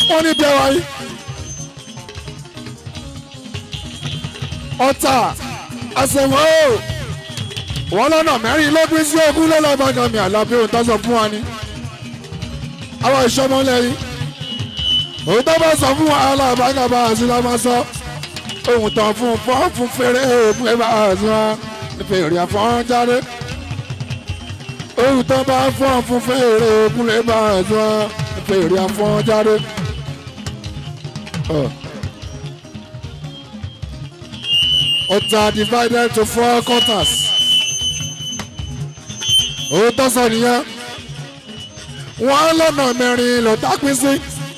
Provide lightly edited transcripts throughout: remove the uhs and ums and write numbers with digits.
wọ́n ní bẹ́ẹ̀ wáyé. ọ̀tà àṣẹwọ́ wọ́n lọ́nà mẹ́rin ló pín sí ogún lọ́lọ́gbọ̀ngàn mi àlàbí ohun tó sọ fún wa ni. àwọn ìṣọmọlẹ́yìn òun tó bá sọ fún wa alábàgàbà àti lámásọ ohun tán fún fèrè òpin ẹ̀bà àti wọn ní fèrè àfọ̀n jáde. ohun tó bá fún fèrè òpin ẹ̀bà àti wọn ní fèrè àfọ̀n jáde. Ọ̀tà divided to 4 quarters. Òun tó sọ nìyẹn. Wọ́n lọ́nà mẹ́rin lọ́tà pín sí.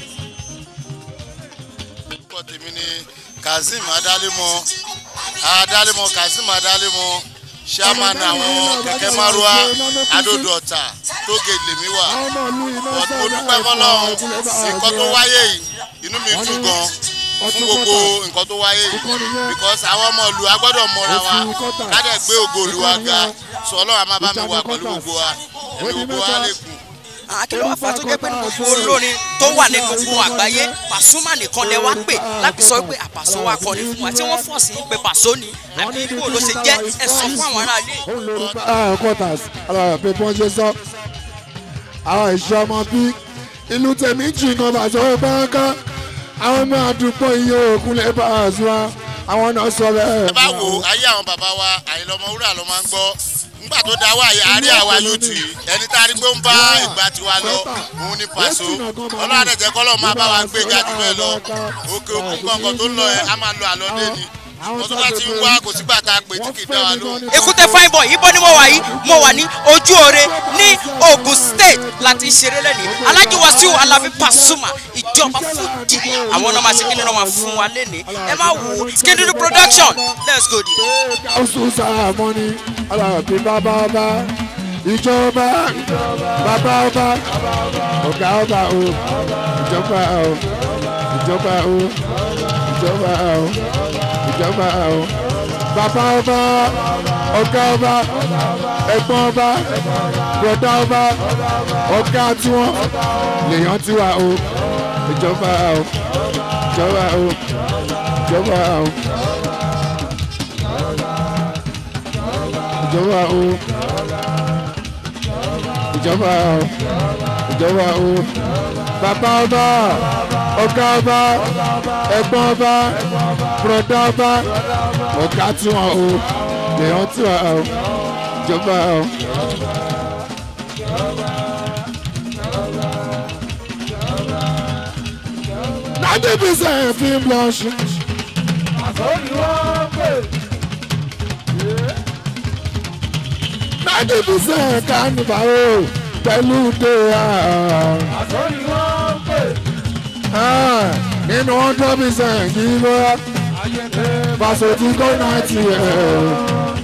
Orúkọ tèmi ni Kazeem Adálẹ́mọ Kazeem Adálẹ́mọ chairman àwọn kẹ̀kẹ́ márúwá Adódò Ọ̀tà tó gèlè mi wà. Mo dúpẹ́ fọlọ́run nǹkan tó wáyé yìí inú mi dùn gan fún gbogbo nǹkan tó wáyé yìí because àwọn ọmọ ìlú a gbọ́dọ̀ mọ̀ra wa ká dẹ̀ gbé ògo Olúwa ga sọ Ọlọ́run a máa bá mi wà pẹ̀lú gbogbo wa ẹ̀mí gbogbo wa lè kù. Akíló wà fà tó jẹ́ pé gbogbo olórin tó wà ní gbogbo àgbáyé Pasuma nìkan lẹ wá pè láti sọ pé àpàṣọ wa kọrin fún wa tí wọ́n fọ̀ sí pé Paso ni àbí ibò ló ṣe jẹ́ ẹ̀sọ́ fún àwọn aráalé. quarters pé wọ́n ṣe sọ àwọn ìṣọ́ ọmọ bí ìlú tèmi jì kan Paso báńkà àwọn ọmọ àdúgbò iye òkun lè bá àṣùwà àwọn náà sọ bẹ́ẹ̀. ẹ bá wo ayé àwọn bàbá wa Àyìnlá Ọmọwúrà ló máa ń gbọ́ nígbà tó dáwọ́ àárí àwa yóòtù ẹni tá a rí pé ń bá ìgbà tiwa lọ òun ní Paso Ọlọ́run àdẹ̀jẹ̀ kọ́lọ́ máa bá wa gbé ga jù bẹ́ẹ̀ lọ òkè òkun kankan tó ń lọ ẹ á máa lọ àlọ́dé ni wọ́n tó bá ti ń wá kò sígbà tá a pè tí kì í dá wa lóhùn. Èkúté fine boy ibo ni mo wà yìí mo wà ní ojú oore ní Ogun State láti ṣeré lẹ́nìí Alhaji Wasiu Alabi Pasuma ìjọba fújì àwọn náà máa ṣe kíni náà máa fún wa lẹ́nìí ẹ máa wò ó Skindudu production let's go there. Káwùsù sáàmọ́ ni Alábí bàbá ọba ìjọba bàbá ọba ọ̀gá ọba o ìjọba o ìjọba o ìjọba o ìjọba o bàbá ọba ọ̀gá ọba ẹ̀gbọ́n ọba bọ̀dá ọba ọ̀gá tiwọn lèèyàn tiwa o ìjọba o ìjọba o ìjọba o ìjọba o ìjọba o ìjọba o bàbá ọba ọ̀gá ọba ẹ̀gbọ́n ọba bọ̀dá ọba ọ̀gá tiwọn o lèèyàn tiwa o ìjọba o. 90% film blush. 90% carnival o pẹ̀lú dé nínú 100% kí ló yá Paso tí kò 90.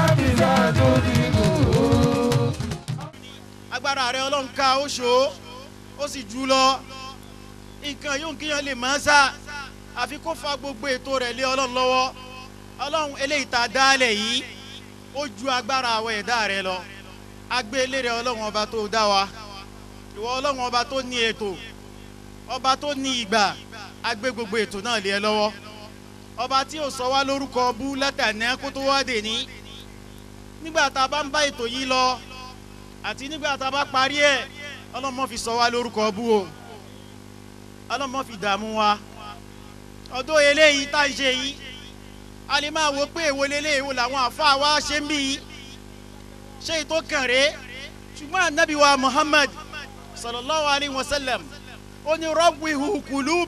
Agbára rẹ̀ Ọlọ́run ká ó ṣó ó sì jù lọ nǹkan yóò kíyàn lè máa sá àfi kó fa gbogbo ètò rẹ̀ lé Ọlọ́run lọ́wọ́ Ọlọ́run eléyìí tá a dálẹ̀ yìí ó ju agbára àwọn ẹ̀dá rẹ̀ lọ agbé eléré Ọlọ́run ọba tó dá wa ìwọ Ọlọ́run ọba tó ní ètò ọba tó ní ìgbà agbé gbogbo ètò náà lé ẹ lọ́wọ́ ọba tí ò sọ wá lórúkọ bú látàná kó tó wá dè ní nígbà tá a bá ń bá ètò yìí lọ àti nígbà tá a bá parí ẹ̀ ọlọ́mọ fi sọ wá lórúkọ bú o ọlọ́mọ fi dààmú wa ọdún eléyìí tá ń ṣe yìí a lè máa wo pé èwo lélẹ̀ èwo làwọn àfáà wa ṣe ń bí yìí ṣé ètò kàn rèé ṣùgbọ́n anabi wa Muhammad sallallahu alayhi wa sallam ó ní rawwihu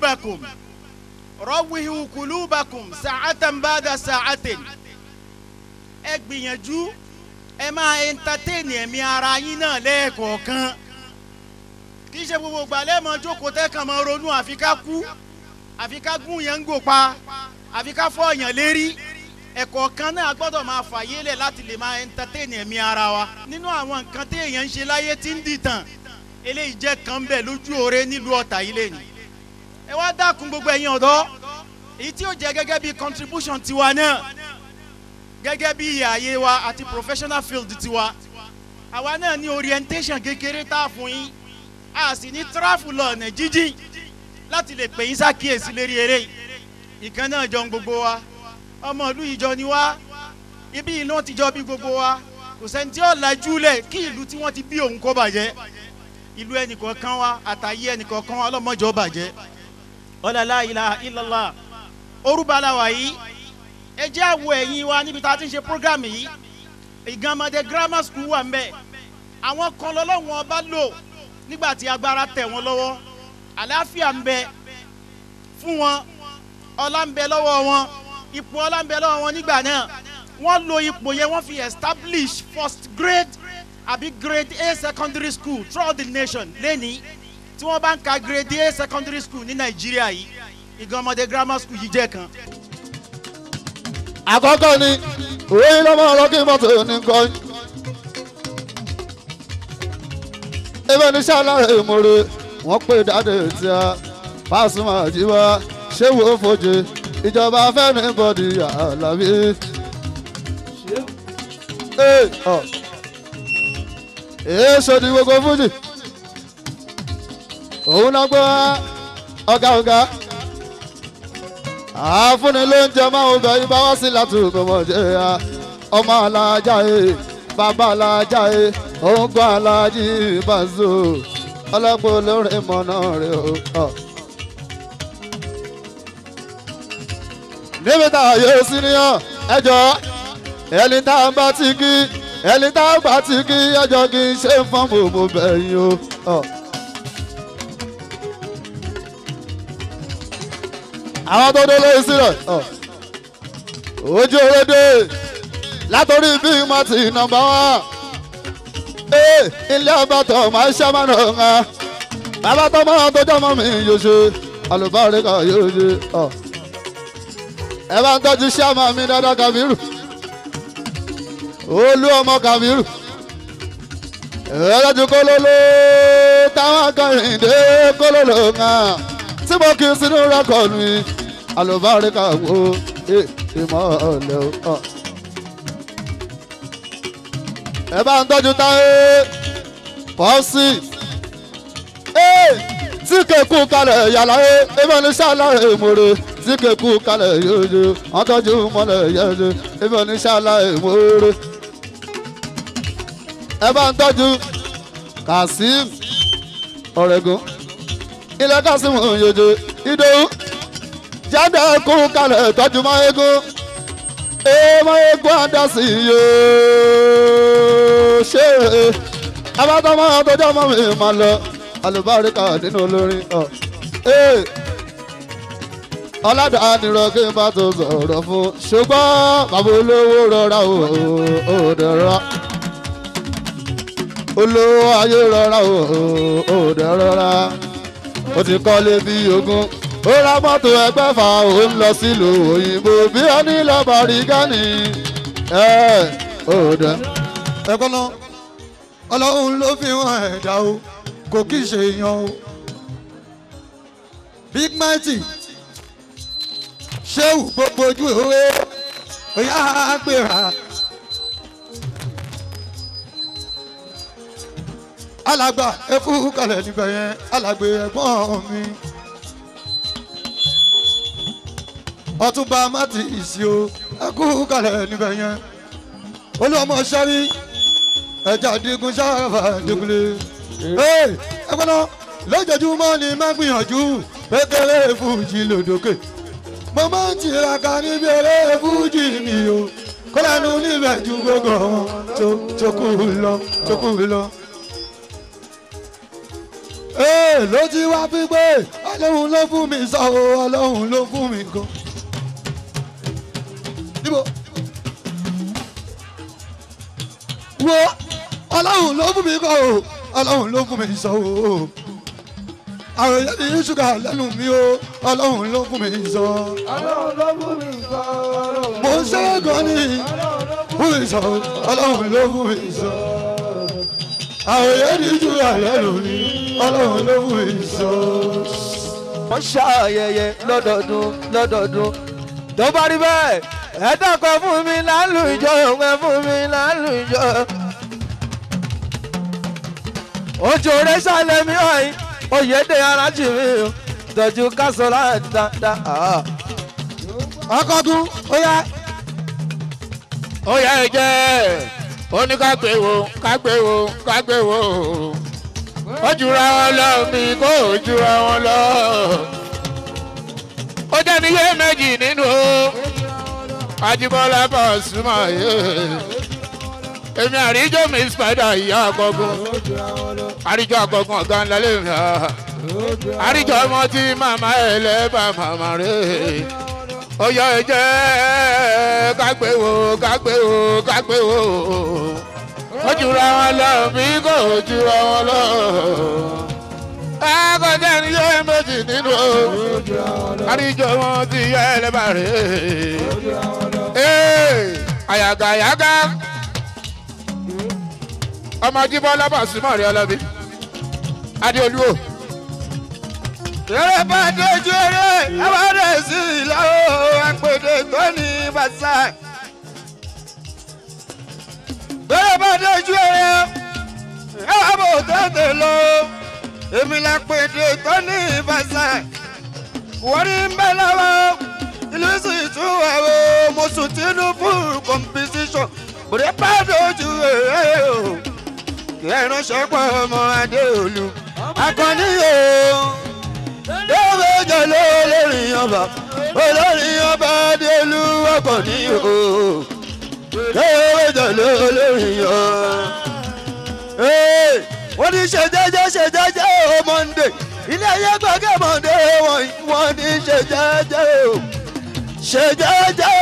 qulubakum sa'atan ba'da sa'atin ẹ gbìyànjú ẹ máa entertain ẹ̀mí ara yín náà lẹ́ẹ̀kọ̀ọ̀kan kì í ṣe gbogbo gbàlẹ́ mọ́ jókòó tẹ́kàn mọ́ ronú àfi ká kú àfi ká gún yẹn ń gò pa àfi ká fọ́ ọ̀yàn lérí ẹ̀kọ̀ọ̀kan náà gbọ́dọ̀ máa fàyè lẹ̀ láti lè máa entertain ẹ̀mí ara wa nínú àwọn nǹkan tí èèyàn ń ṣe láyé tí ń dìtàn eléyìí jẹ́ kan bẹ̀ lójú oore nílùú Ọ̀tà yìí lẹ́nu ẹ wá dákun gbogbo ẹ̀yin ọ̀dọ́ èyí tí ó jẹ́ gẹ́gẹ́ bí contribution tiwa náà gẹ́gẹ́ bí ààyè wa àti professional field tiwa àwa náà ní orientation kékeré tá a fún yín a sì ní travel lọ ọ̀nà jíjìn láti lè pè yín sákìyèsí lérí eré yìí. Ìkan náà jọ ń gbogbo wa ọmọ ìlú ìjọ ni wá ibi iná ti jọ bí gbogbo wa kò sẹ́ni tí ó lajú lẹ̀ kí ìlú tí wọ́n ti bí òun kó bàjẹ́ ìlú ẹnìkọ̀ọ̀kan wa àtàyé ẹnìkọ̀ọ̀kan wa ọlọ́mọjọ́ bàjẹ́ la ilaha illallah orúbá la wà yìí ẹ jẹ́ àwọ̀ ẹ̀yìn wa níbi tá a ti ń ṣe programme yìí Ìgànmọdé grammar school wà ń bẹ̀ àwọn kan lọ́lọ́wọ́n ọba lò nígbà tí agbára tẹ̀ wọ́n lọ́wọ́ àlàáfíà ń bẹ fún wọn ọlá ń bẹ lọ́wọ́ wọn ipò ọlá ń bẹ lọ́wọ́ wọn nígbà náà wọ́n lo ipò yẹn wọ́n fi establish first grade àbí grade A secondary school throughout the nation lẹ́ni tí wọ́n bá ń ka grade A secondary school ní Nàìjíríà yìí Ìgànmọdé grammar school yìí jẹ́ kan. àkọ́kọ́ ni òwe yìí lọ́mọ ọlọ́kì mọ́tò ní nǹkan ebe ní sàlàyé ìmọ̀re wọ́n pè dáadé tí a Pasuma jíwá ṣé wo fojú ìjọba fẹ́mi bọ́dì Àlàbí. Sọ́ni gbogbo fújì òun náà gbọ́ ọ̀gá àfúnni ló ń jẹ máa ń bẹ ibà wá sí láti gbọmọ jẹ ya ọmọ alájà bàbá alájà òun gbọ́ alájì Bàzó ọlọ́pọ̀ olórin mọ̀nà rẹ̀ o. níbi tá a yóò sí níyàn ẹjọ́ ẹni tá a bá ti kí ẹni tá a bá ti kí ẹjọ́ kì í ṣe fún gbogbo bẹ̀yìn o. àwọn tó dé lóyún sílẹ̀ ojú orédè látòrí bí mọ́tì nọ́mbà wá ilé ọbàtọ̀ máa ń ṣàmánà ńlá bàbá tó máa tó jọmọ mi yóò ṣe àlùbáríkà yóò ṣe ẹ bá ń tọ́jú ṣáàmà mi dáadáa Kàbírù olú ọmọ Kàbírù ẹ̀rọ́jú kólóló táwọn akọ̀rìndé kólóló ńlá tí mo kì í sínú rẹ́kọ̀dù mi àlùbáríkà wo ìmọ̀ ọ̀lẹ́ o. ẹ bá ń tọ́jú táyé pọ́sì tí kẹ̀kú kalẹ̀ yàrá ẹ̀mọ́ ní sàlàyé mòrè tí kẹ̀kú kalẹ̀ yóò wọ́n tọ́jú mọ́lẹ̀ yẹ́dẹ́ ẹ̀mọ́ ní sàlàyé mòrè. ẹ bá ń tọ́jú Kasim Ọ̀rẹ́gun ilé Kasim òyòjò Ìdòwú jáde kú kalẹ̀ tọ́jú Máyégún Máyégún àdásí yóò ṣe abátọ́mọ́ àtọ́jọ́ mọ́ mi máa lọ àlùbáríkà nínú olórin ọ̀làdà nìrọ̀ kí n bá tó sọ̀rọ̀ fún ṣùgbọ́n bàbá olówó rọra ò dẹ̀rọ olówó ayé rọra ò dẹ̀rọra ó ti kọ́lé bí ogún ó ra mọ́tò ẹgbẹ́fà ó ń lọ sílùú òyìnbó bí ó ní lọ́bàrí gánì ó dẹ̀. ẹ̀kọ́ náà ọlọ́run ló fi hàn ẹ̀dá o kò kí ṣe èèyàn o Big Mighty ṣéwù gbogbo ojú ìwé òyà àgbèrà alàgbà ẹkú kalẹ̀ níbẹ̀ yẹn alàgbè ẹ̀gbọ́n mi Ọ̀túnba mati ìsì o ẹkú kalẹ̀ níbẹ̀ yẹn olúwọmọ sẹ́rí ẹja digun sáfà digunle ẹgbẹ́ náà lójoojúmọ́ ni má gbìyànjú pékeré fújì lòdòkè mo máa ń tiraka níbi eré fújì mi o kọ́lánú níbẹ̀ ju gbogbo wọn tó kù lọ. ló ti wá pípé ọlọ́run ló fún mi sọ o ọlọ́run ló fún mi gan. níbo wo ọlọ́run ló fún mi gan o ọlọ́run ló fún mi sọ o àwọn èèyàn ní ṣúgà lẹ́nu mi o ọlọ́run ló fún mi sọ. ọlọ́run ló fún mi sọ. mo ń ṣe é gan ni fún mi sọ ọlọ́run ló fún mi sọ. àwọn èèyàn ní ṣúgà lẹ́nu mi ọlọ́run ló fún mi sọ. wọ́n ṣàyẹyẹ lọ́dọọdún tó bá rí bẹ́ẹ̀ ẹ dákọ̀ fún mi lálùjọ ẹ fún mi lálùjọ. ojú rẹ sálẹ̀ mi ọ̀hìn oyèdè arájì mi o tọ́jú kásọ̀lá dáadáa. ọkọ̀gùn ó yá. ó yá ẹ jẹ́ ó ní ká gbé wo ká gbé wo ká gbé wo ó jura wọn lọ mi kó o jura wọn lọ ó jẹ́ níyé méjì nínú Ajíbọ́lá Pasuma èmi àríjọ mi spider ìyá àkọ́gùn àríjọ àkọ́gùn ọ̀gá ńlá lèmi àríjọ ọmọ tí màmá ẹ̀ lẹ́bàá màmá rẹ̀ ó yọ ẹ jẹ́ kágbé wo kágbé wo kágbé wo ó jura wọn lọ bí kò jura wọn lọ akọjá ni yóò méjì nínú àríjọ wọn ti yẹ ẹlẹ́bàá rẹ̀ àyàgàyàgà ọmọ Ajíbọ́lá Pasuma rẹ̀ ọlọ́bí Adéolú o. Eré bá dojú eré, ẹ bá rẹ̀ sí ìlàwọ̀ àpèdè tó ní bàtà. Eré bá dojú eré, ẹ bá bò tètè lọ. Èmi la pèdè tó ní bàtà. Wọ́n ní ń bẹ́ lọ́wọ́, ìlú sì tún wà o. Mo sùn tínú fún competition. Eré bá dojú eré o. Kí ẹ ránṣẹ́ pọ̀ ọmọ Adéolú. Akọni o. Dèwé jẹ̀lé olórin ọba Adéolú Akọni o. Dèwé jẹ̀lé olórin ọba. Wọ́n ní ṣe jẹ́jẹ́ o Monday. Ilé ayé gbọ́gẹ́ Monday wọ́n ní ṣe jẹ́jẹ́ o. Ṣe jẹ́jẹ́.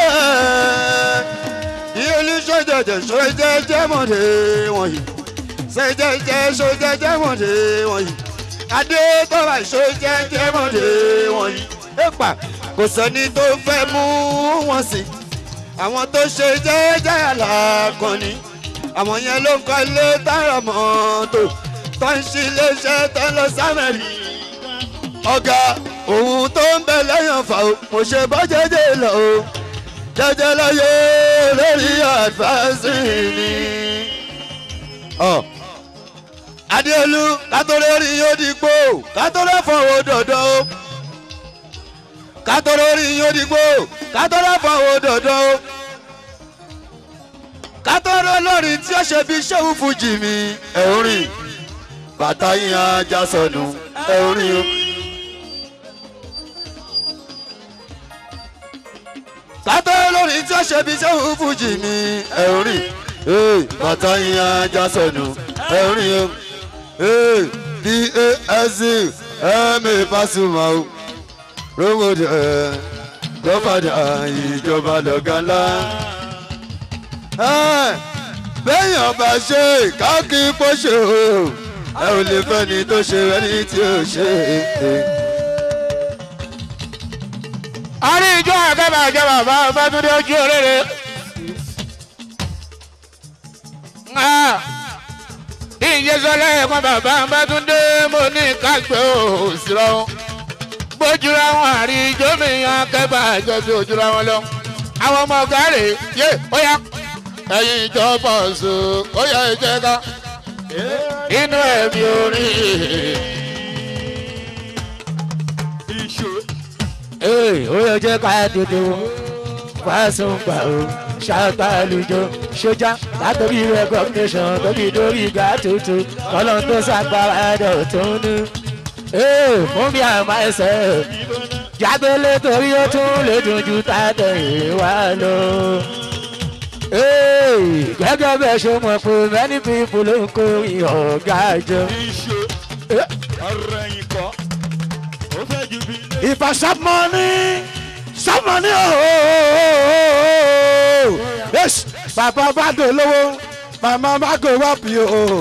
Ìyẹlú ṣe jẹ́jẹ́ Monday wọ̀nyí. Ṣe jẹ́jẹ́ Monday wọ̀nyí. Adé tó bá ṣe jẹ́jẹ́ mọ́dé wọ̀nyí. Ẹ̀pà kò sẹ́ni tó fẹ́ mú wọn sí. Àwọn tó ṣe jẹ́jẹ́ alákọ̀ọ́ni. Àwọn yẹn ló ń kọ́ ilé táyà mọ́tò. Tó ń ṣí iléeṣẹ́ tó ń lọ sámẹ́rì. Ọ̀gá òun tó ń bẹ lẹ́yìn ọ̀fà o. Mo ṣe bọ́ jẹ́jẹ́ lọ o. Jẹ́jẹ́ lọ́yọ́ lórí àdìfáàsì ni. Adéolú kátólé orí yóò dìgbò kátólé fọwọ́ dọ̀dọ̀ o kátólé orí yóò dìgbò kátólé fọwọ́ dọ̀dọ̀ o kátólé lórí tí ó ṣe bí ṣéwù fújì mi ẹ̀ orin bàtà yín ajá sọnù ẹ̀ orin o. Kátólé lórí tí ó ṣe bí ṣéwù fújì mi ẹ̀ orin bàtà yín ajá sọnù ẹ̀ orin o. D.A.S.M. Pasuma o romode gọ́fàdà ìjọba lọ́gá ńlá. Béèyàn bá ṣe káàkiri pọ̀ ṣe o ẹ ò lè fẹ́ ni tó ṣe ẹni tí ò ṣe. a rí ìjọ àkẹ́bà ìjọba bàbá Ọbátúndé ojú òrèrè. ìyẹ́sọ́lẹ̀ ẹ̀kọ́ bàbá Ọbátúndé mo ní kágbé òsìrọ̀ bójúra wọn àrí ìjọ́mìyàn akẹ́bà ìjọba òjúra wọn lọ. àwọn ọmọ ọ̀gá rè yé ó yá ẹ̀yin ìjọba ọ̀sùn ó yá ẹ̀jẹ̀ ká inú ẹ̀mí orin. ó yẹ jẹ́ ká tètè wò Pasuma o ṣàtàlùjọ ṣọjá látọ̀bí recognition tóbi dórí ìgbà tuntun ọlọ́run tó ṣàgbára ẹ̀dọ̀ tó ń nú. fún bí àmà ẹsẹ̀ jágbélé torí ó tún lè dùn ju tàtẹ̀yìn wá lọ. gẹ́gẹ́ bẹ́ẹ̀ ṣe mọ̀ pé many people ló ń kó ìhọ̀gá jọ. If I shop money, oh, yes, Papa Bago lówó, Mama Bago wápì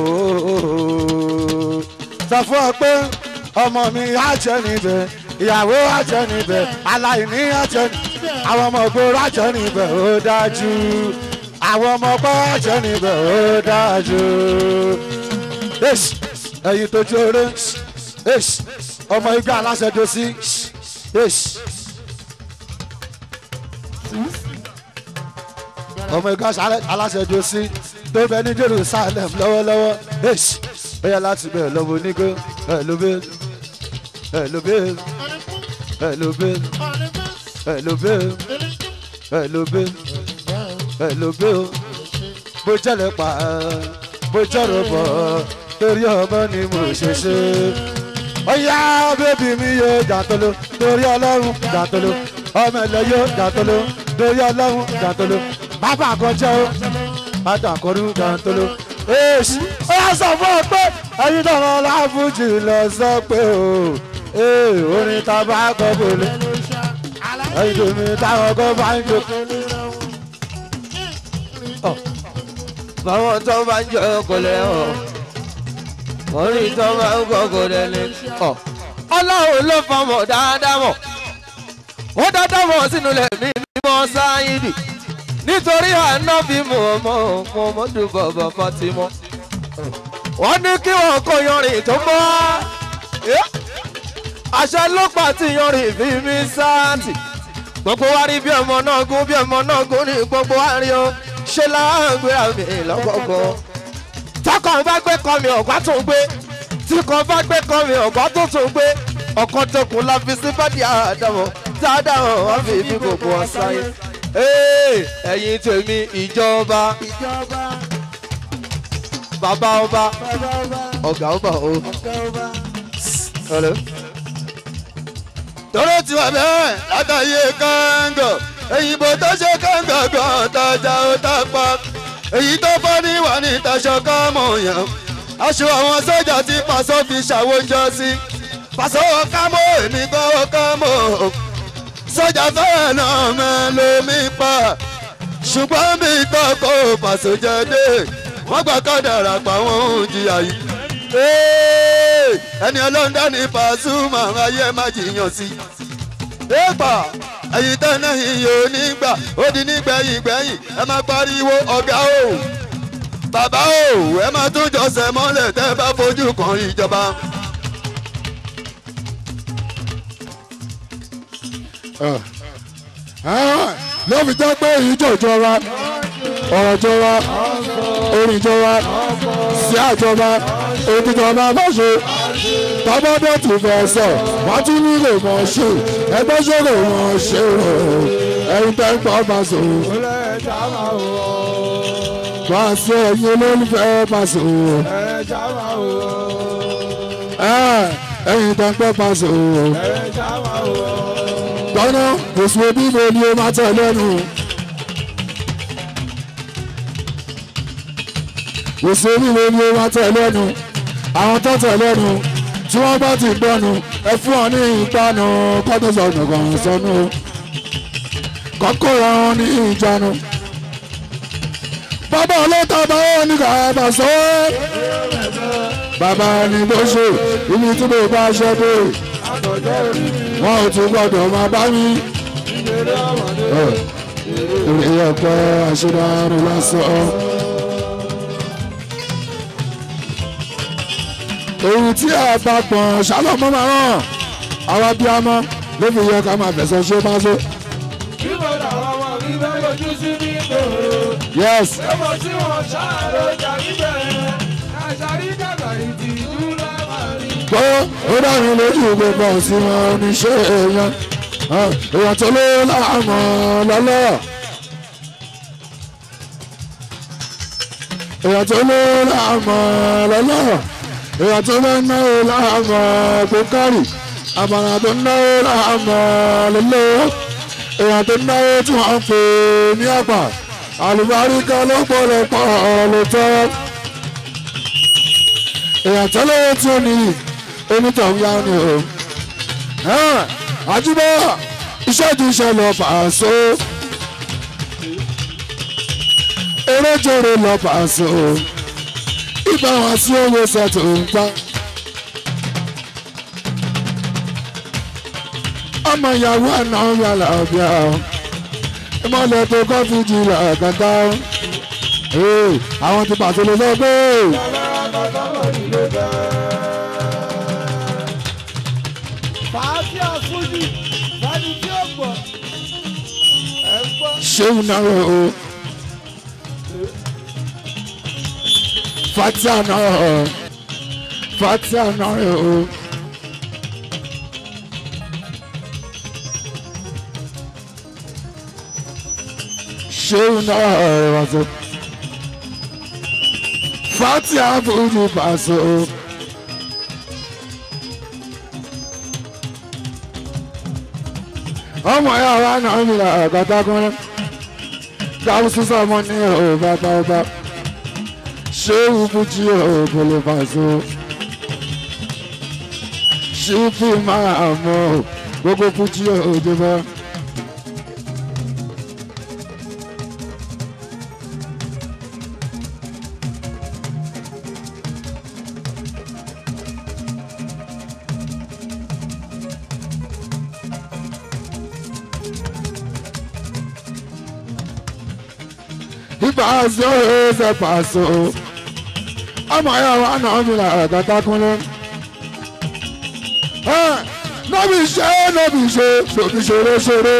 oh. Sọ fún ọ pé ọmọ mi á jẹ níbẹ̀, ìyàwó á jẹ níbẹ̀, aláìní á jẹ níbẹ̀, àwọn ọmọ ògbóró á jẹ níbẹ̀ ó dájú, àwọn ọmọ ọgbọ́n á jẹ níbẹ̀ ó dájú. Yes, ẹ̀yin tó jóore, yes, ọmọ igbá aláṣẹ tó sí. Yes. ọmọ ìgbà aláṣẹjọ sí tó bẹ ní Jerusalem lọ́wọ́lọ́wọ́. Yes. ó yẹ láti bẹ̀rẹ̀ lọ́wọ́ onígbó ẹ̀ ló bẹ́ẹ̀. hello babe, hello babe, hello babe, hello babe, hello babe. Bó jẹ́lẹ̀ pa bó jẹ́rọ̀ bọ̀ torí ọmọ ni mo ṣe ṣe. Ọ̀yá bébí mi yóò jàntolo torí ọlọ́run jàntolo. Ọmọ ẹ̀lẹ́ yóò jàntolo torí ọlọ́run jàntolo. Bàbá àkọ́jẹ́ o, bàbá àkọ́rú jàntolo. Èsì ó yà sọ fún ọ pé ẹyin náà wọn láfújì lọ sọ pé o. Orin tá a bá kọ́ bọ̀lé. Ẹyin tèmi táwọn kọ́ bá ń jókòó. Báwọn tó bá ń jọ kò lè hàn. Orí tó máa ń kọ́ kò lè lè. Ọlọ́run ló fọmọ dáadáa mọ̀. Ó dáadáa mọ̀ sínú lẹ̀mí mímọ́ sáyidì. Nítorí ànábì Muhammadu bàbá Fatima. Wọ́n ní kí wọ́n kó yanrìn tó mọ́. Àṣẹ ló pa tí yanrìn fi mí sáàtì. Gbogbo wa rí bí ọmọ náà gún ní gbogbo wa rí o. Ṣé láàgbéra mi lọ́gọ́gọ́? Tọkàn bá gbé kọ́ mi ọ̀gbá tó ń gbé. Tí kan bá gbé kọ́ mi ọ̀gbá tó tún gbé. Ọ̀kan tó kù la fi sí bádìí àdámọ̀. Dáadáa hàn wá fi ibi gbogbo ọ̀sán yẹn. Ẹ̀yin tèmi ìjọba. Bàbá ọba. Ọ̀gá ọba o. Hello. Tọ́lọ́ ti wà bẹ́ẹ̀ látàyè kángọ̀. Èyìnbó tó ṣe kángọ̀ gan tajà ó tápa. Èyí tó bá níwà ní ìtaṣọ kámọ̀ yàn. Aṣọ àwọn sójà tí Pàṣọ fi ṣàwójọ sí. Pàṣọ wọ kámọ̀ èmi gan wọ kámọ̀. Sójà fẹ́ràn náà mẹ́lòmí pa. Ṣùgbọ́n bí tọ́kọ̀ Pàṣọ jẹ́ dé. Wọ́n gbà kádàrá pa wọ́n ń jìyà yìí. Ẹni ọlọ́run dání Pasuma ayé má jiyàn sí. Éèpà ẹ̀yin tẹ́lẹ̀ iye onígbà ó di nígbẹ̀yìn gbẹ̀yìn ẹ má pariwo ọ̀gá o. Bàbá o ẹ má tún jọ̀sẹ̀ mọ́lẹ̀ tẹ́ bá fojú kan ìjọba. ló fi jẹ́ pé ìjọ ìjọba ọ̀rọ̀ ìjọba orin ìjọba sí àjọba òtítọ́ba fọ́ṣe tọ́bọ́dọ̀ tún fẹ́ sọ wọ́n tún nílò mọ̀ ṣe ẹgbẹ́ ṣòro mọ̀ ṣe o ẹ̀yin tẹ́ ń pọ̀ Paso. Paso ẹ̀yin olólùfẹ́ Paso. ẹ̀yin tẹ́ ń pọ̀ Paso. gbọ́nà oṣù òbí mi ni ó máa tẹ̀ lẹ́nu. oṣù òbí mi ni ó máa tẹ̀ lẹ́nu. àwọn tó tẹ̀ lẹ́nu tí wọ́n bá ti gbọ́nu ẹ fún ọ ní ìpanu kọ́tọ́ sọ̀nù kan sọnù kọ́kọ́ wọn ní ìjánu. bàbá ọlọ́ta báwọn ní kàbà sọ ẹ́ bàbá ni ló ṣe ibi tí mo bá ṣe dé wọn ò tún gbọdọ̀ máa bá mi. èrè ọ̀pẹ àṣírárò lásán. èyí tí a bá pọ̀n ṣálọ́mọ́ máa ràn àwọn abiyamọ ló fi yẹ ká máa fẹ̀sọ̀ ṣe Paso. Kíbo làwọn ọmọ mi bẹ́ lójú sí ní ìgboro. Yes. Ẹ̀mọ tí wọ́n ṣàrò jàrí bẹ̀rẹ̀, àṣàrí dàgbà ìtìjú lámàrí. Gbọ́ ó dáhùn lójú gbogbo sí wọn oníṣẹ́ èèyàn. Èèyàn tó ló láàmú lọ́lọ́. Èèyàn tó ló láàmú lọ́lọ́. Èèyàn tó ló náwó láàmú gbókárì. Àmàlà tó náwó láàmú lọ́lọ́. Èèyàn tó náwó tí wọ́n ń pè ní àgbà. Àlùbáríkà lọ́pọ̀lọpọ̀ ló tọ́. Èèyàn tó lówó tí ó nìyí onítọ̀hún yá ni o. Àjùbọ̀ iṣẹ́ ju iṣẹ́ lọ Paso. Eréjòrè lọ Paso. Ibà wọn sí owó sẹ́tò ń pa. Ọmọ ìyàwó àná yàrá ọ̀bíà. Ìmọ̀lẹ̀ tó kọ́ fi jìnnà kàtà. Àwọn ti Paso ló sọ pé. Fàáfíà fújì, fàájì tí ó gbọ́. Ẹ gbọ́. Ṣéun náà o. Fatia náà o. ṣéun náà rẹ̀ wá sọ. fati àbúrò pàṣẹ o. ọmọ ya wa náà mi là ọ̀gá kúnlẹ̀ gáwùsù sọmọ ní ọba bàbá ṣéun bùjí òbòlò pàṣẹ o. ṣífì máa mọ gbogbo bùjí òjòba. Paso se paso. Ọmọ ya wa náà mi là ọ̀gá kúnlẹ̀. Nọ́bì ṣe nọ́bì ṣe nọ́bì ṣeré ṣeré.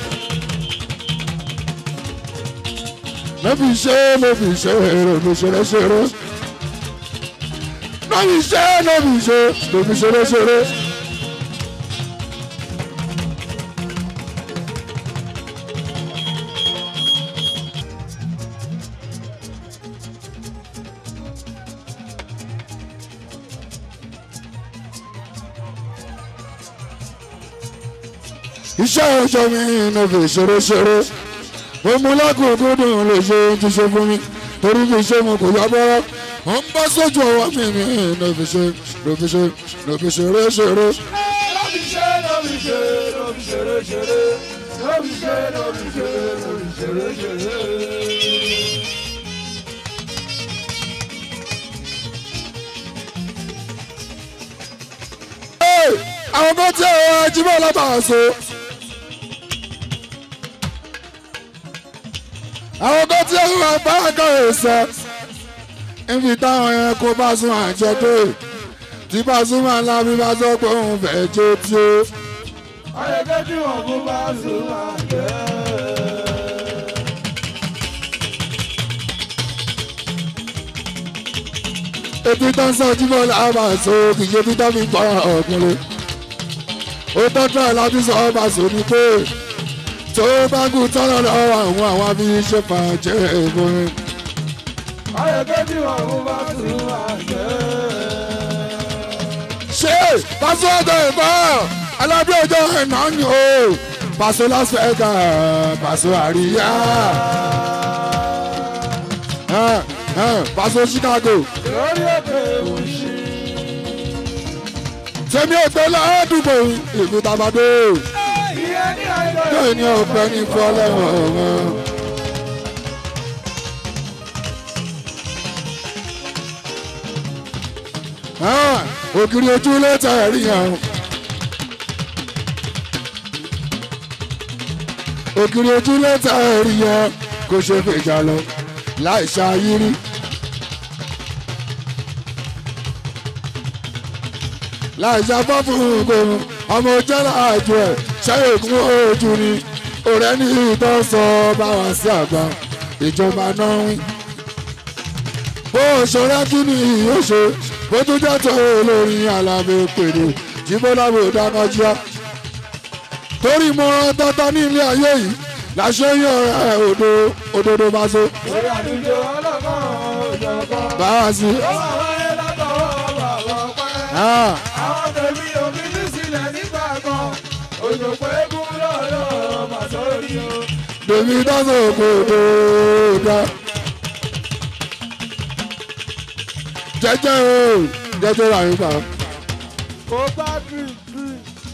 Nọ́bì ṣe nọ́bì ṣe nọ́bì ṣeré ṣeré. Nọ́bì ṣe nọ́bì ṣe nọ́bì ṣeré ṣeré. Iṣẹ́ ọjọ́ mi ní fi ṣeré-ṣeré. Mo mú lákòókò dùn lè ṣe ohun tí ṣe fún mi. Torí fi ṣe mo kò yá bọ́rọ́. Mo ń bá sójú ọwọ́ mi ní fi ṣe ṣeré-ṣeré. Lọ́bì ṣe lọ́bì ṣe lọ́bì ṣeré-ṣeré. Lọ́bì ṣe lọ́bì ṣe lọ́bì ṣeré-ṣeré. Àwọn kan tí àwọn ajímọ̀ látàṣọ. Àwọn kan tí àwọn abáàkà ẹ̀sẹ̀ níbi táwọn yẹn kó bá sún àjọ tó tí bá sún máa ńlá bí bá sọ pé òun fẹ́ jó tí ó. Ayẹ̀kẹ́ tí wọ́n kó bá sùn máa jẹ́. Ebi tó ń sọ jímọ̀ lábàṣọ kì í ṣe bí tó fi gbọ́ ọ̀gbìnrin. Ó tọ́jú ẹ̀ láti sọ ọ́ bàṣọ ni pé tó bá kú tọ́lọ̀ lọ́wọ́ àwọn abíyíṣẹ́ fàájẹ́ ìbòrin. Ayẹ̀kẹ́ tí wọ́n kó bá sùn máa jẹ́. Ṣé Paso ọjọ́ ìbá alábí ọjọ́ ìná ni o Paso Las Vegas Paso àríyá Paso Chicago. Lórí òkè òṣì. Tèmi ò tẹ́lẹ̀ àdúgbò ìlú Tabado. Ìyẹn ní àìlọ́. Yóò ní ọ̀pẹ ní fọlẹ́wọ̀n wọn. Ògiri ojú lẹ́tà ẹ̀rí yẹn. Ògiri ojú lẹ́tà ẹ̀rí yẹn kò ṣe fèjà lọ láì ṣàyírí. Láì ṣàfọ́ fún gbòòrùn ọmọ jẹ́lá àjò ẹ̀ ṣẹ́yẹ̀kún ojú ni ọ̀rẹ́ ní ìtọ́ sọ báwa sí àgbà ìjọba náà wí. Bó o ṣọ̀rẹ́ kí ni yóò ṣe bó tún jẹ́ tó olórin Alábẹ́ pèrè tí bọ́lá bò dáná jíá. Torí mo rán tọ́tọ́ ní ilé ayé yìí láṣẹ yàn ẹ̀ òdodo bá so. Lórí àdúgbò ọlọ́kàn òjọ̀kan. Báwa sí. Ó wà wáyé látọwọ́ bàbá ọpẹ́. Àwọn tèmi ò fi ní sílẹ̀ nígbà kan. Òjò pé kú lọ́dọ̀ Paso rí o. Dèmi dáṣọ kò tó dá. Jẹ́jẹ́ o jẹ́jẹ́ ra yín pa. Ó bá gírígírí.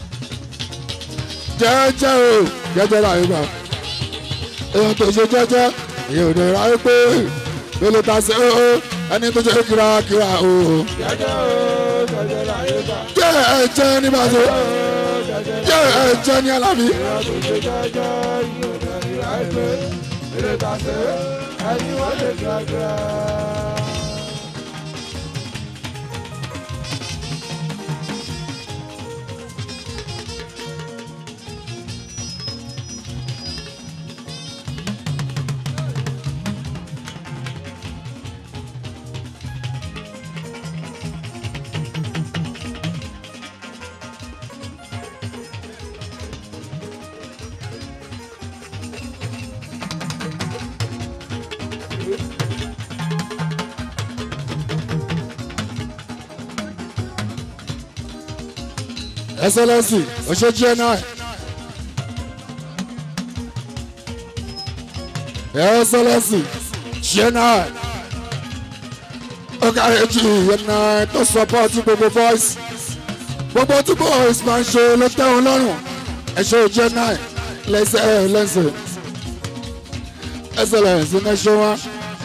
Jẹ́jẹ́ o jẹ́jẹ́ ra yín pa. Èèyàn tó ṣe jẹ́jẹ́ èèyàn ò ní ra yín pé lólo ta sí o ẹni tó ṣe kírakíra o. Jẹ́jẹ́ o jẹ́jẹ́ láyé bá. Jẹ́ ẹ̀jẹ̀ ní Paso. Jẹ́ ẹ̀jẹ̀ ní Alábí. Ìyá tó ṣe jẹ́jẹ́ yóò dẹ̀rí láìpẹ́. Ilé ta sí ẹni wọ́n lè kíákíá. Excellency oṣù GNI. Excellency GNI. Ọ̀gáre GNI tó support gbogbo boys. Gbogbo tí boys máa ń ṣe ló tẹ́ wọn lọ́rùn. Ẹ̀ṣọ́ GNI lẹ́sẹ̀. Excellency nation wa.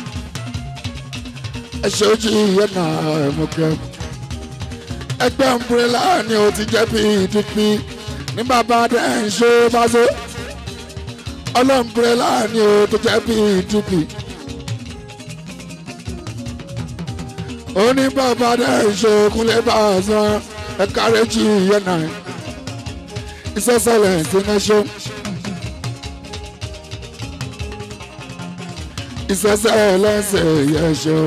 Ẹ̀ṣọ́ GNI mo kẹ́. Ẹgbẹ́ umbrella ni o ti jẹ́ PDP ní bàbá dẹ́ ń ṣe báṣọ. Ọlọ́mbrella ni o ti jẹ́ PDP. Ó ní bàbá dẹ́ ń ṣe kúnlẹ̀ báṣọ ẹ̀ka rẹ̀ GNI. His Excellency nation. His Excellency yẹ̀ṣọ́.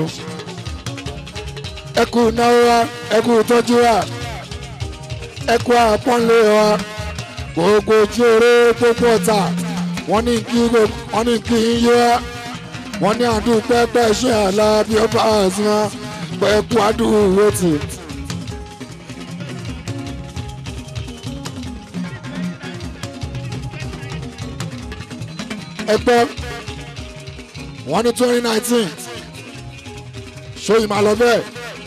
Ẹkú náà wá, ẹkú tọ́jú wa, ẹkú àpọ́nlé wa, gbogbo ojú eré gbogbo ọ̀tá, wọ́n ní kí n yé wa, wọ́n ní àdúpẹ́ pẹ́ ṣe àlá bí ó bá àzùn wa, pẹ́ ẹkú àdúró tì. Ẹgbẹ́ wọ́n ní 2019 ṣó yìí máa lọ bẹ́ẹ̀.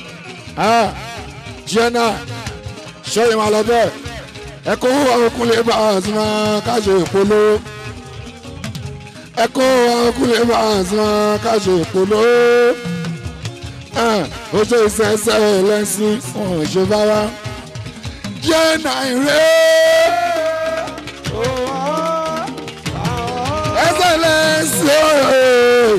GNI ṣọ́yìn máa lọ bẹ́ẹ̀ ẹ̀kọ́ ọkùnrin bá àzùmá káṣe ìpolówó ẹ̀kọ́ ọkùnrin bá àzùmá káṣe ìpolówó ó ṣe ìṣẹ́ṣẹ́ lẹ́sìn ọ̀hún ṣe bára GNI rẹ̀ ẹsẹ̀ lẹ́sìn ọ̀hún.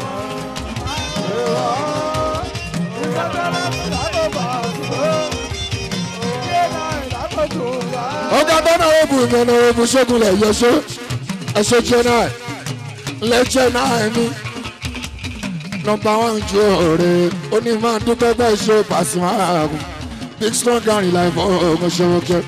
Ọ̀gá bọ́nà òbù ìmọ̀nà òbù ṣẹ́gunlẹ̀ yẹ̀ṣọ́ ẹ̀ṣọ́ GNI GNI mi nọmba 1 ju ọ̀rẹ́ ó ní máa dúpẹ́ bẹ́ẹ̀ ṣe Pasuma ààbùn big strong and reliable ọmọ ṣẹ́wọ́kẹ́.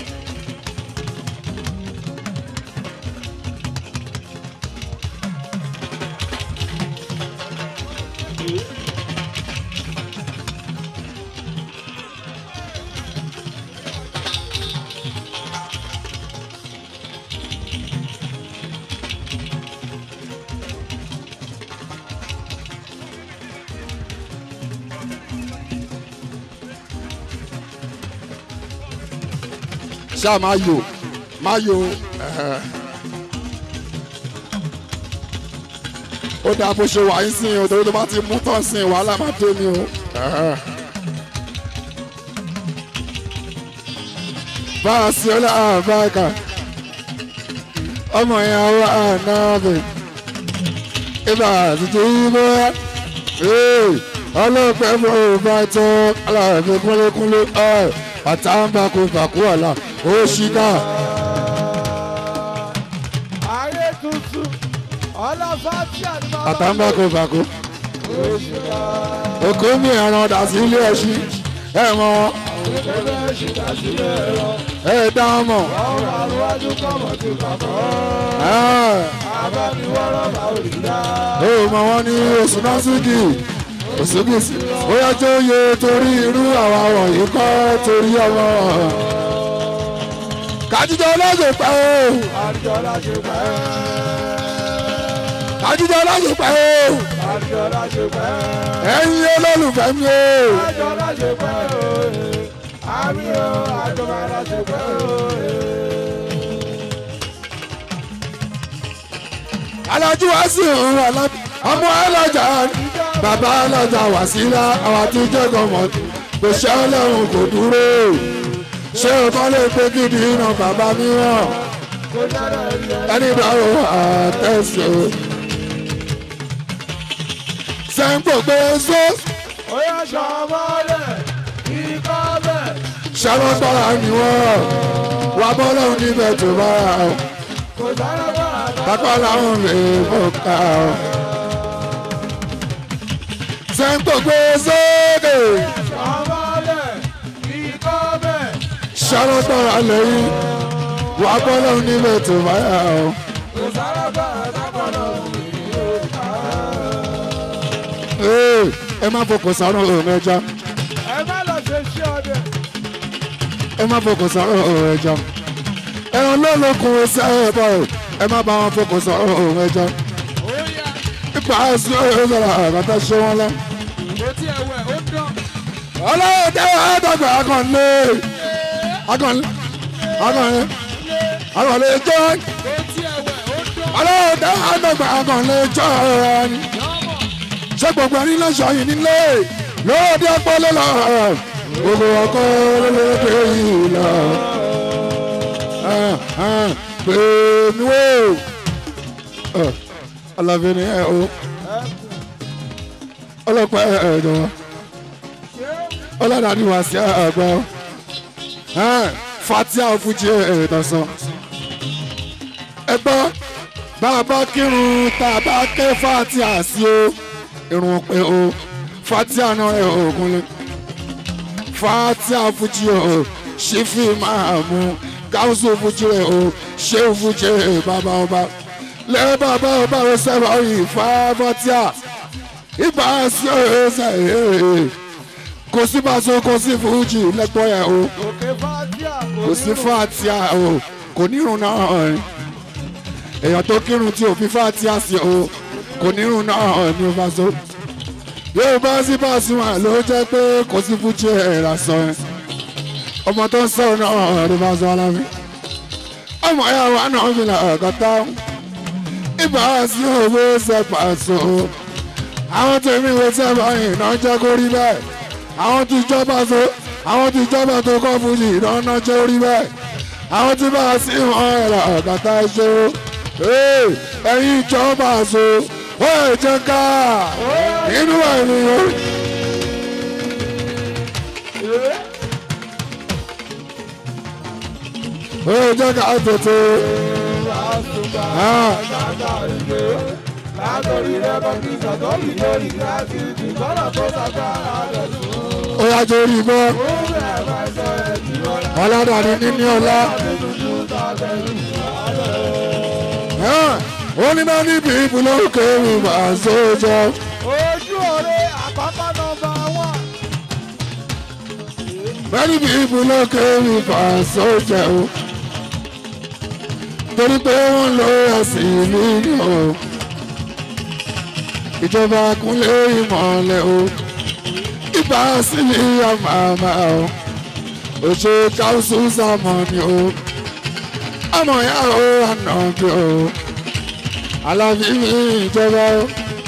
Ṣá máa yò ó dáa bó ṣe wà yín sìn o torí tó bá ti mú tán sìn wàhálà máa tó ni o. bá a sí ọlá àbáàkà ọmọ yẹn wà náàbẹ ibà àtúntò yìí ọlọ́pẹ́ mọ́ ò bá tọ́ aláàbẹ̀ kúnlékúnlé àtàǹbà kò fàkú ọ̀la ó ṣíkà. ayé tuntun ọlọ́fà tí a ti máa bá àtàǹbà kò fàkú. òkú mi ẹran dà sí ilé ẹṣin ẹ mọ wọn. ẹ dá wọn mọ. ọ̀rọ̀ àlùwájú kọ̀mọ̀ ti kọ̀kọ́. abániwọ́rọ̀ bá òrìlá. ó mọ wọn ní oṣù náà síkì òṣùgìsì ó yẹ tó yẹ torí irú àwa wọ̀nyí kọ́ torí ọmọ. kájíjọ ọlọ́sùn pẹ́ o. àjọ láti pẹ́. kájíjọ ọlọ́sùn pẹ́ o. àjọ láti pẹ́. ẹ̀yin olólùfẹ́ mi o. àjọ láti pẹ́ o. àmì o àjọ láti pẹ́ o. alájú wá sí òun ọmọ alájà bàbá alájà wá sílá àwọn tí jẹ́gàn mọ́ kò ṣe ọlọ́run kò dúró ṣé o kọ́ lè pé gidi iná bàbá mi hàn ẹni bá o àtẹ̀sí o. sẹ́ńpò pé só. ó yẹ sọ́mọ́lẹ̀ kíkọ́ bẹ̀. ṣàlọ́gbàrà ni wọ́n wà bọ́lọ́run níbẹ̀ tó bá rà o. kò sára bá a. bàbá làwọn lè mọ̀ ká o. sẹ́ńpò pé sókè. sọ́mọ́lẹ̀ kíkọ́ bẹ̀. ṣàlọ́gbàrà lẹ́yìn wà bọ́lọ́run níbẹ̀ tó bá rà o. kò sára bá a dábọ̀lọ̀ ẹ má fọkàn sáré ọ̀rọ̀ mẹ́ja. ẹ má lọ ṣe ṣé ọdẹ. ẹ má fọkàn sọ̀rọ̀ ẹja ẹran lọ́lọ́kùn ẹsẹ̀ ẹ̀bọ̀ ẹ má bá wọn fọkàn sọ̀rọ̀ ẹja ipa ẹsẹ̀ ẹ̀sọ̀rọ̀ àgàtà ṣe wọn lọ. ọlọ́run tẹ́wọ́ ẹ̀dọ́gba akànlé jọ́ ọlọ́run tẹ́wọ́ ẹ̀dọ́gba akànlé jọ́ ẹni ṣé gbogbo ẹni lọ́sọ̀ yìí nílé lóòdì ọ̀pọ̀ lọ́lọ́ gbogbo ọkọ̀ lọ́lọ́dẹ yìí lọ. pè mí wò ọlọ́fin ni ẹ o ọlọ́pàá ẹ̀ẹ́dọ̀ ọlọ́dà ni wàá sí àgbà fatia fújì ẹ̀ẹ́dọ̀sán ẹgbọ́n bàbá kírun tàbá ké fatia sí o irun pé o fatia náà rẹ ògúnlé fatia fújì o ṣífì máa mú gáúsù fújì rẹ o ṣé fújì bàbá ọba lẹ bàbá ọba rẹ sẹ́wọ̀n yìí fatia ibà sí ọ̀rẹ́ kò sí bàṣọ kò sí fújì lẹ́gbọ́ yẹn o kò sí fatia o kò nírun náà èèyàn tó kírun tí ò fi fatia sí o kò nírun náà ní o bá so yóò bá sí Pasuma ló jẹ́ pé kò sí fújì ẹ̀rà sọ ẹ̀ ọmọ tó ń sọ̀rọ̀ náà ló bá sọ alámi ọmọ ẹ̀yà wa náà fi là ọ̀gọ́ta ibà sí owó ṣẹ̀pàṣọ àwọn tèmi wo sẹ́fà yìí náà jẹ́ kó rí bẹ́ẹ̀ àwọn tí ìjọba tó kọ́ fújì náà jẹ́ orí bẹ́ẹ̀ àwọn tí bá sí wọn ẹ̀rọ ọ̀gọ́ta ìṣòro ẹ̀yin ìjọba so ó lè jẹ́ ká nínú ènìyàn. ó lè jẹ́ ká tètè. ó yá jẹ́ orí bọ́ ọlọ́dàní níní ọlá. ó ní náà níbi ìbúlókè ìwà sójọ. ojú ọ̀rẹ́ àpapọ̀ nọ́mbà 1. many people no carry for sójọ o torí pé wọ́n lọ ẹ̀sìn nínú o ìjọba kúnlé ìmọ̀lẹ̀ o ibà sílẹ̀ àmàmà o òṣè káwùsù sàmọ́ni o ọmọ ìyá o ànàbí o alábí mi ìjọba o.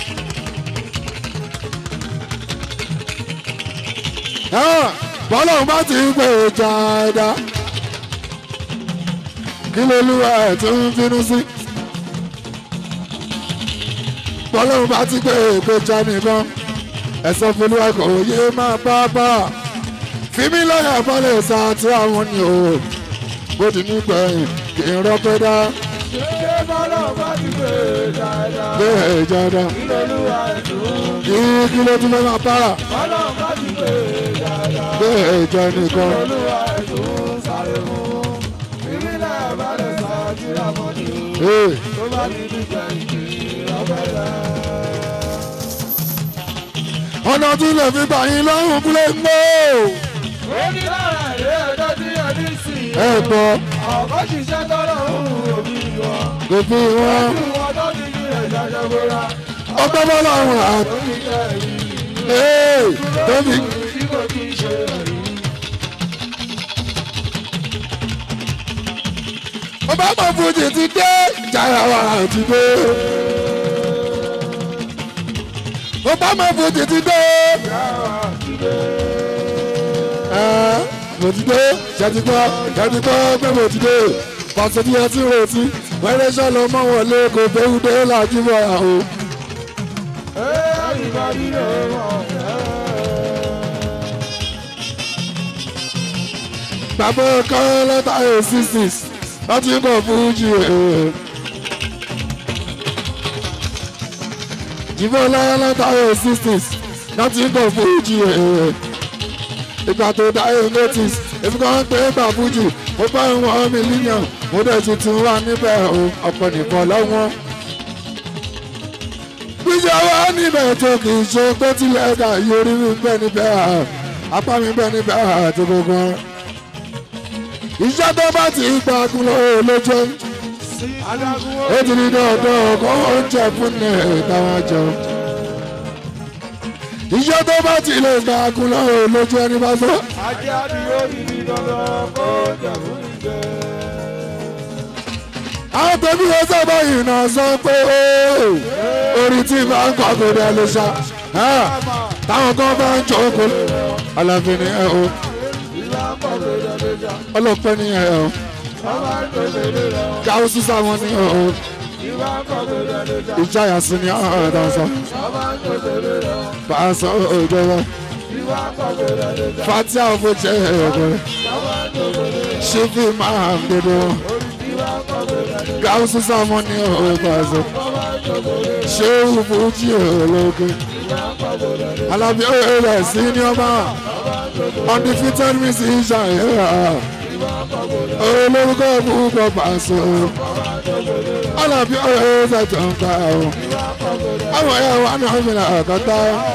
bọ́lọ́hún bá ti gbé ìjà ẹ̀dá kí lolúwa ẹ̀ tó ń bínú sí. bọ́lọ́hún bá ti gbé ìgbéjà nìkan ẹ̀sọ́ fúnlúwa kò yé máa bá bá fímí lọ́yà bọ́lẹ̀ sá tí àwọn ni o bó ti nígbẹ̀yìn kì í rọ́pẹ́ dá. ṣé bọ́lọ́hún bá ti gbé ìjà ẹ̀dá gbé ìjà ẹ̀dá kí lolúwa ẹ̀ tó ń kí ló tún fẹ́ máa bára bọ́lọ́hún bá ti gbé ìjà ẹ̀dá gbé ìjà nìkan. lolúwa ẹ̀ tó ń sáré mú ìrìnlẹ̀ balẹ̀ sá tí àwọn ni o tó bá ti nígbẹ̀yìn kì í rọ́pẹ́ dá. ọ̀nà tún lè fi bàyín lọ́rùn kúlẹ̀ ń gbó. ó ní lára ìwé ẹjọ́ tí ẹni sì ẹ gbọ́ ọ̀kọ́ ṣiṣẹ́ tọ́lọ̀ òun òbí wọn kò fi wọn ojú wọn tó ti ní ẹ̀jẹ̀ ṣẹ́gbóra ọgbẹ́ bọ́ lọ́rùn lórí jẹ́ èyí tóbi. tí kò kí ń ṣe èyí. ọba mọ̀ fújì ti dé jàrá wa ti dé. ọba mọ̀ fújì ti dé. mo ti dé ṣètìgbọ́ pé mo ti dé pàṣẹ tí ẹ ti retí wẹ́rẹ́ sọ́lọ́ mọ́ wọlé kò bẹ́ẹ̀ dé lájú bọ̀ àwọn. everybody know bàbá kan lẹ́tà A66 láti kọ̀ fújì jìbọn lẹ́tà A66 láti kọ̀ fújì ìgbà tó dá ẹ notice èmi kan pé gbà fújì mo bá wọn mílíọ̀nù mo dẹ̀ tuntun wà níbẹ̀ ọ̀pọ̀ nìkan lọ́wọ́. bíjà wá níbẹ̀ tó kì í ṣe pé tilẹ̀ dà yorí mi bẹ́ẹ̀ níbẹ̀ apá mi bẹ́ẹ̀ níbẹ̀ àti gbogbo. iṣẹ́ tó bá ti gbàgùn lọ́wọ́ lójú ó ti di dandan kó oúnjẹ fún ní ìtawà jẹun. iṣẹ́ tó bá ti lè gbàgùn lọ́wọ́ lójú ẹni bá sọ. ajé àdìyó ti di dandan kó oúnjẹ fún ní jẹ. àwọn tẹ̀mí yẹn sábà yìí náà sọ pé orí tí máa ń kọ́ àgbèrè lè ṣá táwọn kan bá ń jókòó aláfin ni ẹ o ọlọ́pẹ́ ni ẹ o gáwó sísá wọn ni ẹ o ìjáyà sí ni ọ̀dà sọ pàṣẹ òjọba fatia òfòjẹ ẹ̀rọ ṣífì máa ń dédé wọn gáwó sísá wọn ni ọ̀dà sọ ṣé òfòjì ológe alábí ọ̀rẹ́ sí ni ọba undefeated musician olórúkọ púpọ̀ pàṣẹ alábí ọ̀rẹ́ ṣẹ̀tọ̀ ń ta ọ̀ àwọn ẹ̀yà wà ní ọ̀fìnà àkọ́tà.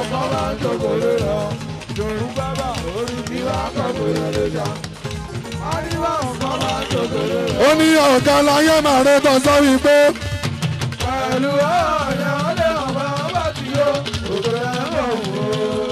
ó ní ọ̀gá láyé màá rẹ̀ tán sọ wípé. pẹ̀lú ọ̀yà ọ̀lẹ́ ọ̀bá ọba tí yóò òkè ẹ̀mọ̀ wò.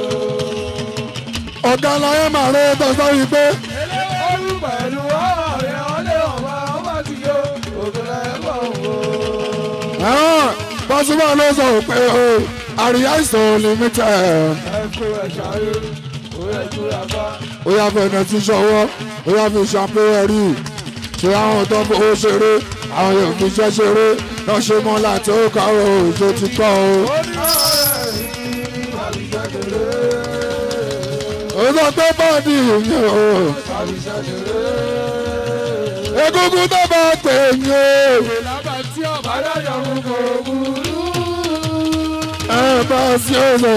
ọ̀gá láyé màá rẹ̀ tán sọ wípé. olú pẹ̀lú ọ̀yà ọ̀lẹ́ ọ̀bá ọba tí yóò òkè ẹ̀mọ̀ wò. Pasuma ló sọ pé o àríyá ìsàn limited. ẹ̀kú ẹ̀ṣà yóò ẹ̀kú àbá. ó yà fẹ̀nẹ̀ tí sọ́wọ́ ó yà fi ṣàpẹ́rẹ́ rí ṣé àwọn tó fowó ṣeré àwọn yóò fi iṣẹ́ ṣeré náà ṣe mọ́ láti ó kàwé òjò ti kọ́ o. ó sọ pé bọ́ọ̀dì mi o egungun tó bá pè mí o. ìlànà tí ọ̀bá dájọ́ mú kò burú. ẹ bá a sí ọ̀sẹ̀.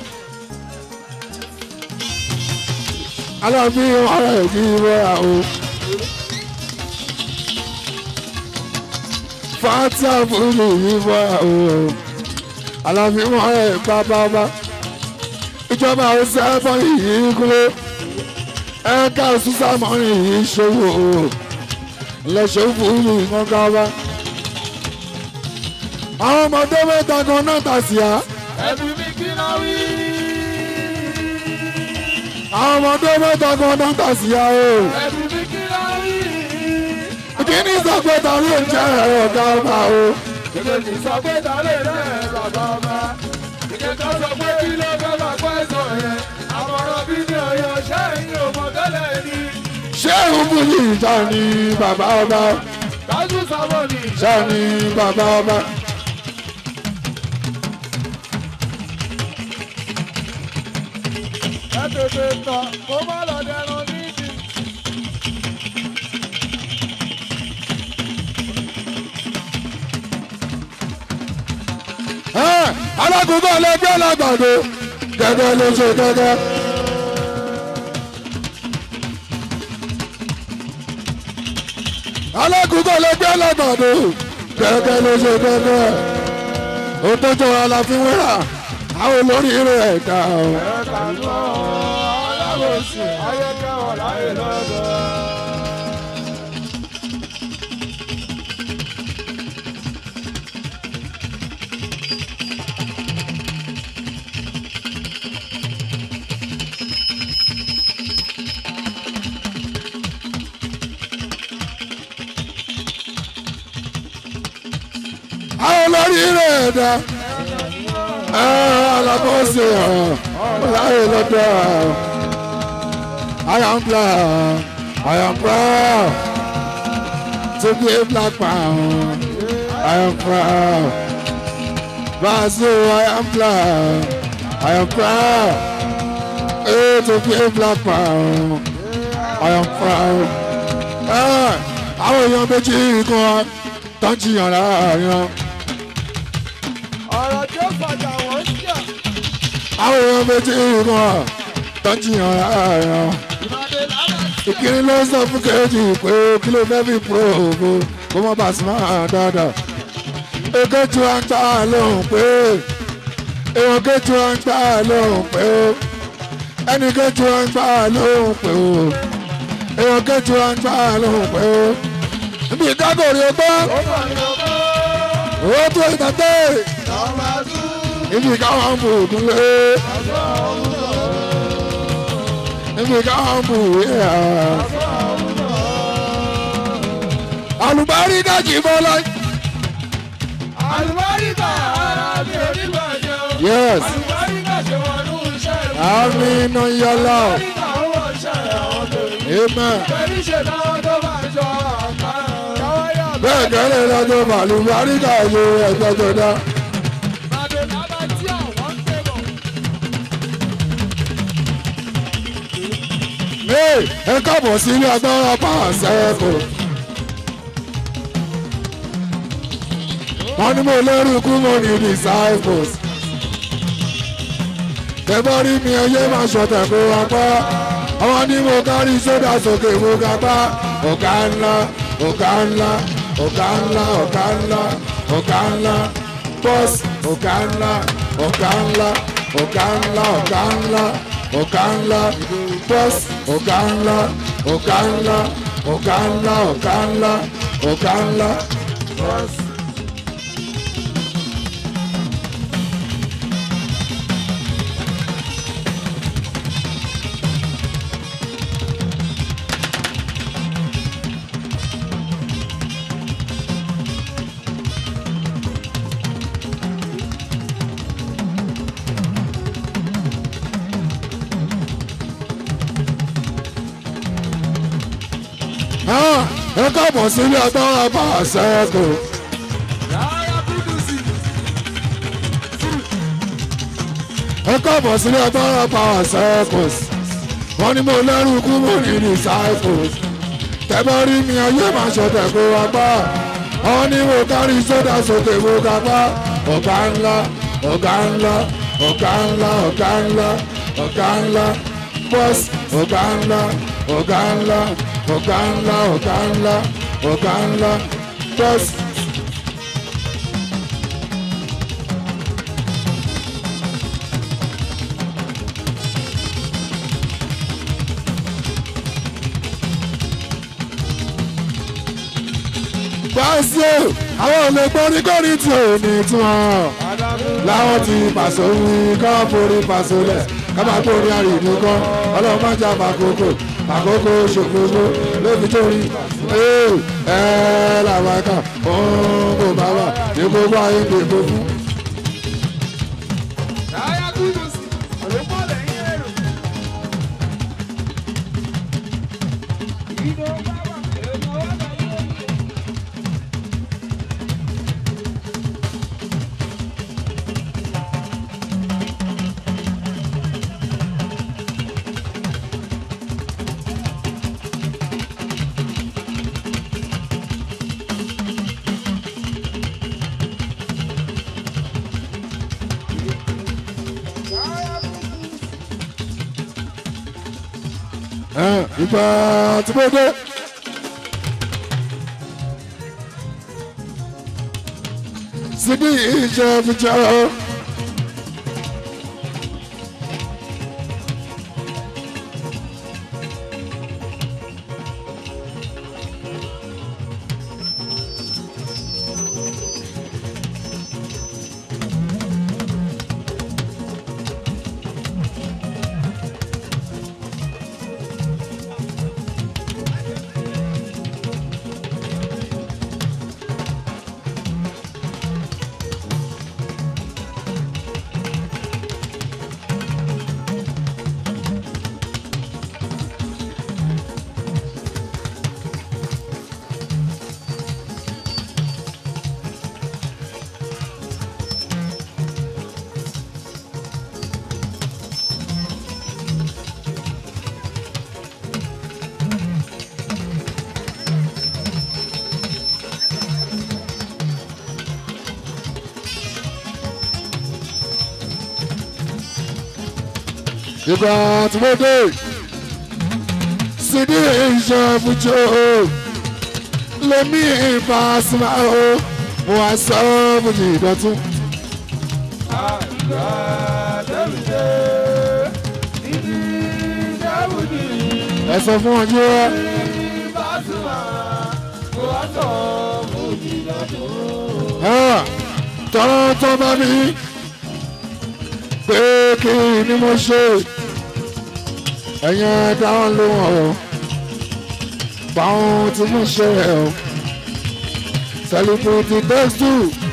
alábí ọ̀rẹ́ ìdí ìwọ́ra o. fatia fúnmi ìwọ́ra o. alábí ọ̀rẹ́ bábábá. ìjọba ọ̀sẹ̀ ẹ̀fọ́ yìí kúrò. ẹ̀ka sísàmọ́rin yìí ṣòwò o. lẹ́sọ̀ fúnmi ìmọ̀gáwá. àwọn ọmọdé mẹ́ta kan náà tà sí a. ẹbí mi kí náà wí. àwọn ọmọdé mẹ́ta kan náà tà sí a o. ẹbí mi kí náà wí. kíní sọ pé ta ló ń jẹ́ ọ̀gá ọba o. ìkejì sọ pé ta lè rẹ̀ bàbá ọba. ìkẹta sọ pé kí ló fẹ́ bá pẹ́ sọ yẹn. àmọ̀ràn bí ní ọ̀yọ́ sẹ́yìn òmò tẹ́lẹ̀ ni. ṣé ìwúlì ìjà ni bàbá ọba. dájú sábọ̀ ni. ìjà ni bàbá ọba. ẹ tètè tọ̀ kó má lọ dẹrun nídìí. alákòókò lẹgbẹ́ alágbàdo gẹ́gẹ́ ló ṣe gẹ́gẹ́. alákòókò lẹgbẹ́ alágbàdo gẹ́gẹ́ ló ṣe gẹ́gẹ́. ó tó jọ aláfin wẹ́rà àwọn olórí rẹ̀ ẹ̀ka o. ẹ̀ka lọ alábòsí ayékẹ́wọ̀ láyé lọ́dọ̀. àwọn olórí rẹ̀ ẹ̀dá alábòsí láyé lọ́dọ̀. I am proud, I am proud to be a black man. I am proud, Basu, I am proud, I am proud to be a black man. I am proud. Àwọn èèyàn méjì kan tó ń jiyàn láàrin wọn. ọ̀rọ̀ tí ó fàjà wọ́n ń jà. àwọn èèyàn méjì kan tó ń jiyàn láàrin wọn. ìkíni ló sọ fún kejì pé kí ló fẹ́ fi púròfò kó mọ́ bá sí máa dáadáa. èkejì wa ń ta lóhùn pé èèyàn kejì wa ń ta lóhùn pé ẹnì kejì wa ń ta lóhùn pé èèyàn kẹjọ àgbà lóhùn pé ó níbi kágòrì ọgbọ́n owó tó ìtàtẹ́ níbi káwọn bù kúnlé níbi káwọn bù wíyà alùbáríkà kì í bọ́ láì. àlùbáríkà ara mi ò ní bàjẹ́ o. Yes. àlùbáríkà ṣe wọ́n ní iṣẹ́ ìlú. Àmín yọlá. àlùbáríkà ó wọ̀ ṣẹ́ àwọn tèmi. Amen. pẹ̀lú ìṣèdáwọ́ tó máa jọ àkàrà. Bẹ́ẹ̀ kẹ́lẹ́ lọ́jọ́ màlúbáríkà ṣe ẹ̀jẹ̀ tó dá. Màdùnà bá tí àwọn ń gbé bọ̀. Ẹ káàbọ̀ sí ilé agbára power circle. Wọ́n ní mo lẹ́rù ikú mo ní disciples. Tẹ̀bọ́ rí mi ẹyẹ máa ṣọ̀tẹ̀ kó wa pa. Àwọn ní mo kárí sódà sókè mo ga pa. Ọ̀gá ńlá, ọ̀gá ńlá, ọ̀gá ńlá, ọ̀gá ńlá, ọ̀gá ńlá. Bọ́ọ̀sì ọ̀gá ńlá, ọ̀gá ńlá, ọ̀gá ńlá, ọ̀gá ńlá, ọ̀gá ńlá. Bọ́ọ̀sì ọ̀gá ńlá, ọ̀gá ńlá, ọ̀gá ńlá, ọ̀gá ńlá, ọ̀gá ńlá. Bọ́ọ̀sì. Ẹ káàbọ̀ sílé agbára power circle. Ẹ káàbọ̀ sílé agbára power circles. Wọ́n ní mo lẹ́rù kú mo ní disciples. Tẹ̀bọ́ rí mi ayé máa ṣọ̀tẹ̀ kó wa pa. Wọ́n ní mo kárí sódà sókè mo ga pa. Ọ̀gá ńlá, ọ̀gá ńlá, ọ̀gá ńlá, ọ̀gá ńlá, ọ̀gá ńlá. Bọ́ọ̀sì ọ̀gá ńlá, ọ̀gá ńlá. Ọ̀gá ńlá, ọ̀gá ńlá, ọ̀gá ńlá, bọ́ọ̀sì. Báyìí àwọn ò lè gbórí kórì tí ò ní tún hàn. Láwọn ti pàṣẹ wí ká forí pàṣẹ lẹ̀ ká máa gbórí àrìbí kan ọlọ́run má jà bàkókò àkókò ṣòfófó lóbi tó rí làwákà òun kò bá wà ní gbogbo ayé ń dèbò fún. Ìgbà tí mo dé. Síbí ìjẹ́ fi jẹ́ ọ́. Ìgbà tí mo dé sídìí iṣẹ́ fújó lèmi Pasuma o mo wá sọ fújì ìdọ̀tún. Àgbà tẹ̀lé ìdí ìjẹ́bùdì ẹ sọ fún wọn jí wá. tọ́lọ́ tó bá mi pé kí ni mo ṣe ẹ̀yẹn dáhùn ló wọ̀n o báwọn tí mo ṣe ẹ̀ o celebrity thanks to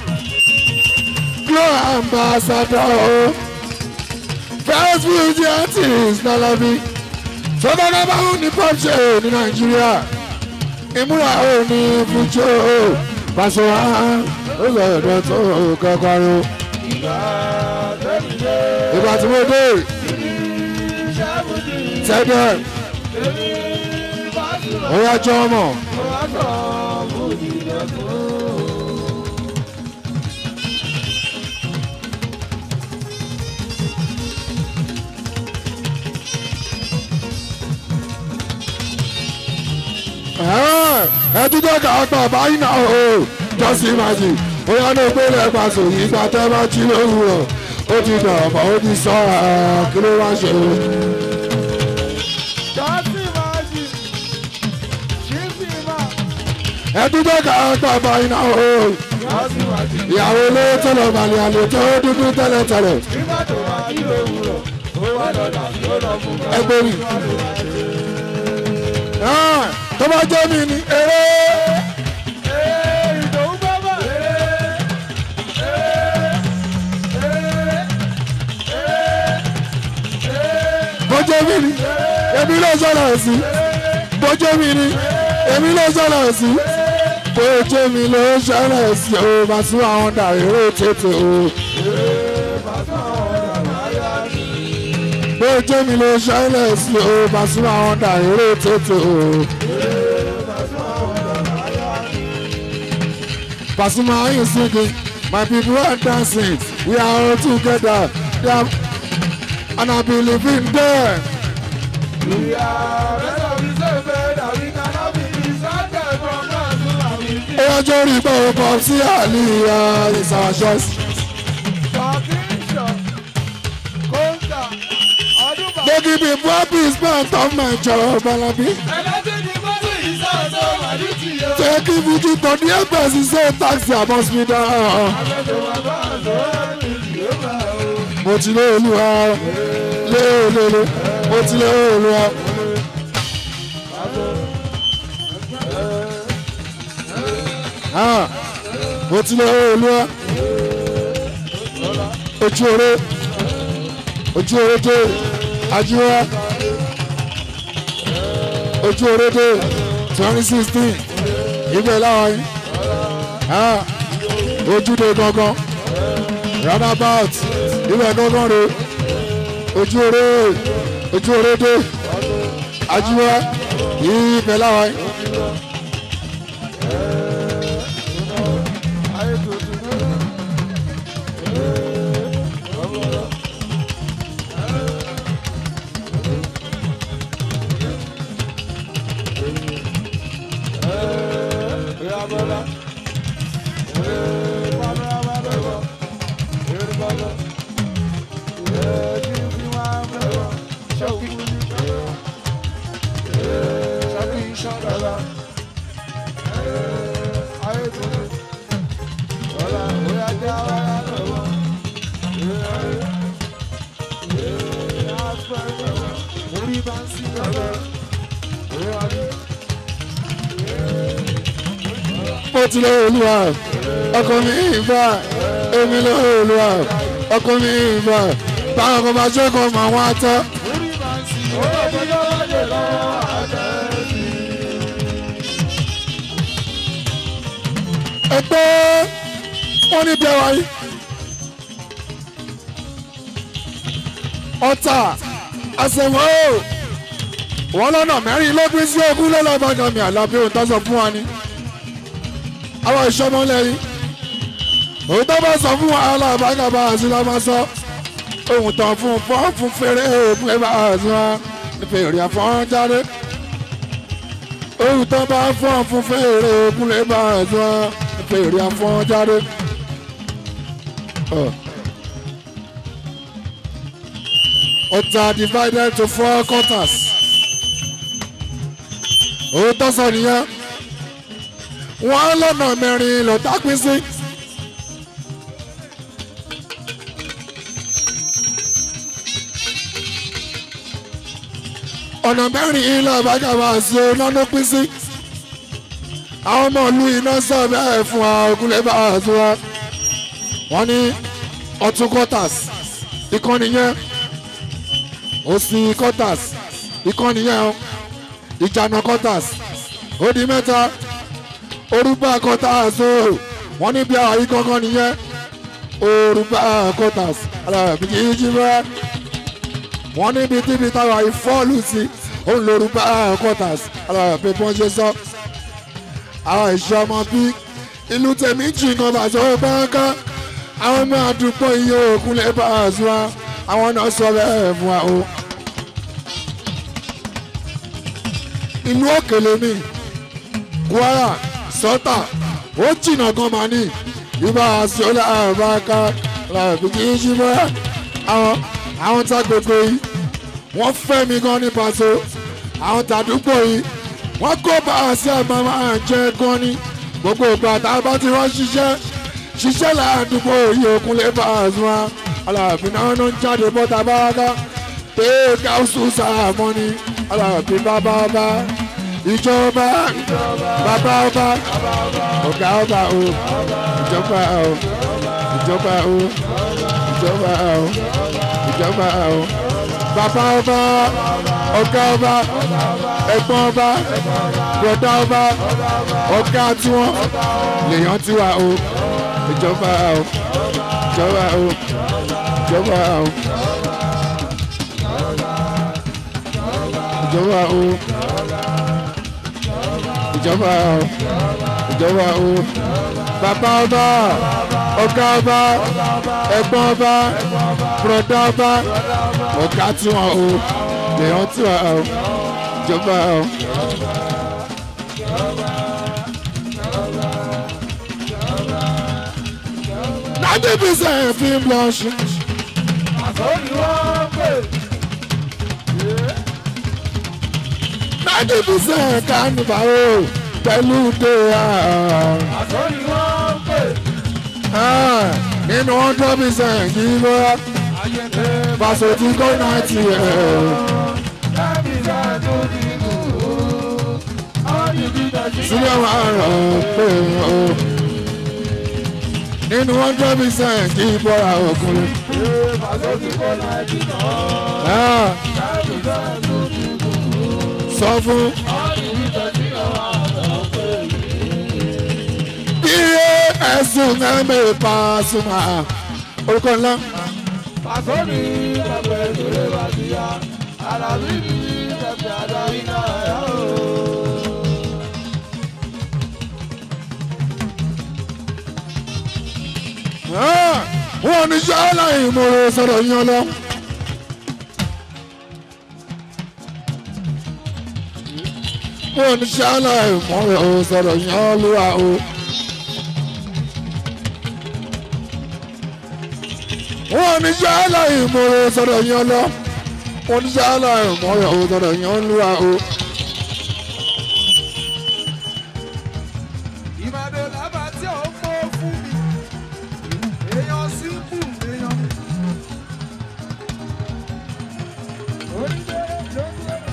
glow ambassador o first beauty artist lalabi tó bá dá báwọn ní pop ṣe ní nàìjíríà ìmúra ò ní fújó o pàṣẹ wa ó lọ ọ̀dọ̀ tó kọ́kọ́rọ́ ìgbà tí mo dé tẹ́lẹ̀ ó yá jọ ọmọ. ẹ tún jẹ́ ká gbà báyìí náà o just imagine bóyá ní ìpínlẹ̀ ẹ̀pàṣẹ yìí gba tẹ́ bá jí lówùrọ̀ ó ti dọ̀ọ̀bọ̀ ó ti sọ kí ló wá ṣe o. ẹ tún jẹ́ ká gbà báyìí náà o ìyàwó ilé tó lọ màlẹ̀ àlè tó dúdú tẹ́lẹ̀tẹ́lẹ̀. ẹgbẹ́ mi tó bá jẹ́ mi ní eré. bọ́jọ́ mi ni èmi ló sọ̀rọ̀ sí bọ́jọ́ mi ni èmi ló sọ̀rọ̀ sí bọ́jọ́ mi ló sọ̀rọ̀ sí o máa tún àwọn dàríró tètè o. bọ́jọ́ mi ló sọ̀rọ̀ sí o máa tún àwọn dàríró tètè o. Pasuma, are you singing? My people are dancing. We are all together. And I believe in them. We are better we say better. We cannot be distracted from us. Oya Jori Bo Popsi Aliyah is our choice. They give me one piece part of my job, Alabi. Take it with you to the embassy, say taxi, I must be down. Mo ti lé Olúwa lé mo ti lé Olúwa. Mo ti lé Olúwa. Ojú oré dé Ajíwá. Ojú oré dé 2016 ibẹ̀ láwọn yìí ojúde gangan roundabout ibẹ̀ gangan re ojú oré dé Ajíwá ibẹ̀ láwọn yìí. Mo ti lé Olúwa ọkọ mi ìgbà èmi lé Olúwa ọkọ mi ìgbà báwọn kan bá ṣe kọ́ mọ̀ wọ́n á tọ́. Ẹgbẹ́ wọn ní bẹ́ẹ̀ wáyé ọ̀tà àṣẹwọ́ wọn lọ́nà mẹ́rin lógún sí ogún lọ́lọ́gbọ̀ngàn mi àlàbí òun tó sọ fún wa ni àwọn ìṣọmọlẹ́yìn òun tó bá sọ fún wa alábàgàbà àti lọ́mọ sọ ohun tán fún fún fèrè òògùn ẹ̀ bá àti wọn ní fèrè àfọ́n jáde ohun tán bá fún fèrè òògùn ẹ̀ bá àti wọn ní fèrè àfọ́n jáde. Ọ̀tà divided to 4 quarters. òun tó sọ nìyẹn wọ́n lọ́nà mẹ́rin lọ́tà pín sí. ọ̀nà mẹ́rin ilé ìbájàmbá sí onáná pín sí. àwọn ọmọ ìlú iná sọ bẹ́ẹ̀ fún wa ògúnlẹ̀ bá a tó wa. wọ́n ní ọ̀tún quarters ìkànnì yẹn òsì quarters ìkànnì yẹn ìjànà quarters ó di mẹ́ta orúbá quarters o wọ́n ní bí àwọn ìkọ̀ọ̀kan nìyẹn orúbá quarters alábí kì í jí bẹ́ẹ̀ wọ́n níbi tíbi táwa ìfọ́ọ̀lù sí òun lórúbá quarters alábí bí wọ́n ṣe sọ àwọn ìṣọ́ ọmọ bí ìlú tèmi jì kan bàtà ó bá ń ká àwọn ọmọ àdúgbò iye òkun lè bá a sùn wa àwọn náà sọ bẹ́ẹ̀ fún wa o. ìlú òkèlè mi Kwara sọ́tà ó jìnnà gan máa ní ibà sọ́lá àbáká làbí kì í ṣí bọ́ àwọn tá gbogbo yìí wọ́n fẹ́ mi gan ní pàṣẹ àwọn tàdúgbò yìí wọ́n kó bá a sí àgbà máa jẹ gan ní gbogbo ìgbà tá a bá ti rán ṣiṣẹ́ ládùúgbò yìí òkun lè bá a sùn wa aláàfin náà ló ń jáde bọ́ta báraká pé káwùsù sàmọ́ ni aláàfin bàbá ọba ìjọba bàbá ọba ọ̀gá ọba o ìjọba o ìjọba o ìjọba o ìjọba o bàbá ọba ọ̀gá ọba ẹ̀gbọ́n ọba bọ̀dá ọba ọ̀gá tiwọn lèèyàn tiwa o ìjọba o ìjọba o ìjọba o ìjọba o ìjọba o ìjọba o bàbá ọba ọ̀gá ọba ẹ̀gbọ́n ọba bùrọ̀dá ọba ọ̀gá tiwọn o lèèyàn tiwa o ìjọba o. 90% fi blush. Àsọ̀rí wọ́n pè. 90% kánìfà o pẹ̀lú dé a. Àsọ̀rí wọ́n pè. Nínú 100% kì í lọ́ra. Pàṣẹ tí kò 90 ẹ̀. Sílẹ̀ wà rọ̀ pé o. Nínú 100% kì í bọ́ra ọkùnrin. Sọ fún. Iye ẹ̀sùn ẹ̀mẹ́ Pasuma orúkọ ńlá. Pàṣọ́nì ẹgbẹ́ ìṣòro bá ti yá, àlàbí ní ẹgbẹ́ adarí náà yá o. Wọ́n ní sọ́ọ́lá ìmọ̀ràn sọ̀rọ̀ yan lọ. Wọ́n ní sọ́ọ́lá ìmọ̀ràn sọ̀rọ̀ yan lúwa o. Wọ́n ní sọ́ọ́lá ìmọ̀ràn sọ̀rọ̀ yan lọ. Wọ́n ní sọ́ọ́lá ìmọ̀ràn sọ̀rọ̀ yan lúwa o. Ìbàdàn làbà tí ò ń mọ́ fún mi, èèyàn sí kù èèyàn. Oníbẹ̀rẹ̀ ló ń bẹ̀rẹ̀.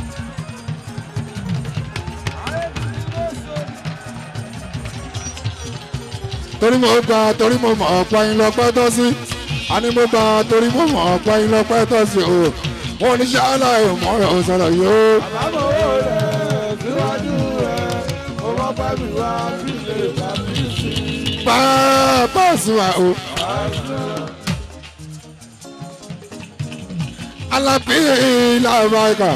Torí mo gba torí mo mọ̀ ọ̀pọ̀ yín lọ pẹ́ tọ́ sí. Àní mo gba torí mo mọ̀ ọ̀pọ̀ yín lọ pẹ́ tọ́ sí o. Wọ́n ní sọ́ọ́lá ìmọ̀ràn sọ̀rọ̀ yìí o. Àbámọ̀ owó rẹ̀ síwájú rẹ̀, ó mọ́ pẹ́lú wa bí lè bá bí sí. Pasuma o. Alábí làbàkà.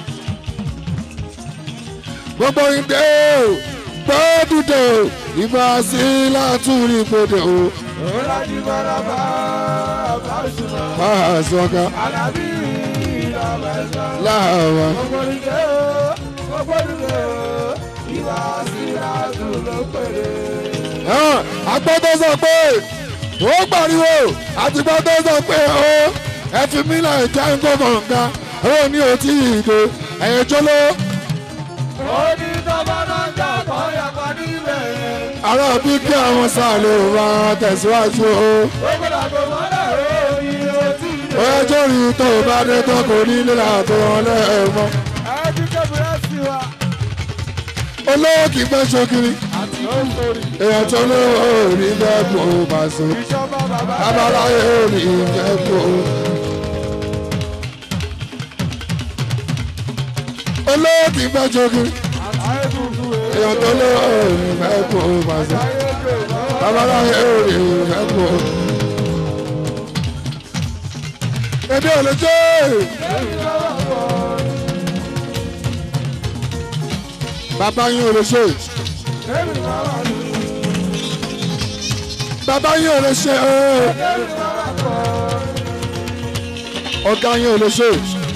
Gbogbo ìdè gbódùdè ìbá sí látúrí gbòdè o. Ọlájú Báràbá Pasuma. Pasuma. Àlàbí ìlàbẹ̀sà. Láwa. Ọgbọ́nìkẹ́ o, ọgbọ́nìkẹ́ o, ìwà síláàtù ló pèrè. Agbọ́dọ̀ sọ pé ó pariwo àti gbọ́dọ̀ sọ pé ó ẹ fi mí láì já ń gbọ́ kọ̀ǹga ó ní òtí ìdè ẹ̀yẹ jọ́lọ́. Ó Oni tọ́ba náà jà kọ́ yàgbá níbẹ̀ yẹn. Ará bí kí àwọn sàlẹ̀ wá tẹ̀síwájú o. Gbogbo làgbo mọ́lẹ̀ ròyìn ojú ilé. Ọjọ́ rí tó bá dé tó kò ní nílà tó wọn lẹ́ẹ̀mọ́. Ẹbí kébùrẹ́ sí wa. Olówó kì í fẹ́ ṣokiri. Àti òǹkórì. Èèyàn tó lówó rí bẹ́ẹ̀ kó o bá so. Ìjọba bàbá. Abáláyé ò ní bẹ́ẹ̀ kó o. Olówó kì í fẹ́ ṣokiri. Èèyàn tó lówó rí bẹ́ẹ̀ kó o bá so. Abáláyé ò ní bẹ́ẹ̀ kó o. Èdè ò lè jẹ́. Bàbá yín ò lè ṣe. Bàbá yín ò lè ṣe. Ọ̀gá yín ò lè ṣe.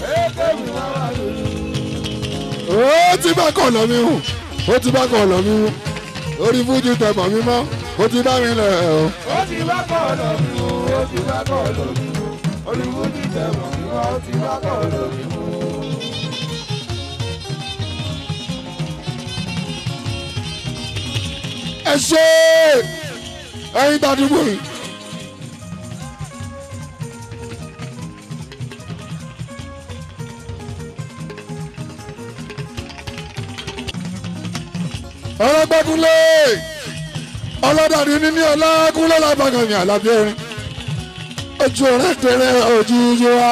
Ó ti bá kọ̀ lọ mí hù. Ó ti bá kọ̀ lọ mí hù. Orí fújì tẹ̀mọ̀ mi mọ́. Ó ti bá mi lẹ̀ ọ́. Ó ti bá kọ̀ lọ mí hù. Ó ti bá kọ̀ lọ mí hù. Orí fújì tẹ̀mọ̀ mi mọ́. Ó ti bá kọ̀ lọ mí hù. Ẹ ṣe ẹyin tàdúgbò yìí. Ọlọ́gbẹ́kúnlé ọlọ́dàdì níní ọlákúnlé lábàgàmì àlàbí ẹrin ojú ọ̀rẹ́ tẹ̀lé ojú yíyí wa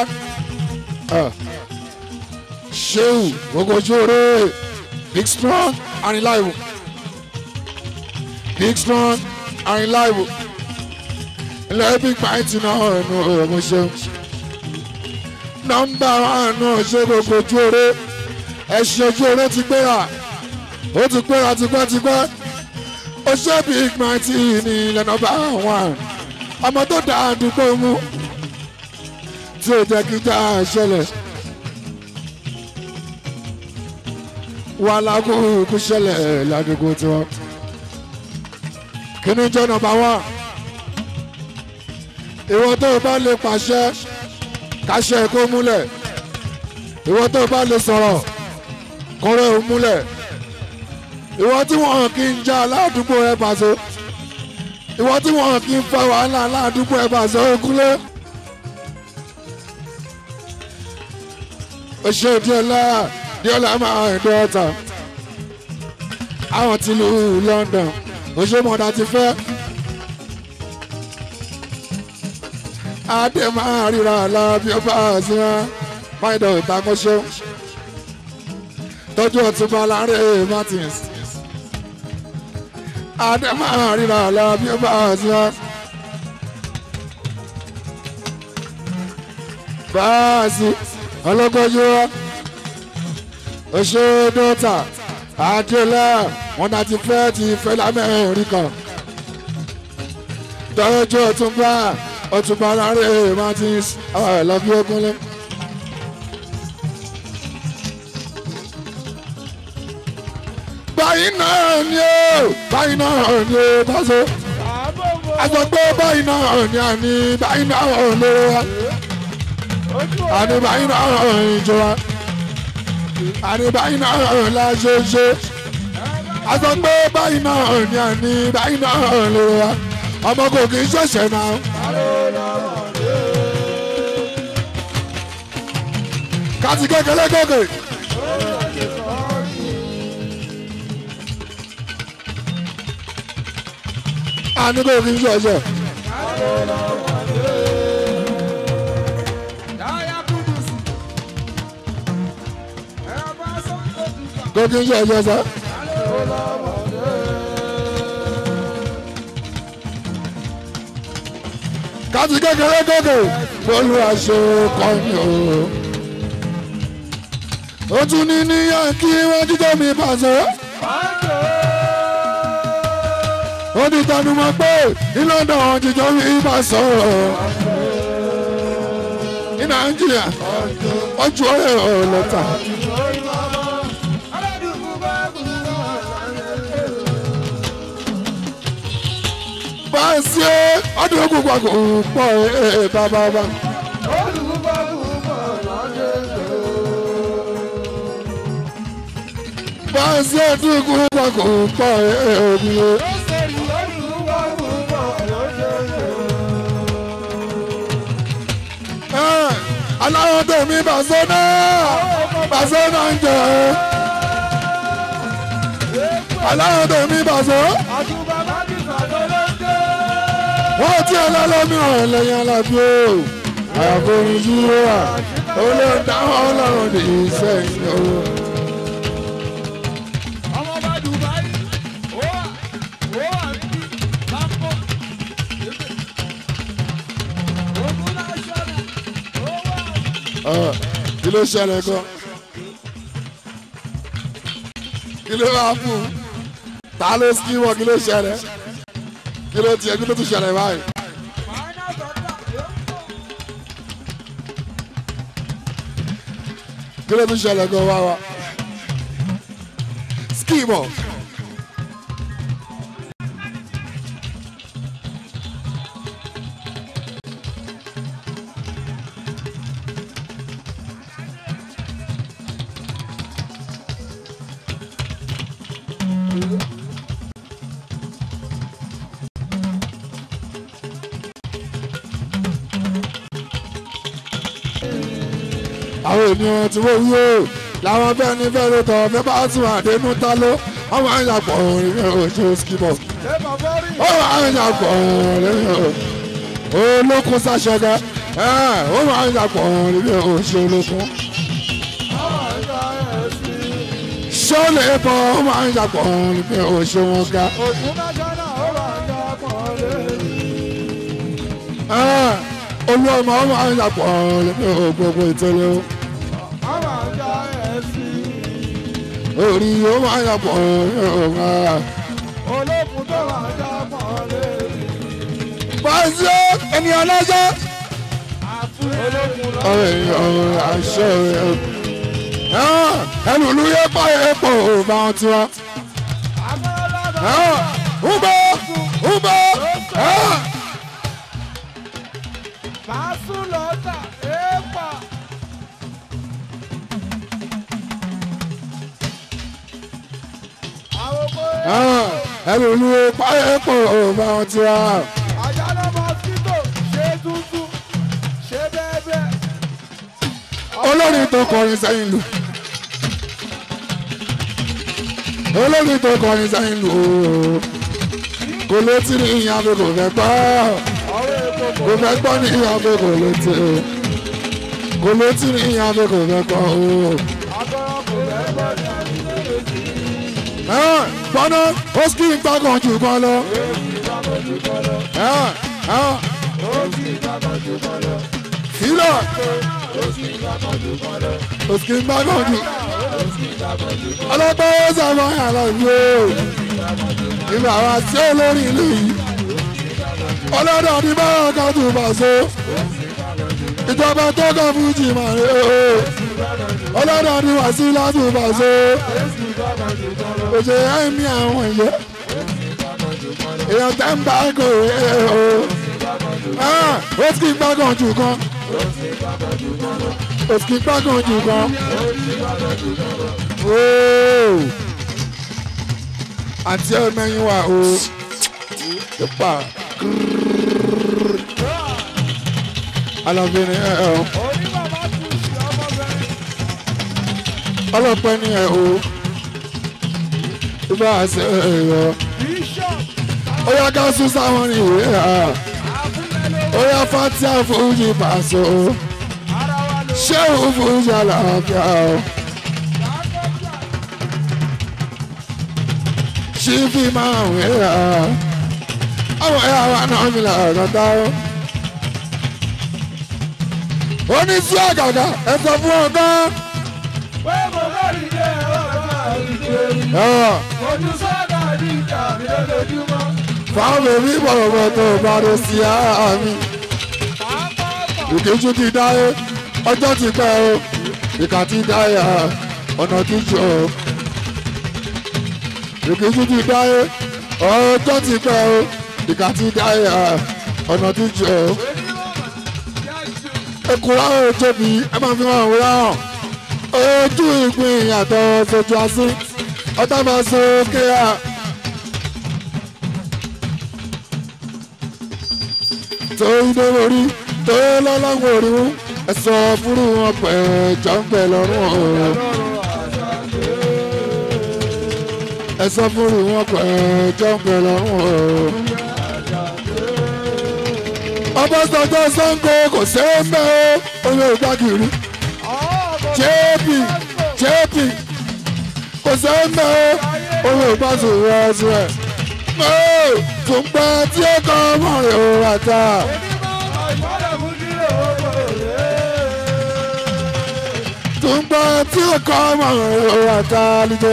ṣéwù gbogbo ojú ọ̀rẹ́ big strong and reliable. Big strong and reliable. Ilẹ̀ big mighty náà ẹnu ọmọ ṣeun. Nọ́mbà náà ṣe gbogbo ojú oré. Ẹṣin ojú oré ti gbéra. Ó ti gbéra tipẹ́tipẹ́. Ó ṣe big mighty ní ilẹ̀ nọ́mbà 1. Ọmọ tó dá àdúgbò mú. Tí ó jẹ́ kí já ṣẹlẹ̀. Wàhálà kúkú ṣẹlẹ̀ ládùúgbò tiwọn. Kíní jẹ́ nọ́mbà 1. Ìwọ tó bá lè pàṣẹ káṣẹ kó múlẹ̀. Ìwọ tó bá lè sọ̀rọ̀ kọ́rẹ́ ò múlẹ̀. Ìwọ tí wọ́n kì í já aládùúgbò ẹ Paso. Ìwọ tí wọ́n kì í fa wàhálà aládùúgbò ẹ Paso Ògúnlé. Oṣù Díọ̀lá máa ń dọ́ta. Àwọn tìlú London. Òṣèmọ̀dá ti fẹ́. Adé máa ríra lábí ọba àṣìwá. Máìdọ̀ ìtakọ́ṣẹ́. Tọ́jú Ọ̀túnba Láńrè Martins. Adé máa ríra lábí ọba àṣìwá. Báàsì ọlọ́gbọ́jú wa. Òṣèdọ́ta Adélá wọn náà ti fẹ́ l'Amẹ́ríkà. Tọ́jú Ọ̀túnba Láńrè Martins àwọn ẹ̀lọ́bí Ògúnlé. Báyìí náà ni ó báyìí náà ni ó Paso. Àgbọ̀ pé báyìí náà ni àní báyìí náà ló wá. Àní báyìí náà ìjọba. Àní báyìí náà láṣẹṣẹ. Àgbọ̀ pé báyìí náà ni àní báyìí náà ló wá. Ọmọ kò kì í ṣẹ̀ṣẹ̀ náà. Kàtí kékeré kékeré. Àní kò kì í ṣẹ̀ṣẹ̀. Kò kì í ṣẹ̀ṣẹ̀ sá. Kàtí kékeré kékeré. Olúwa ṣe kọ́ni o. Ó tún ní níyàn kí wọ́n jíjọ́ mi Paso. Ó ní tanumọ̀ pé ní London jíjọ́ mi Paso. Ní Nàìjíríà ojú ọ̀rẹ́ ọ̀lọ́ta. Báyìí ọdún ogun gbàgbọ́ pọ̀ bàbá. bá ń ṣe dúkú pọ̀ kò pọ̀ omi o. aláwọ̀ tèmi Pasuma Pasuma ń jẹ aláwọ̀ tèmi Pasuma. wọ́n ti ọlọ́lọ́mìíràn lẹ́yìn alábí o àyàfóyin yíyó à olóńdáwọ́ ọlọ́run ní ìsẹ́yìn o. kí ló ṣẹlẹ̀ gan kí ló wá fún ta ló sí wọ kí ló ṣẹlẹ̀ kí ló tiẹ̀ kí ló tún ṣẹlẹ̀ báyìí. kí ló tún ṣẹlẹ̀ gan wá wa skimọ̀. àwọn ènìyàn tí wọ́n wí o làwọn bẹ́ẹ̀ ní bẹ́ẹ̀ ló tọ̀ fẹ́ bá tún àdénú ta ló wọ́n máa ń yàpọ̀ òun ní ojú skimọ̀ wọ́n máa ń yàpọ̀ òun ní olókun sáṣẹ́gẹ́ wọ́n máa ń yàpọ̀ òun ní ojú olókun ṣọ́ọ̀lẹ̀ bọ̀ wọ́n máa ń yàpọ̀ òun ní ojú wọn ga. olú ọmọ wọn máa ń yàpọ̀ òun ní gbogbo ìtẹ́lẹ̀ o. orí yóò máa yàpọ̀ ọ̀gá. olókùn tó wà jápọ̀ lé. Pasuma ènìyàn lọ́jọ́. ọ̀rẹ́ àṣẹ rẹ̀. ẹnu ìlú yẹ pa epo bá wọn tiwa. ùbọ̀. Pasuma lọ́tà èèpà. ẹnu ìlú yẹ pa epo bá wọn tiwa. àjálù mosquito ṣe tuntun ṣe bẹ́ẹ̀. olórin tó kọrin sẹ́yìn lù. olórin tó kọrin sẹ́yìn lù kò létí ní ìyá mi kò fẹ́ gbọ́ kò fẹ́ gbọ́ ní ìyá mi kò létí kò létí ní ìyá mi kò fẹ́ gbọ́ gbọ́nà ó sì kí n gbàgàn jù kan lọ. Fílọ̀ ó sì kí n gbàgàn jù. ọlọ́pàá ó sábà yà lọ yìí o. ìgbà wa sí olórí ìlú yìí. ọlọ́dọ̀ ní báwọn kan tún bá so. ìjọba tó kàn fún jìmọ̀ rẹ̀ o. ọlọ́dọ̀ ní Wàsílà tún bá so. òṣè ẹ̀mí àwọn èèyàn. èèyàn tẹ́ ń bá kò rẹ̀ o. ó sì kí n gbàgàn jù kan. ó sì kí n gbàgàn jù kan. àti ẹ̀mẹ́yìn wa o. ipa alábìnrin ẹ̀ ọ́. ọlọ́pẹ́ ní ẹ̀ o. ibà ṣe ẹ̀yọ́. ó yá ká sún sáwọn ìwé ha. ó yá fatia fújì pàṣẹ o. ṣé òun fújì àlàáfíà o. ṣí fi máa ń wé ha. àwọn ẹ̀yà wa náà mi là ọ̀gọ́ta o. ó ní sí àgàgà ẹ̀ sọ fún ọ̀gá. pé mo lórí ilé ọ̀gá ìdílé ojú sọ́dà ní ìjà mi lójoojúmọ́. fáwọn bèbí bọ̀rọ̀bọ̀ tó bá dé sí àmì. ìkíjú ti dáyé ọjọ́ ti pẹ́ o ìkà ti dáyé ọ̀nà ti jọ o. ìkíjú ti dáyé ọjọ́ ti pẹ́ o ìkà ti dáyé ọ̀nà ti jọ o. ekura ojobi ẹ máa fi wọn wúrà hàn ojú ìpín ìyàtọ̀ sojú asín ọ̀tá máa sókè à. tó iná orí tó lọ́lọ́wọ́ orí wọn ẹ̀sọ́ fúru wọn pẹ̀ jọ́ǹpẹ̀ lọ́rùn o. ẹ̀sọ́ fúru wọn pẹ̀ jọ́ǹpẹ̀ lọ́rùn o. ọbọ̀sọ̀jọ́ Ṣàngó kò ṣeé mẹ́ o oyè ìgbàgìrì jp kò ṣeé mẹ́ o oyè ìgbàsùnwẹ̀ ẹ̀sùn tún pẹ́ tí ó kọ́ ọmọ rẹ̀ ò rà ta. tún pẹ́ tí ó kọ́ ọmọ rẹ̀ ò rà ta lítọ́.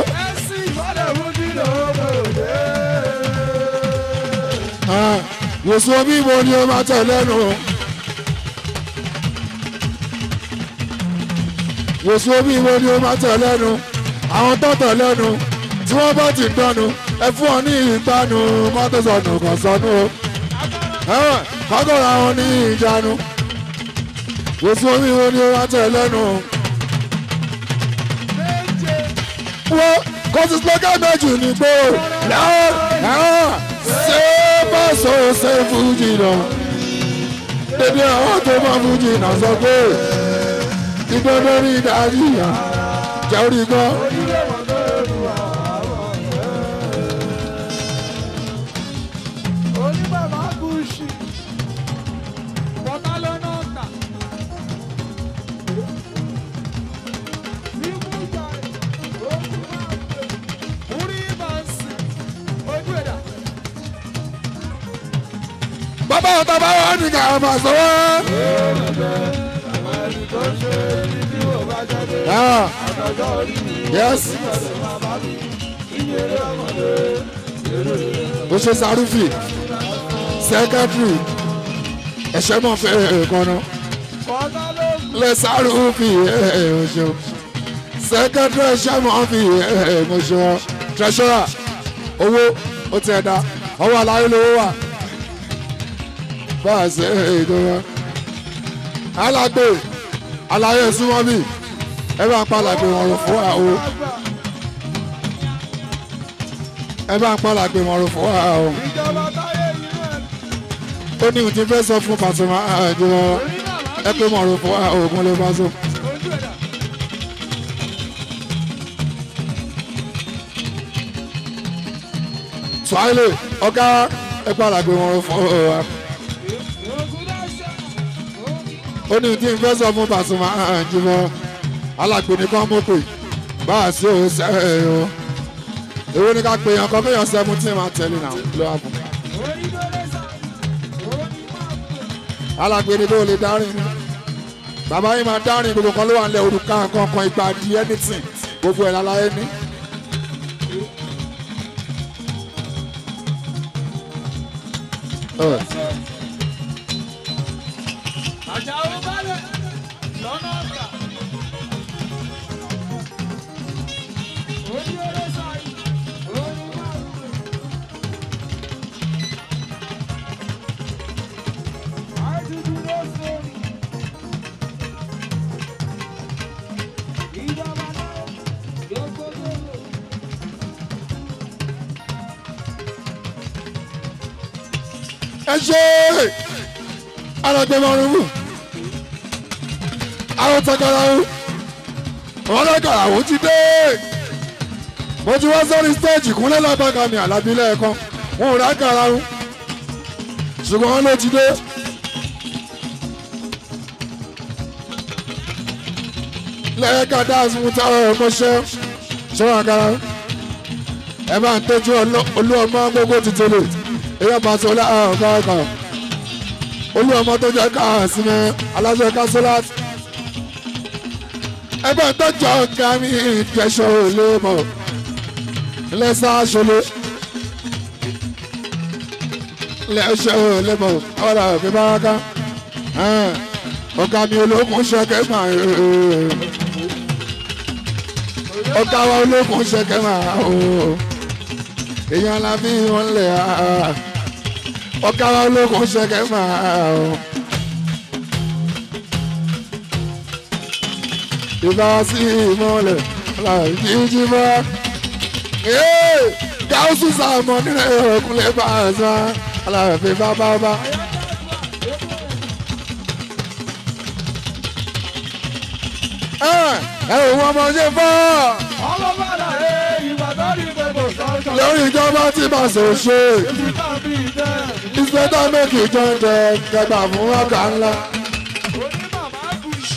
Yòsù omi wo ni o máa tẹ̀ lẹ́nu? Yòsù omi wo ni o máa tẹ̀ lẹ́nu? Àwọn tó tẹ̀ lẹ́nu tí wọ́n bá ti dánu ẹ fún ọ ní ìgbanu mọ́tò sọnù kan sọnù o. Kọ́kọ́rọ́ àwọn ní ìjánu. Yòsù omi wo ni o máa tẹ̀ lẹ́nu? Wọ́n kò sí slogan méjì ní gbó. Ṣé bọ́sọ̀ ṣe fújì náà? Dédé àwọn tó máa fújì náà sọ pé ìgbẹ́ lórí ìdájí yà jẹ́ orí gbọ́. Bàbá ọ̀tá bá wà ní ká máa sọ wá. Yes. Ó ṣe Sàrúfì sẹ́kẹ́tìrì ẹ̀ṣẹ́ mọ̀ fẹ́ ẹ̀kọ́nà lẹ Sàrúfì ẹ̀ṣẹ́ sẹ́kẹ́tìrì ẹ̀ṣẹ́ mọ̀ fi ẹ̀ṣẹ́ tẹ̀ṣọ́rà owó ó ti ẹ̀dá ọwọ́ aláyé lówó wà. Bá a ṣe ètò wọn. Alágbè aláyé súnmọ́ bí ẹ bá ń palàgbé wọn rò fún àwọ. Ẹ bá ń palàgbé wọn rò fún àwọ. Ó ní ìtí fẹ́ sọ fún Pasuma àjọ ẹ pé wọn rò fún àwọ ògùn lè bá sọ. Swahili ọ̀gá ẹ palàgbé wọn rò fún àwọ. Ó ní tí n fẹ́ sọ fún Pasuma àjùmọ̀ alágbèéní kan mọ̀ pé bá a sí òun sẹ́ẹ̀ o èwo ni ká pe yan kan kéèyàn 17 máa tẹ̀lé náà ló wà fún. alágbèéní tó lè dárin ni bàbá yìí máa dárin gbogbo kan ló wà nílẹ̀ òrùka kankan ìgbà di anything gbogbo ẹ̀ láláyé ní. Àjàó balẹ̀ lọ́nà ọ̀gá. Orí eré sáyé, orí máa ń pè. Àìdúdú ló sórí. Ìjọba náà yóò gbógbó lò. Ẹ ṣe alágbèmọ̀rún mú. Àwọn takarawu wọn lákàràwọ ti dé mo ti wá sórí stéèjì kúnlẹ̀ lábàgà mi Àlàbí lẹ́ẹ̀kan wọn ò rákàràwọ ṣùgbọ́n wọn ló ti dé. lẹ́ẹ̀ka dáàsì mú táwọn ọmọọṣẹ́ ṣọ́wọ́n àkàrà ẹ máa ń tẹ́jú olú ọmọ gbogbo ti tẹ̀lé èyí ọba tó láàrín ọ̀gá ọ̀gá olú ọmọ tó jẹ́ káà sí mi aláṣẹ kásólát ẹgbẹ́ tọ́jú ọ̀gá mi ìfẹsọ̀ olè mọ̀ lẹ́sà ṣọlẹ̀ lẹ́sẹ̀ olè mọ̀ ọ̀rọ̀ òfin báraka ọ̀gá mi olókùn ṣẹ̀kẹ́ máa ọ̀gá wa olókùn ṣẹ̀kẹ́ máa èèyàn la fi wọn lẹ̀ ọ̀gá wa olókùn ṣẹ̀kẹ́ máa. Ìbá sí ìmọ̀lẹ̀ láì jíjí bá gáúsù sàmọ́ nílẹ̀ ọkùnrin bá a sàn aláàfin bábábá. ẹ ò wọ́n ọmọ ṣe fọ́. ọmọ bàdà ẹ ìgbà tó rí gbogbo sọ́jọ́. lórí ìjọba tí màá sọ ṣe. èsì kan bí ìtẹ́. it's better make you join them kẹgbà fún ọ̀gá ńlá. onímọ̀má gùsì.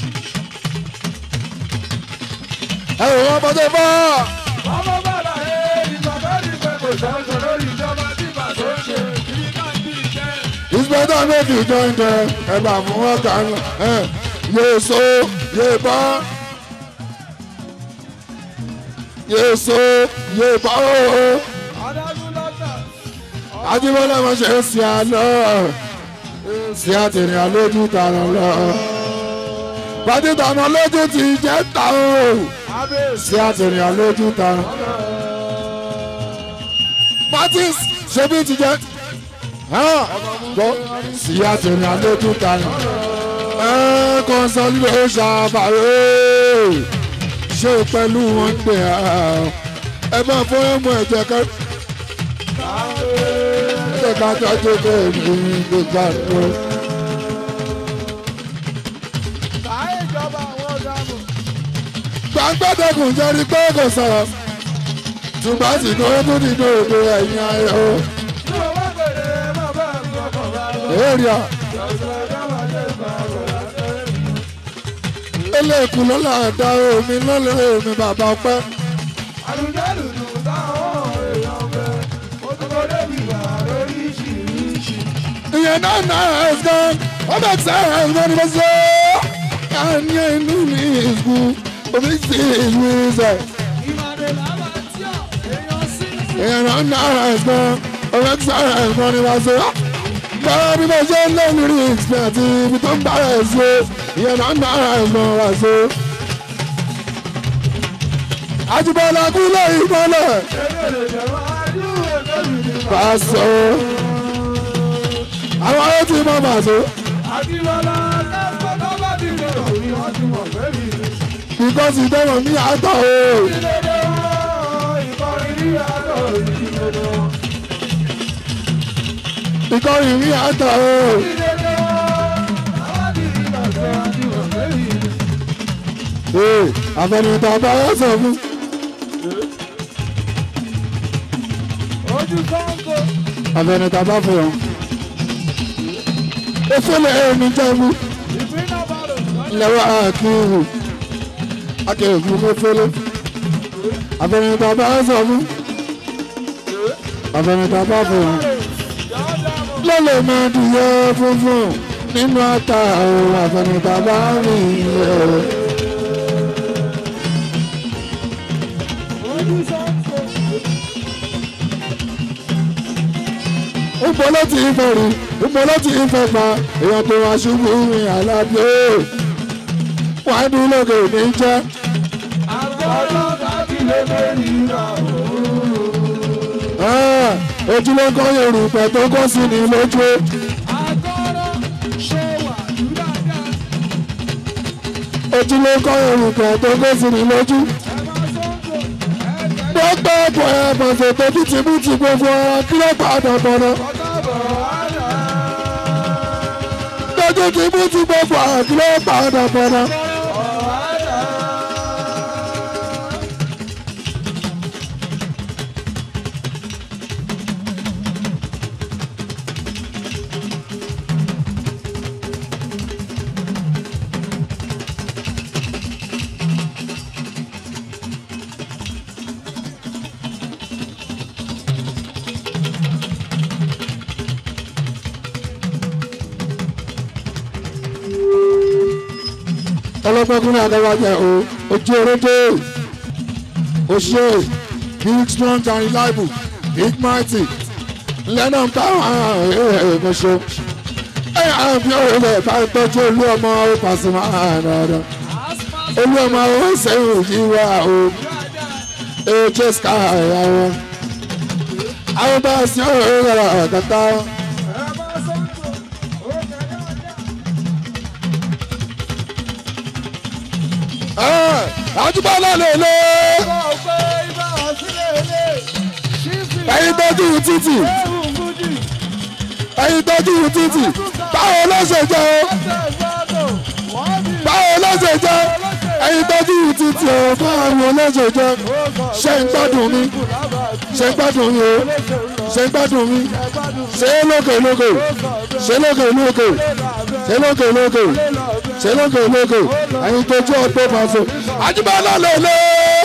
ẹ ò wọ́n ọmọ ṣe fọ́. ọmọ bàdà ẹ ìgbà tó rí gbogbo sọ́jọ́ lórí ìjọba tí màá sọ ṣe. èsì kan bí ìtẹ́. it's better make you join them kẹgbà fún ọ̀gá ńlá. yóò so yóò bọ́. yéso yé bá o. Ajíbọ́lá wọn ṣe é sí àná sí àtìrìn àlójú tààrà lọ. Pàdé tààrà lójú ti jẹ́ ta o sí àtìrìn àlójú tààrà. Martins ṣebí ti jẹ́ gbọ́ sí àtìrìn àlójú tààrà. Kọ́nsọ́lì ló ṣàbàrò ṣe pẹ̀lú wọn pé ẹ bá fọ́ ẹ̀mú ẹ̀jẹ̀ ká tọ́jú bẹ́ẹ̀ ní gbogbo àtọ́. gbàgbọ́dọ̀gùn jẹ́rí pé kò sọ̀rọ̀ ṣùgbọ́n sì kó tó nínú òde ẹ̀yìn ayọ̀. èrìà eléèkú lọ́la dá omi lọ́lẹ̀ omi bàbá ọpẹ́. àlùjálùdù táwọn èèyàn bẹ ó tó kọ́ débi wà lóríṣiríṣi. ìyẹn náà ẹ̀sán ọmọ ẹ̀sán ẹ̀sán ni mo sọ àní inú mi ìsú omi sí ìlú ìsẹ̀. ìmàdé làbà tí ò èèyàn sí. ìyẹn náà ẹ̀sán ọmọ ẹ̀sán ẹ̀sán ni mo sọ. báwo bí mo ṣe ń lé lórí ìsìn àti ibi tó ń bá ẹ̀ sí ìyẹn náà ẹ̀sán wà sí. Ajíbọ́lá kúlẹ̀ ìmọ̀lẹ̀. Pàṣẹ. Àwọn ayé ti mọ Pàṣẹ. Ajíbọ́lá lẹ́gbẹ̀ẹ́ bá ti lè rò ní ọdún ọ̀gbẹ́rì. Bíkọ́sì tẹ́wọ̀n ní àtọ̀ o. Ìdílé ìkọrin ní àtọ̀ ìdílé. Ìkọrin ní àtọ̀ o. Ìdílé àwọn ti rí bàtà ọdún ọ̀gbẹ́rì. Àfẹnitá bá yẹ sọ fún. Ojú Sango. Àfẹnitá bá fẹ́ wọn. Efele ẹni jẹ́mu. Ìpínlẹ̀ Bàrò. Lẹ́wọ́ àkíyèwò. Akẹ́kọ̀ọ́ fún efele. Àfẹnitá bá yẹ sọ fún. Àfẹnitá bá fẹ́ wọn. Lọ́lẹ̀ máa dìyẹ funfun nínú ata àwọn àfẹnitá bá rìn lẹ̀. Ìpolọ́ ti ìfẹ́ rí, ìpolọ́ ti ìfẹ́ pa, èèyàn tó wá ṣubú rìn àlàbí ó. Wọ́n á dúró lókè ní jẹ́. Àgọ́rọ̀ tàbí lè mẹ́rin ìgbà Ojúlógún Yorùbá tó kọ́ sí ni lójú. Àgọ́rọ̀ ṣe wà dúdàdà. Ojúlógún Yorùbá tó kọ́ sí ni lójú. Gbogbo ọ̀pọ̀ ẹ̀bọ̀nsẹ̀ tó bí ti mú ti gbogbo ara kí ló padà bọ̀nà. Gbogbo ti mú ti gbogbo ara kí ló padà bọ̀nà. Ọlọ́gbọ́n àdáwájẹ ojú orógbó oṣù big strong and reliable big mighty lẹ́nà ń bá ẹ̀ẹ́dẹ̀ẹ́dẹ́gbẹ̀ṣọ. Àbí ọ̀rẹ́ rẹ̀ bá ń tọ́jú olú ọmọ Pasuma dáadáa. Olú ọmọ sẹ́yìn òjì wá o. Ẹ̀jẹ̀ ská àwọn. Àwọn bá a sin ọ̀rẹ́ rẹ̀ kàtà. Àjùbọ́lá lè lé. ẹ̀yin tọ́jú títì ẹ̀yin tọ́jú títì báwo ló ṣe jẹ́ o báwo ló ṣe jẹ́ ẹ̀yin tọ́jú títì o báwo ló ṣe jẹ́ ṣé ń gbádùn mi ṣé ń gbádùn mi o ṣé ń gbádùn mi ṣé lókè lókè ṣé lókè lókè ṣé lókè lókè ṣé lókè lókè ẹ̀yin tọ́jú ọgbẹ́ pàṣẹ Àjíbọ́lá lélẹ̀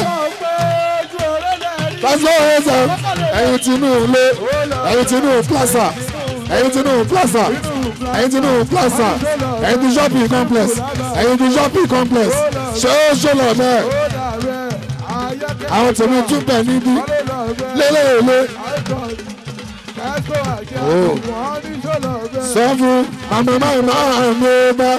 pàṣẹ ọ̀sán ẹ̀yin tinú ilé ẹ̀yin tinú plaza ẹ̀yin tinú plaza ẹ̀yin tinú plaza ẹ̀yin ti shopping complex ẹ̀yin ti shopping complex ṣé ó ṣọlọ bẹ́ẹ̀ àwọn tèmi tún bẹ̀ níbí lélẹ́ẹ̀lẹ́ sọ fún màmá máa mi bá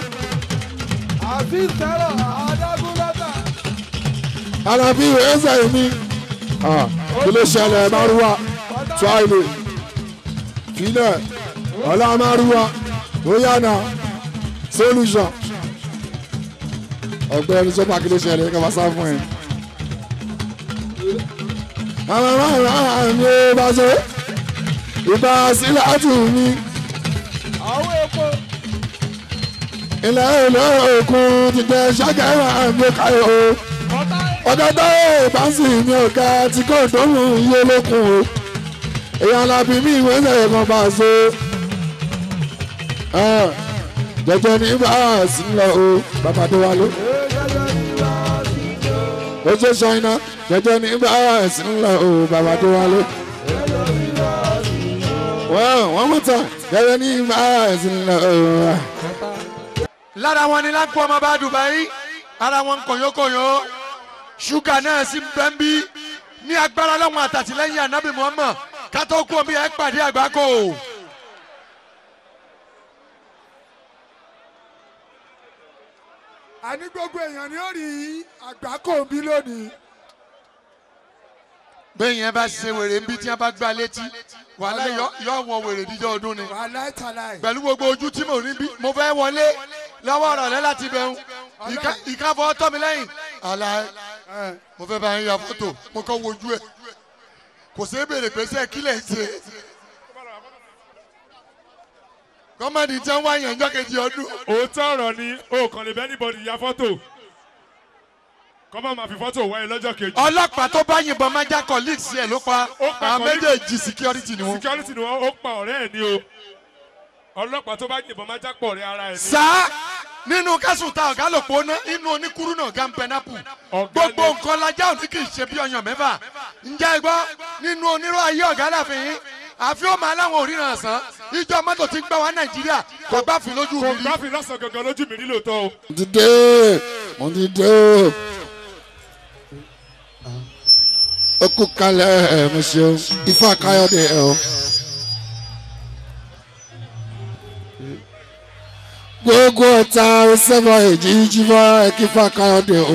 alábí ẹsẹ̀ mi kí ló ṣẹlẹ̀ márùwá tíwáìlì kílẹ̀ ọ̀la márùwá ó yànà solution ọ̀gbẹ́ni sọ́pà kí ló ṣẹlẹ̀ kí wọ́n sá fún ẹ̀. àwọn máa mi ò bá ṣe ìbá sílẹ̀ àtù mi. ilẹ̀ ìlú òkun ti tẹ ṣàkẹ́rà mi káyọ̀ o. ọ̀dọ́dọ́ ìbánsì mi ò ká tí kò dóhùn iye lókun o. èèyàn làbí mi ìwé ṣẹ̀yẹ̀ kan bá ṣe. jẹjẹ ní bá a sí lọ o bàbá tó wá ló. ó ṣe ṣáínà jẹjẹ ní bá a sí lọ o bàbá tó wá ló. wọ́n mú ta jẹjẹ ní bá a sí lọ o. lára wọn ni lápò ọmọ bá Dubai ara wọn kòyókòyó ṣúgà náà sí bẹ́ńbí ní agbára lọ́wọ́n àtàtìlẹ́yìn Ànábì Muhammad kátó kú omi ẹ̀ pàdé àgbákò. àní gbogbo èèyàn ni ó rí àgbákò bí lónìí. bẹ́ẹ̀ yẹn bá ṣe wèrè ń bí tí wọ́n bá gbá létí wàhálà yọ wọ wèrè díjọ́ ọdún ni. wàhálà ìtàláì. pẹ̀lú gbogbo ojú tí mo rí bí mo fẹ́ wọlé lọ́wọ́ ọ̀rọ̀ lẹ́ láti bẹ̀rù ìkáfọ́ tọ́ mi lẹ́yìn. àlà mo fẹ́ bá yín ya fọ́tò mo kọ́ wojú ẹ̀ kò sí béèrè pé sẹ́ kílẹ̀ ṣe. kọ́mọ̀dì tí wọ́n wá yẹn ọjọ́ kejì ọdún. òótọ́ ọ̀rọ̀ ni o kàn lè bẹ́ anybody ya fọ́tò kọ́mọ̀ máa fi fọ́tò wáyé lọ́jọ́ kejì. ọlọ́pàá tó bá yìnbọn máa já colleagues ẹ̀ ló pa àwọn méjèèjì security ni wọ́n. security ni wọ́n ó pa ọ̀rẹ́ ẹ̀ ní o ọlọ́pàá tó bá yìnbọn máa já pọ̀ ọ̀rẹ́ ara ẹ̀ ní. sáà nínú kẹsùn ta ọ̀gá lòpọ̀ ná inú oníkúrú náà gán pẹ́nápù gbogbo nǹkan lajá òní kì í ṣe bí ọyàn mẹ́fà ǹjẹ́ gbọ́ nínú onírọ̀ ayé ọ̀gá láfihàn àfi ó máa láwọn òríran sàn ìjọ mọ́tò tí ń gbà wá Nàìjíríà kò gbáfin lójú mi rí. kò gbáfin lọ́sàn gangan lójú mi rí lóòótọ́ o. mo ti dé o ó kú kalẹ̀ ẹ̀ mo ṣeun Ifá Káyọ̀dé ẹ̀ o. gbogbo ọ̀tá sẹ́fọ̀ èjì jífọ́ ẹ̀kífà Káyọ̀dé o.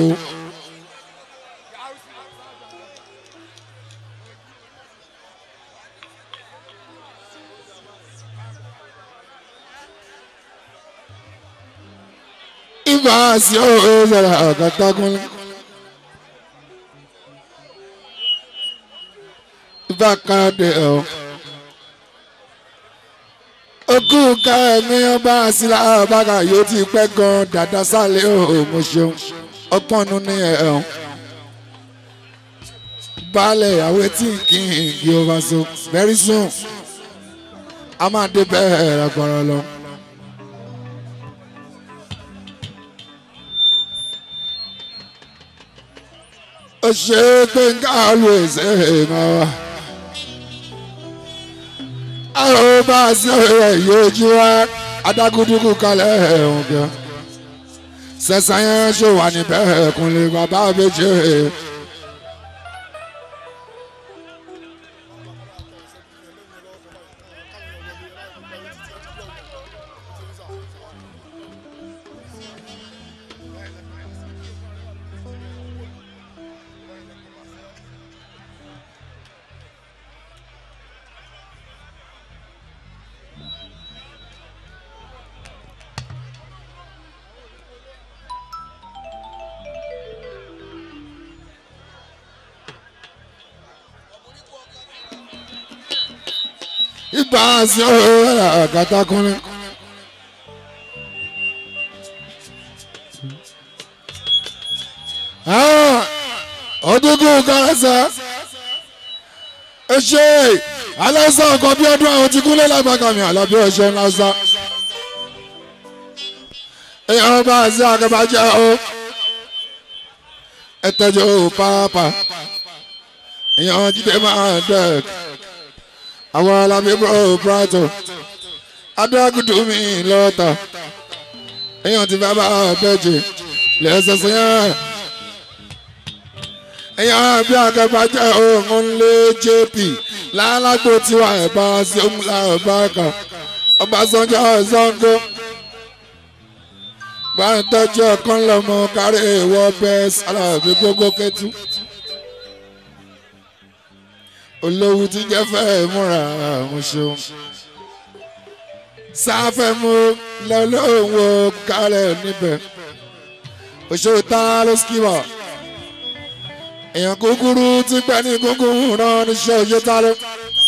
Ifá sí òwe sọ̀rọ̀ àgàtàkùn. Ifá Káyọ̀dé o. Okú ká ẹ̀mí ọba àsìlá àbára yóò ti pẹ́ gan dàda sálẹ̀ mo ṣeun ọpọ́nù ní ẹ̀hún. Baálẹ̀ àwẹ̀ tí kì í gbé ọba so very soon a máa dé bẹ́ẹ̀ lágbára lọ. Ó ṣe é pé nǹkan always máa wá. Àwọn bá a sí ọ̀rẹ́ yóò jí wá adágúdúkú kalẹ̀ ẹ̀hún gan. Sẹ̀sán yẹn ṣò wà níbẹ̀ ẹ̀kúnlẹ̀ bàbá àbẹ̀jẹ̀. ibà sí ọ̀rọ̀ àgàtàkùnrin. ọdúnkù kárẹ́sà ẹ ṣe aláìsàn ọkọ̀ bí ọdún àwọn tí kúnlẹ̀ lágbàkàmì àlàbí ọ̀ṣẹ́ ńlá sá. èèyàn bá sí àgàbàjẹ́ o ẹ tẹ́jú pàápàá èèyàn jíde máa dẹ́k àwọn alábí brighton adágúdú mi lọ́tà èèyàn ti bá bá bẹ́jẹ̀ lẹ́sẹsẹ yẹn èèyàn bí àgàbàjẹ́ òun lé jp lálágbó tiwa ẹ̀ bá sí òmùlà ọba kan Ọbásanjọ́ Ṣàngó gbàǹtọ́jú ọ̀kan lọ́mọ kárí ìwọ bẹ́ẹ̀ Alábí gbogbo kẹtù olówó tí jẹ́ fẹ́ múra àwọn ṣeun sáfẹ́ mú lọ́lọ́wọ́ kárẹ̀ níbẹ̀ òṣèré tá ló skíbà èèyàn kúkúrú tí pẹ́ ní kúkúrú rán níṣẹ́ òye tá ló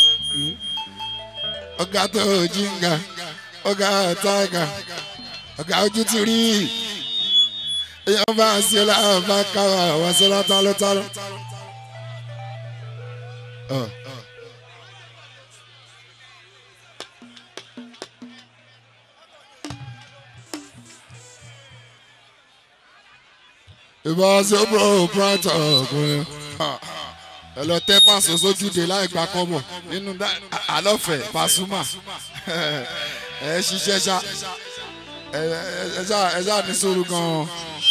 ọ̀gá tó jíǹgà ọ̀gá táìgà ọ̀gá ojú ti rí èèyàn bá ń ṣe láàbá káwá wá sí látálótáló. ìbá ṣe bro brighton ọkùnrin ẹ lọ tẹ pàṣẹ sójúde láì gba kọ́bọ̀ nínú àlọ́fẹ̀ Pasuma ẹ ṣiṣẹ́ ṣá ẹ ṣá ní sùúrù gan-an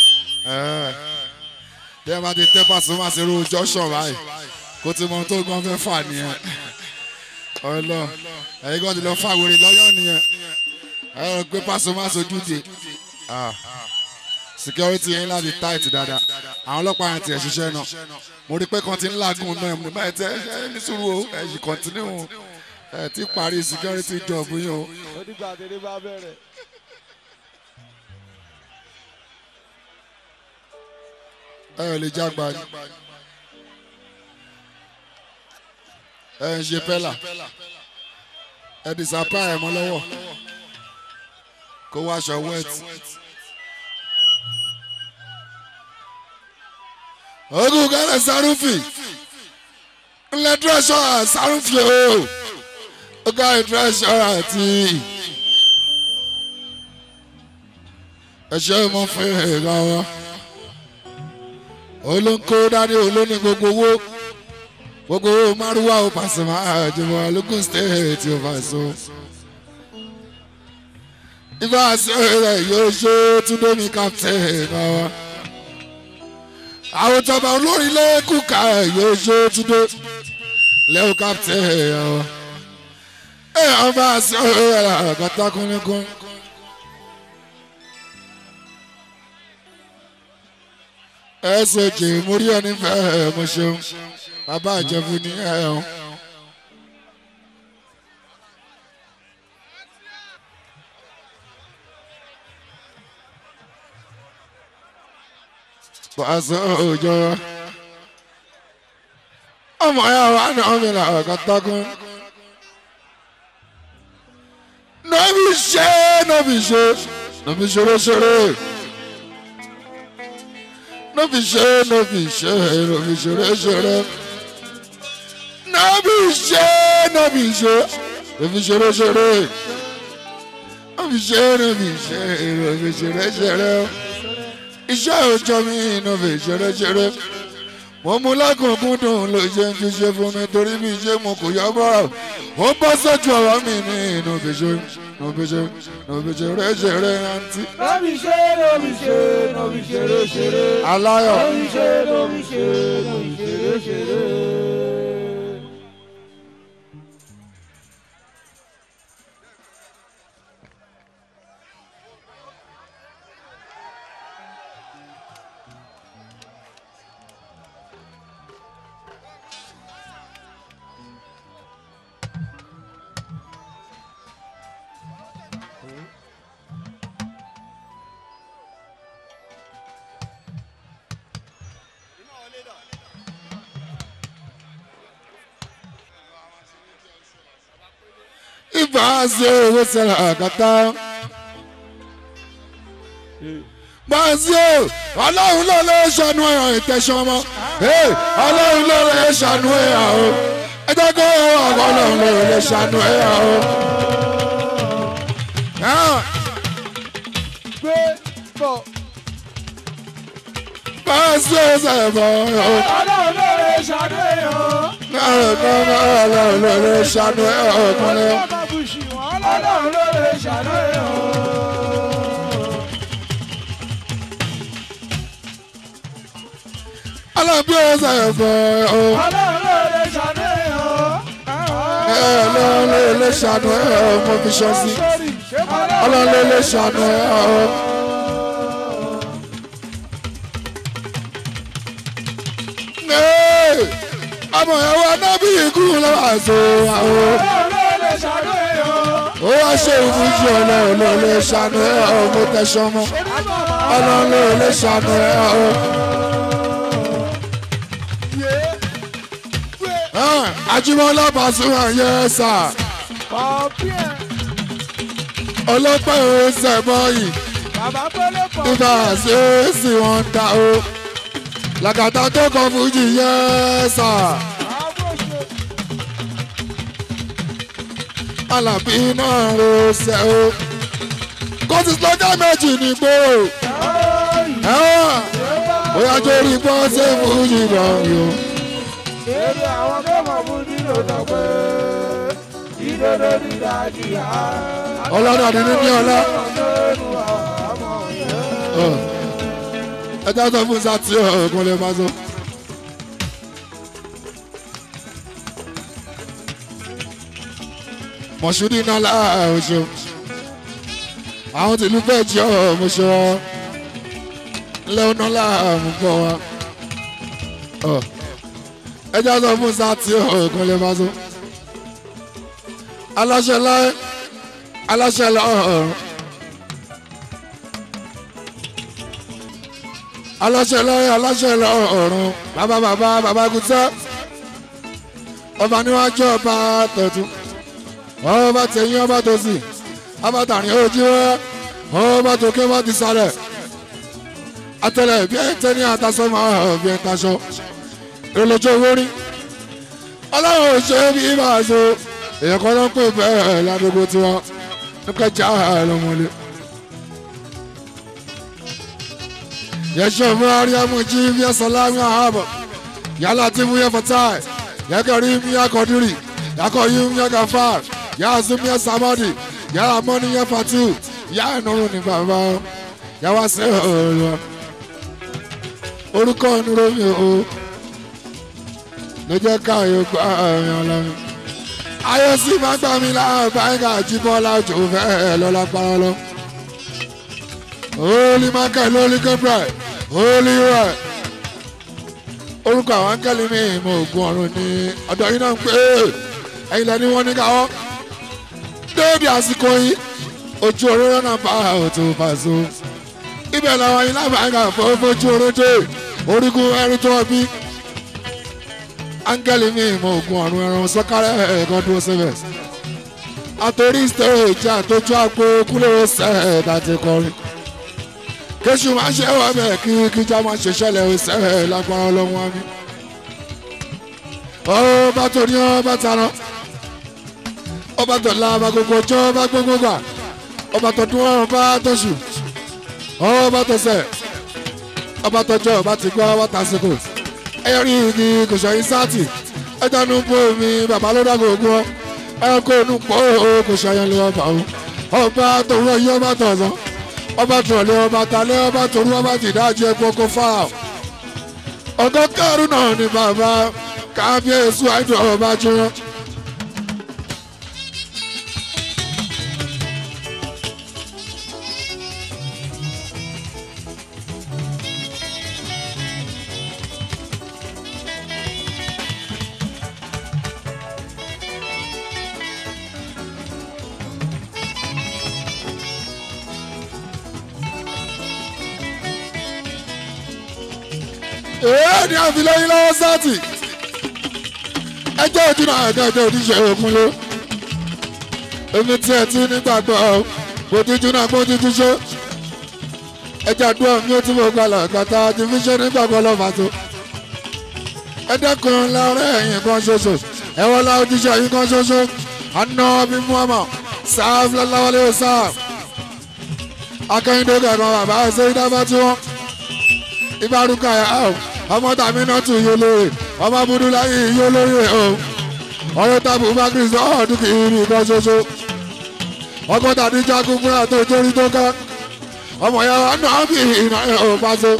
bí ẹ bá ti tẹ Pasuma sí irú junction báyìí kó tí mo tó gan fẹ́ fà nìyẹn ọlọ ẹ̀yin kan ti lọ fà wèrè lọ́yọ̀ nìyẹn ẹ rò pé Pasuma sójúde security yẹn láti tight dáadáa àwọn ọlọ́pàá yẹn ti ẹ̀ ṣiṣẹ́ náà mo rí pé kan ti ń làágùn náà mo báyìí tẹ ẹ ní sùúrù o ẹ yìí continue ẹ ti parí security job yín o. onígbà tẹ̀lé bá bẹ̀rẹ̀. ẹ ò lè jágba ni ẹ ń ṣe pẹ́là ẹ disapá ẹ̀ mọ́ lọ́wọ́ kó wá aṣọ wet. ogun gánà Sàrúfì ńlẹ dírẹ́sọ̀rà Sàrúfì o ọgá dírẹ́sọ̀rà àti ẹ̀ṣẹ́ mọ́ fún ẹ̀rọ wa olóńkó dání olóní gbogbo owó márùwá o Pasuma àjùmọ̀ lókun stéètì ò Paso ibà sí ọ̀rẹ́ yóò ṣe túndé mi kápítẹ̀ ẹ̀rọ wa àwọn tọba olórin lẹ́kùnkà yóò ṣe túndé lẹ́wọ̀ kápítẹ̀ ẹ̀yàwó ẹ̀yàn bá a sọ ẹ̀rọ àgàtà kúnlẹ́kún. ẹ̀sùn òjì mórí ẹni fẹ́ mo ṣeun bàbá àjẹbù ní ẹ̀hún. Paso òjò ọmọ ya wà ní ọmọ ìlà ọ̀kàtàkùn nọ́bì ṣe nọ́bì ṣeré ṣeré nọ́bì ṣe nọ́bì ṣeré ṣeré nọ́bì ṣe nọ́bì ṣeré ṣeré nọ́bì ṣeré ṣeré iṣẹ́ òòjọ́ mi inú fi ṣeré mo mú lákòókúndùn ló ṣe ń fi ṣe fún mi torí bí ṣe mo kò yọ bọ́rọ̀ ó bọ́ sójú ọ̀rọ̀ mi ní inú fi ṣeré àǹtí. nọ́bì ṣeré. aláyọ̀. nọ́bì ṣeré. Báàsì owó sẹ́la àkàtà. Báàsì o, ọlọ́run ló lè ṣàánú ẹ̀yàn ìtẹ̀sán ọmọ. Ọlọ́run ló lè ṣàánú ẹ̀yàn o. Ẹ jẹ́ kó ọlọ́run ló lè ṣàánú ẹ̀yàn o. Gbé bọ̀. Báàsì o sẹ́yìn bọ̀ o. Ọlọ́run ló lè ṣàánú ẹ̀yàn o. Ọlọ́run ló lè ṣàánú ẹ̀yàn o. Ọlọ́run ló lè ṣàánú ẹ̀yàn o. Alábí o sẹ́yìn bọ̀ o. Ọlọ́run ló lè ṣàánú ẹ̀yàn o. Ọlọ́run ló lè ṣàánú ẹ̀yàn o. Mo fi ṣọ́ sí. Ọlọ́run ló lè ṣàánú ẹ̀yàn o. Ọmọ ẹ̀wọ̀ anábì ikú lọ́wọ́ àṣọ àwọn. Ọlọ́run ló lè ṣàánú ẹ̀yàn o. Ó wá ṣe ìfúnjì ọlọ́run ló lè ṣàánú ẹ̀yàn o. Mo tẹ̀sán mọ́. Ọlọ́run ló lè ṣàánú ẹ̀yàn o. Ajímọ́lá Pasuma yẹ sà. Ọlọ́pàá ò sẹ̀bọ̀ yìí. Ibà ṣèèṣì wọn ta o. Làkàtà tó kọ fújì yẹ sà. Alábí náà ro ṣẹ́ o. Kọ́sì lọ́jà méjì ní gbòòrò. Bóyá torí bọ́ ṣe fújì bọ̀ yìí o. Èrè àwọn tó mọ̀ fún nínú sọ pé ìdodo ní dájíyà. Ọlọ́dún àdínní ní ọlá. Ẹ já sọ fún sátì ọ̀gbọ́n lè máa sọ. Mọ̀ṣúdì náà láàáṣọ. Àwọn tìlú fẹ́ jẹ́ ọ̀mọ̀ṣọ́. Lẹ́wọ̀n náà láàmú bọ̀ wá. Ẹ já sọ fún sátì ọ̀gbọ́n lè máa sọ. Aláṣẹ láyé, aláṣẹ lọ́rùn. Aláṣẹ láyé, aláṣẹ lọ́rùn. Bàbá Kútẹ́. Ọba níwájú ọba tọ̀tún. Ọba tẹ̀yìn ọba tòsì. Ọba tàrin ojú wẹ́. Ọba tòkè ọba ti sálẹ̀. Atẹlẹ bí ẹ tẹ ní atasọ́mọ bí ẹ taṣọ. Ìrọ̀lọ́jọ́ owó rí. Ọlọ́run ò ṣe bí ibà so. Èèyàn kan ló ń pè bẹ́ẹ̀ ládùúgbò tiwa. Nípa ìjà lọ́mọlé. Yẹ́sọ̀ fún Ariamu jí bí ẹ sọlámi àhábọ̀. Yálà tí mú yẹ fọ́táì. Yẹ́kẹ̀rí mi yẹ kọ́dírì. Yàkọ̀ yí mi yẹ gàfà. Yà sún mi yẹ sàmọ́dì. Yàrá mọ́ni yẹ fàtú. Yà ìnúrù ní bàbá. Yà wá sí ọ̀rọ̀. Orúkọ ìnúrù mi o. Ló jẹ́ káyọ̀ gbọ́ àmì ọlọ́run. Ayọ̀ sí máa gbà mí láàbá ẹ̀ka àjíbọ́lá jò fẹ́ lọ́la parọ́ lọ. Holy Michael, Holy Gabriel, Holy Uriah. Orúkọ àwọn áńgẹ́lì mi ìmọ̀ ògùn ọ̀run ni ọ̀dọ̀ yìí náà ń pè é. Ẹ̀yin lẹ́ni wọ́n ní káwọ́. Déèdì àsìkò yìí, ojú oróró náà bá òtún Paso. Ibẹ̀ làwọn yìí lábàá ẹ̀ka fojú oróde. Orígun ẹ̀rí tó wọ́n bí. Áńgẹ́lì mi ìmọ̀ ògùn ọ̀run ẹran sọ́kárẹ́ ẹ̀ẹ́kan dúró síbẹ̀. Àtòrí stéèjì àtòjú àgbo kúlẹ̀ ṣẹ́ẹ̀ láti kọrin. Kéṣù máa ṣe wọ́n bẹ̀ kí kíjà máa ṣe ṣẹlẹ̀ ṣẹ́ẹ̀ lágbára ọlọ́run àmì. Ọba tó ní ọba tara. Ọba tó la ọba gbogbo ọjọ́ ọba gbogbo gbà. Ọba tó dún ọba tó ṣù. Ọba tó sẹ̀. Ọba tó jọ ọba ti gbọ́ ọba tásìkò. Ẹyọ rí igi kò ṣẹyìn sáàtì ẹjọ nu bó mi bàbá ló dàgbò ògùn ọ ẹyọ kó nu pọ kò ṣẹyìn lé ọba o ọba tòun ọyí ọba tọ̀sán ọba tòlé ọba talé ọba tòun ọba tìdájú ẹkọ kó fà ọ. ọgọ kẹrù náà ni bàbá kábíyèsí àìdùn ọba jùlọ. Ní àfilẹ́yìn lọ́wọ́ sáàtì ẹjọ́ ojú náà ẹ̀ka ẹjọ́ oníṣẹ́ òkun ló èmi tí ẹ ti nígbàgbọ́ bójújú náà bójújú ṣó ẹjẹ dúró mi ó ti mọ̀ kalẹ̀ kàtà ti fi ṣe nígbàgbọ́ lọ́fà tó ẹ dẹ́kun lọ́rẹ́ ẹ̀yìn kan ṣoṣo ẹ wọ́n lá ojúṣe yìí kan ṣoṣo àná bí muhammad sáf lọ́láwọlé sáf akẹ́yìndé kankan bàbá ṣe ìdábà tí wọ́n ìbárúkà yà ó ọmọ tàmí náà tún yóò lóye ọmọ budulayi yóò lóye o ọ̀rẹ́ tàbí bakri sọ ọdún kìíní kan ṣoṣo ọkọ tàbí jagun fúnra tó jórí tó ká ọmọ yàrá náà bí ìnáyẹ ò bá so.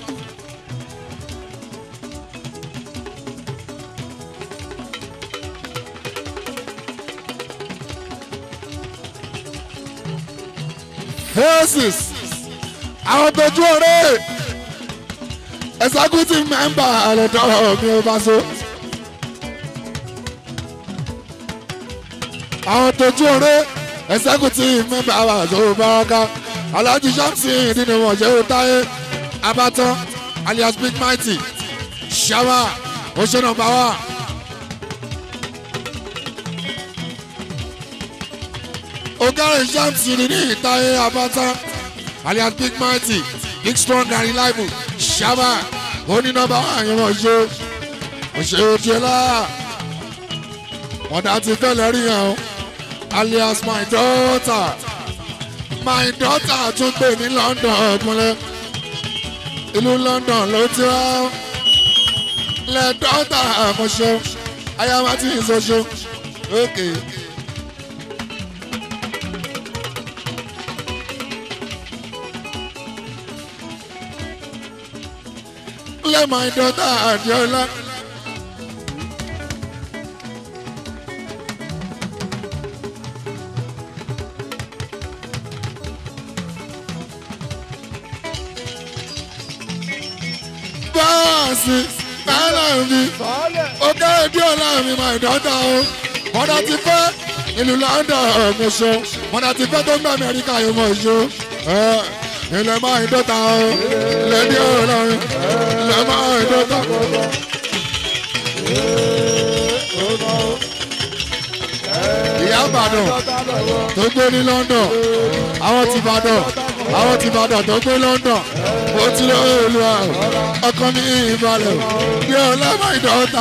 Faces àwọn tójú ọ̀rẹ́ executive member àlẹ́dọ̀ mi ò bá so. àwọn tójú ọ̀rẹ́ executive member àwàzọ baraka alhaji shamsin nínú wọn ṣe ó táyé abatan alias big mighty ṣáwá oṣooṣù báwà. ogare shamsin ní ìtayé abatan alias big mighty big strong and reliable ṣáwá onínàbà àyẹ̀wò ṣe òṣèré tiẹ̀lá ọ̀dà ti fẹ́lẹ̀ rí yẹn o alias my daughter tún gbé ní London ọ̀gbọ́nlẹ̀ ìlú London ló ti wá lẹ dọ́tà àkànṣe ayáwátì ìṣoṣo òkè. lẹ my daughter Adiola. báàsì báàlà mi ọgá ẹdí ọ̀la mi my daughter o mọ̀dà ti fẹ́ ìlú London ọ̀gbìn ṣo mọ̀dà ti fẹ́ tó ń gbà Amẹ́ríkà yìí mọ̀ ṣo ilẹ̀ my daughter o ilẹ̀ ẹdí ọ̀la mi ilẹ̀ my daughter. ìyá Ìbàdàn tó gbé ní London àwọn ti Ìbàdàn tó gbé London ó ti lọ èlò ọkọ mi ìbalẹ̀ bí ọlọ́mọ ìdọ́ta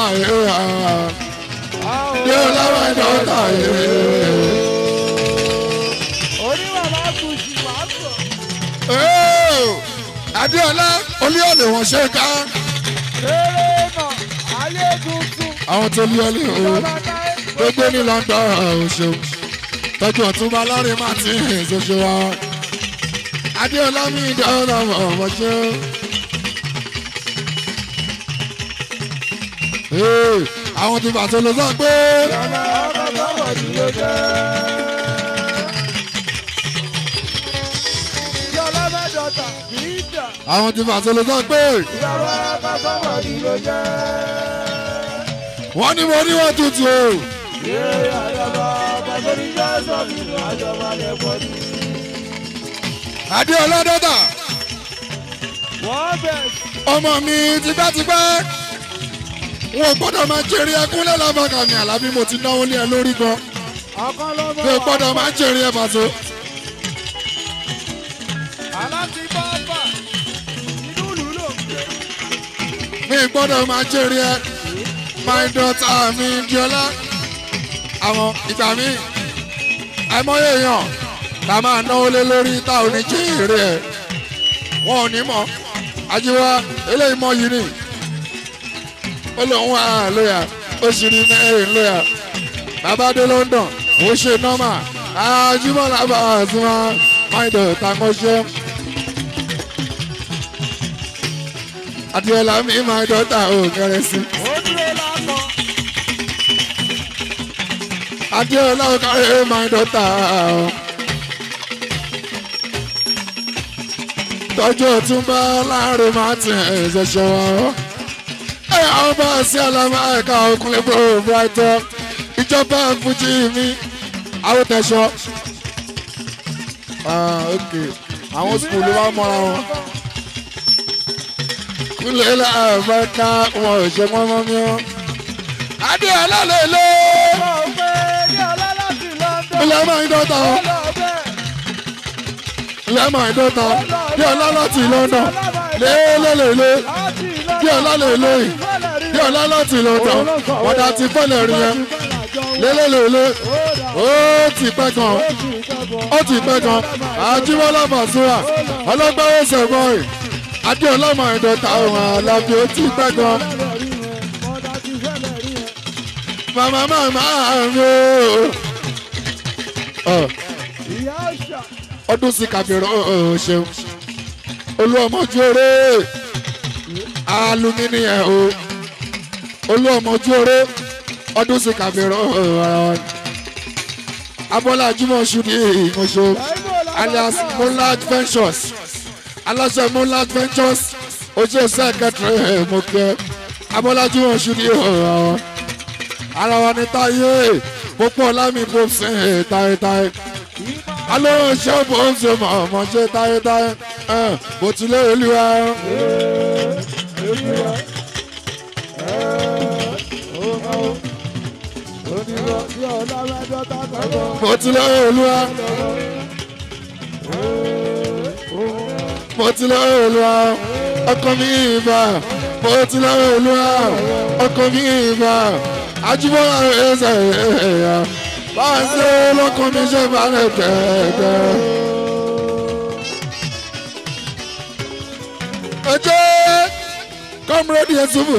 bí ọlọ́mọ ìdọ́ta Adéọlá olúyọ̀lẹ̀ wọ́n ṣe ká àwọn tó lúyọ̀lẹ̀ tó gbé ní London ọ̀ṣọ́ tọ́jú ọ̀túnba lọ́rin martin ṣoṣo wa Adéọlá mi ìdọ́ta ọ̀mọ̀ ṣe. àwọn tí bàtò ló sọ pé. àwọn tí bàtò ló sọ pé. wọ́n ní mo ní wọ́n tutù o. Adéọlá dọ́tà. ọmọ mi tipẹ́tipẹ́ wọn gbọ́dọ̀ máa jèrè ẹkúnlẹ̀ lábàkà mi Àlàbí mo ti náwó lé ẹ lórí gan mi ò gbọ́dọ̀ máa jèrè ẹ pàṣẹ. mi gbọ́dọ̀ máa jèrè ẹ my daughter mi Diola àwọn ìgbà mi àìmọye èèyàn tá a máa náwó lé lórí tá ò ní jèrè ẹ wọn ò ní mọ̀ àjíwá eléyìí mọ̀ yìí ni ó lóun wà lóyà ó sì rí mẹ́rin lóyà bàbá dé London ó ṣe nọ́mà àjùmọ̀lá bá a sún wá my daughter kọ́ṣẹ́. Adéọlá mi my daughter ò kẹrẹ sí. Adéọlá ò kẹrẹ my daughter. tọ́jú Ọ̀túnba láàrin martin ṣẹ̀ṣẹ̀ wọ́n. àwọn bá a sí àlámà ẹ̀ka ọkùnrin bro brighton ìjọba fújì mi àwòtẹ́sọ. ok àwọn skul wa mọ́ra wọn. kúlẹ̀ láàbáká wọn ò ṣe mọ́mọ́ mi ọ́. Adéọlá lè lé. ilé máa ń dọ́ta o ilé máa ń dọ́ta bí ọlá láti London lélẹ́lẹ́lẹ́ bí ọlá lélẹ́ bí ọlá láti London ọ̀dà ti fẹ́lẹ̀ rí yẹn lélẹ́lẹ́lẹ́ ó ti pẹ́ gan ó ti pẹ́ gan Àjíbọ́lá Pasuma ọlọ́gbàwọ́ sẹ̀gbọ́n Adéọlá máa ń dọ́ta òun Àlàbí ó ti pẹ́ gan. Mama mi o. Ọdún sí kàbírọ̀ ṣeun. Olúọmọjú oré. Alumini ẹ̀ o. Olúọmọjú oré. Ọdún sí kàbírọ̀ Abọ́lá Jimoh ní ìmọ̀ṣọ́. Alias Moonlight Ventures. Aláṣẹ Moonlight Ventures. Ojú sẹ́kẹ̀tìrì mọ̀kẹ́. Abọ́lá Jimoh ní ọ̀rọ̀. Ara wa ni táyé púpọ̀ lámì bó ṣe táyétáyé alóhùn ṣé bó ṣe mọ̀ ṣe táyétáyé bó tilẹ̀ olúwa. bó tilẹ̀ olúwa. bó tilẹ̀ olúwa ọkọ mi ìbá bó tilẹ̀ olúwa ọkọ mi ìbá. Àjíbọ́lá ẹsẹ̀ ẹ̀yà bá a ṣe lọ́kàn mi ṣe bá rẹ̀ tẹ̀tẹ̀. ẹ jẹ́ kọ́múrẹ́dì Yusufu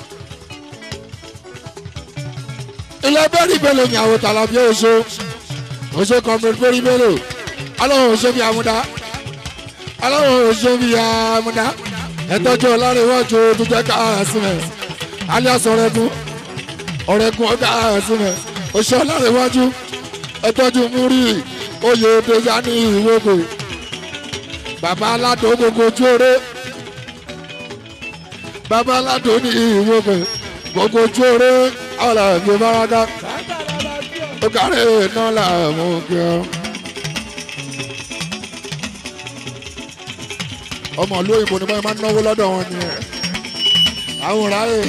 ilẹ̀ bẹ́ẹ̀rì bẹ́ẹ̀lẹ̀ ní àwọn tàlàbí oṣù kọ́múrẹ́dì bẹ́ẹ̀rì bẹ́ẹ̀lẹ̀ aláwọ̀ oṣù bíi àmúdá aláwọ̀ oṣù bíi àmúdá ẹ̀tọ́jú ọ̀làrẹ̀wájú tó jẹ́ ká àṣìmẹ̀ alias ọ̀rẹ́kùn ọ̀rẹ́kùn ọ̀gá àṣìmẹ̀ oṣù ọ̀làrẹ̀wájú ẹ̀tọ́jú múrí oyè dèjà ní ìwéko bàbá aládùn gbogbo ojú oré bàbá aládùn ní ìwéko gbogbo ojú oré ọ̀là ìgbébáraga ó kárẹ̀ náà làwọn òkè ọ́. ọmọ ìlú òyìnbó ni wọ́n máa ń náwó lọ́dọ̀ wọn ni àwọn ọ̀ráyè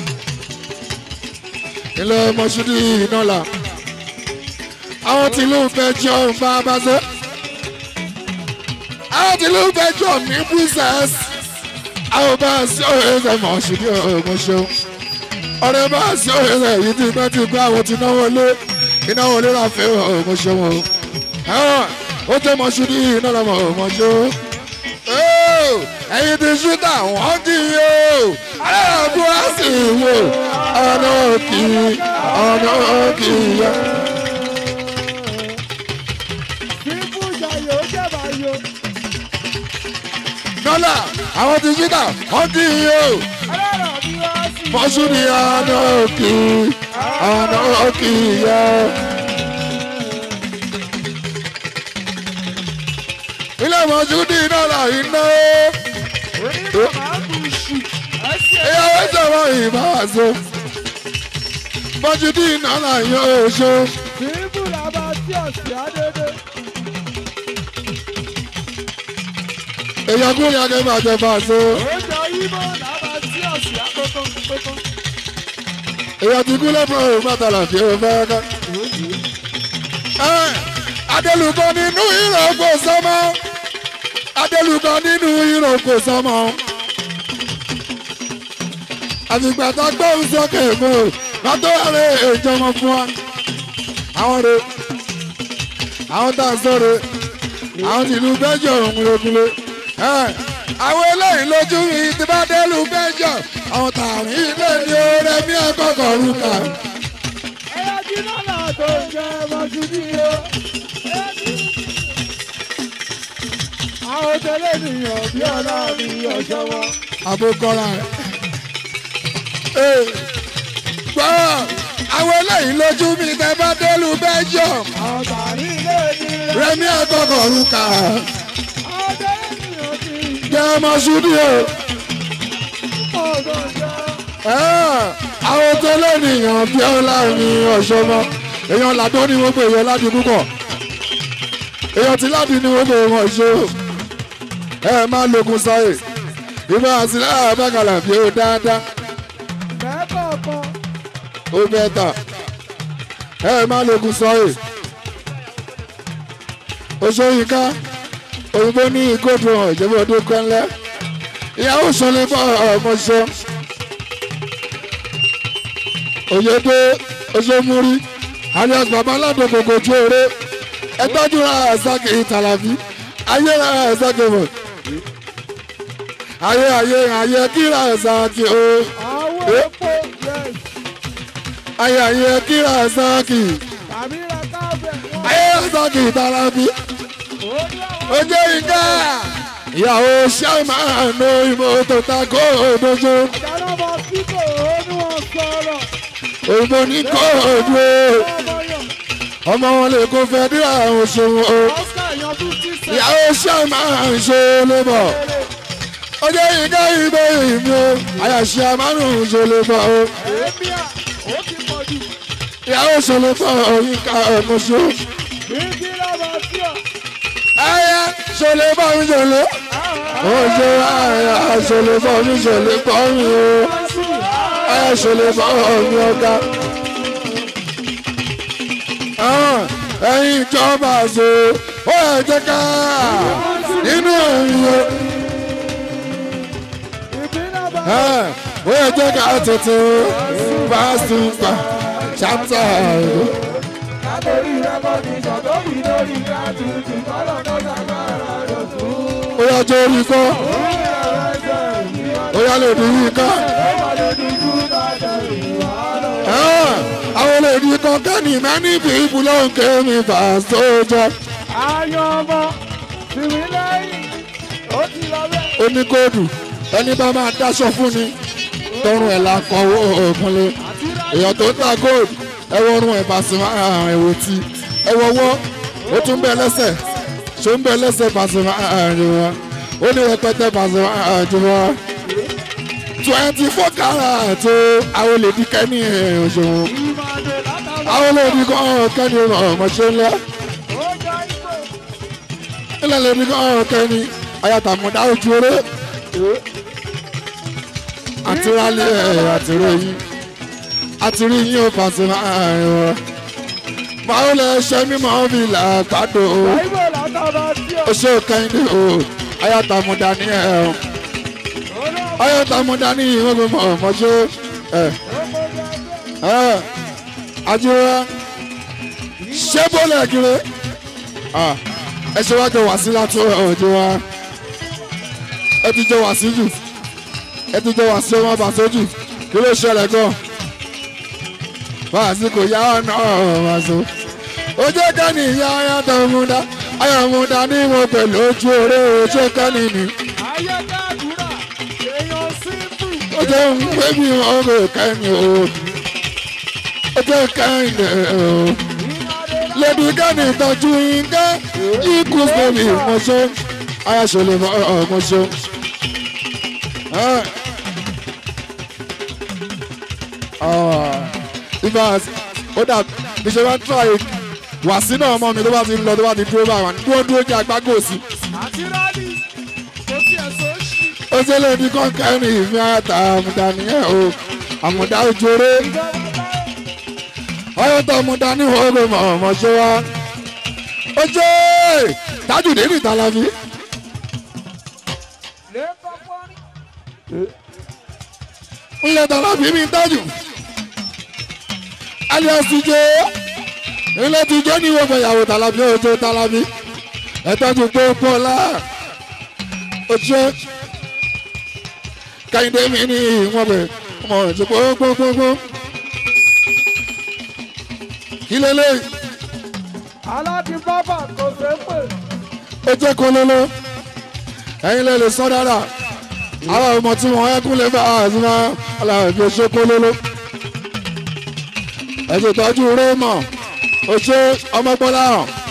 ilé mọ́ṣúdì náà là àwọn tìlú Belgium bá a bá ṣe àwọn tìlú Belgium ní Brussels àwọn bá a ṣe òye mọ́ṣúdì ọ̀gbọ̀nṣẹ́ ọ̀rẹ́ bá a ṣe òye yìí ti gbẹ́ ti gbẹ́ àwọn ti náwó lé ìnáwó lé ráfẹ́ ọ̀gbọ̀nṣẹ́ wọn ó tẹ́ mọ́ṣúdì náà lọ́mọ ọ̀gbọ̀nṣẹ́ ẹyin ti ṣúta wọ́n kì í o aláàbò á sì wò ọ̀nà òkì yá. dọ́là àwọn ti ṣúta wọ́n kì í o mọ́ṣúrì ọ̀nà òkì yá. ilé mọ̀ṣúdì dọ́là iná. ìyàwó ìjọba ìbáṣọ mọ̀ṣúdì dọ́là yóò ṣó. bíbù làbá tí ọ̀sẹ̀ àdédé. èèyàn kúrò yàgẹ́ bàjẹ́ bàṣọ. ọjọ́ ibo làbá tí ọ̀sẹ̀ àkókò pépé. èèyàn ti kú lẹ́pọ̀ mọ́tàlá fi ó fẹ́ ká. adélùkọ́ nínú ìrọ̀kò sọ́mọ́ adélùkọ́ nínú ìrọ̀kò sọ́mọ́ àfìgbàtà gbóhùn sókè mọ́ lọ́tọ́ rẹ̀ ìjọmọ fún wa àwọn rẹ̀ àwọn tá a sọ̀rọ̀ àwọn tìlú bẹ́jọ̀ òun lókùnlé àwọn eléyìí lójú mi ti bá délù bẹ́jọ̀ àwọn tààrí ilé ní oore mi àkọ́kọ́ rúkà. ẹyà tí lọ́nà tó ń jẹ́ mọ́ṣúdì o. àwọn tẹ̀lé nìyàn bí ọ̀la mi ọ̀ṣọ́ wọn. àbókọ́ra ẹ̀ gbọ́ àwọn eléyìí lójú mi tẹ́ bá délù bẹ́jọ̀ àwọn tààrí ilé ní rẹmi àkọ́kọ́ rúkà àwọn tẹ̀lé nìyàn ti jẹ́ mọ́ṣúdì o. ọ̀dọ̀ jẹ́. àwọn tó lẹ́nìyàn bí ọlá mi ọ̀ṣọ́ mọ́ èèyàn làdó ni wọ́n pè èèyàn láti púpọ̀ èèyàn tí láti ni wọ́n pè wọ́n ṣó máa lókun sáyè ìbá àsìlẹ̀ àbákalà bí ó dáadáa bẹ́ẹ̀ kọ̀ọ̀kan. ó bẹ́ẹ̀ tà máa lókun sáyè Oṣooyinka òyìnbó ní ìkódùn ìjẹ́bú ọdún kẹ́lẹ́ ìyàwó sọlẹ̀ bọ́ ọmọṣẹ́ òyìnbó oṣoomúrí alias baba aládùn gbogbo ojú eré ẹgbẹ́júra ẹ̀sákì ìtàlàbí ayé ẹ̀sákì mọ̀ ayé kíra ẹ̀sákì o ayé kíra ẹ̀sákì ayé ẹ̀sákì ìtàlàbí ojú ìka ìyàwó ṣàmánú ìmọ̀ tó ta kó dojú òyìnbó ní kó ojú ọmọ wọn lè kó fẹ́ dí àwọn òṣùwọ̀n o ìyàwó ṣàmánú ṣe lébọ̀ ojú ìka ìgbé ìmú àyàṣe àmánú ṣe lébọ̀ o ìyàwó ṣe lébọ̀ òyìnká ọmọṣẹ́ aya ṣọlẹ bá mi ṣọlẹ oṣù aya ṣọlẹ bá mi ṣọlẹ bá mi o aya ṣọlẹ bá mi ọ̀gá ẹ̀yin ìjọba ṣe ó yẹ jẹ́ ká nínú ẹ̀yìn ó yẹ jẹ́ ká tètè bá sùn pa ṣáàtà látòrí rẹ́kọ̀dìṣọ̀ tó fi lórí gírátùtù kọ́lọ̀ tó ṣàgbára lọ́tún. ó yà jẹ́ orí kọ́ ó yà lè dùn yìí ká. àwọn lè di kọ́kẹ́ ní many people ló ń ké mi fà sójà. ayọ̀ ọmọ tìmí lẹ́yìn ó ti lọ bẹ́ẹ̀. ó ní kóòdù ẹni bá máa dáṣọ fún ni tọrùn ẹ̀ la kọ́ òkunlé èèyàn tó ń ta kóòdù ẹwọ ọrùn ẹ̀ Pasuma ẹ̀wò tí ẹwọ ọwọ́ ó tún bẹ lẹ́sẹ̀ ṣó ń bẹ lẹ́sẹ̀ Pasuma àjùmọ̀ ó ní rẹpẹtẹ Pasuma àjùmọ̀ 24 karat àwọn olè di kẹ́ni òṣòwò àwọn olè di kẹ́ni ọmọṣẹ́ ńlá ilẹ̀ lè di kẹ́ni ayatàmọ̀dá ojú eré àtirálẹ̀ àtìrẹ́ yìí àtìrí yín ó Pasuma àìwọ̀ báwo lẹ ṣe mímọ́ bí làgbàdo o ṣe kẹ́hìndé o ayatàmọ̀dá ní ẹ̀ ayatàmọ̀dá ní ìwọ̀n gbogbo ọmọṣẹ́ àjùwọ̀ ṣé bọ́lẹ̀ kiri ẹ ṣe wájú wá sí látọ̀ ọjọ́ wa ẹ ti jẹ́ wá sí jù ẹ ti jẹ́ wá sí ọmọ bàtọ́jù kí ló ṣẹlẹ̀ gan báàsì kò yá ọ̀nà ọ̀màṣọ ojú kẹ́ni ìyá ayọ̀múdá ní wọn pẹ̀lú ojú oré ojú kẹ́ni ni ó jẹ́ ń pé bí wọn kò kẹ́ni o ó jẹ́ kẹ́ni o lẹ́bi kẹ́ni tọ́jú yínká ikú sómi mọ́ṣọ́ ayáṣọ́lẹ̀ mọ́ṣọ́. Ibà ó dà bí ṣe bá ń tọ́ wàsí náà ọmọ mi tó bá ti ń lọ tó bá ti dúró báyìí dúró jẹ́ àgbágò sí. ó ṣe lè ní kọ́ńkẹ́ ní ìfẹ́ àtà àmúdá nìyẹn o àmúdá ojúore ọyọ́tọ̀ àmúdá ní ìwọ́gbọ̀n mọ̀ ṣe wá. ó jẹ́ Tajudeen ní Talabi. ńlẹ̀ Talabi mi tájù alias tijé ilé tijé ní ìwọ̀n ìyàwó Talabi ojú Talabi ẹ̀tọ́jú gbogbo ọ̀la ojú Kẹ́hìndé mi ní ìwọ̀n bẹ̀ ọmọ ìṣe gbogbogbò kí lélẹ̀. aláàdì bábà kò ṣe é pè. ó jẹ́ kololo ẹ̀yin lè sọ dáadáa àwọn ọmọ tí wọ́n ẹkún lè bá àzúná aláàbí oṣù kololo ẹ̀sìn tọ́jú rémọ̀ oṣù ọmọgbọ́lá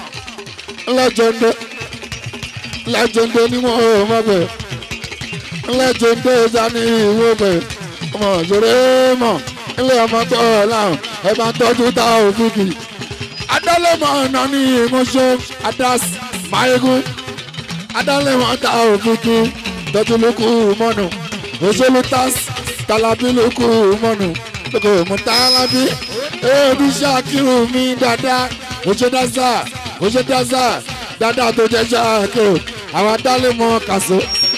ńlẹ́jẹ̀ndé ní wọ́n ò mọ̀ pé ńlẹ́jẹ̀ndé sani ìwé pé ọmọ òṣèré mọ̀ ńlẹ́ ọmọgbọ́lá ẹ̀ máa tọ́jú tá òfìkì adálẹ́mọ̀ ọ̀nà ní ìmọ̀ṣẹ́ adas mayegun adálẹ́mọ̀ tá òfìkì tọ́jú lókù mọ́nù òṣèlú tas Talabi lókù mọ́nù lókù mú Talabi èébí ṣàkírù mi dáadáa òṣè dáṣà dáadáa tó jẹ́ ṣáàkì o àwọn adálé mọ kàṣó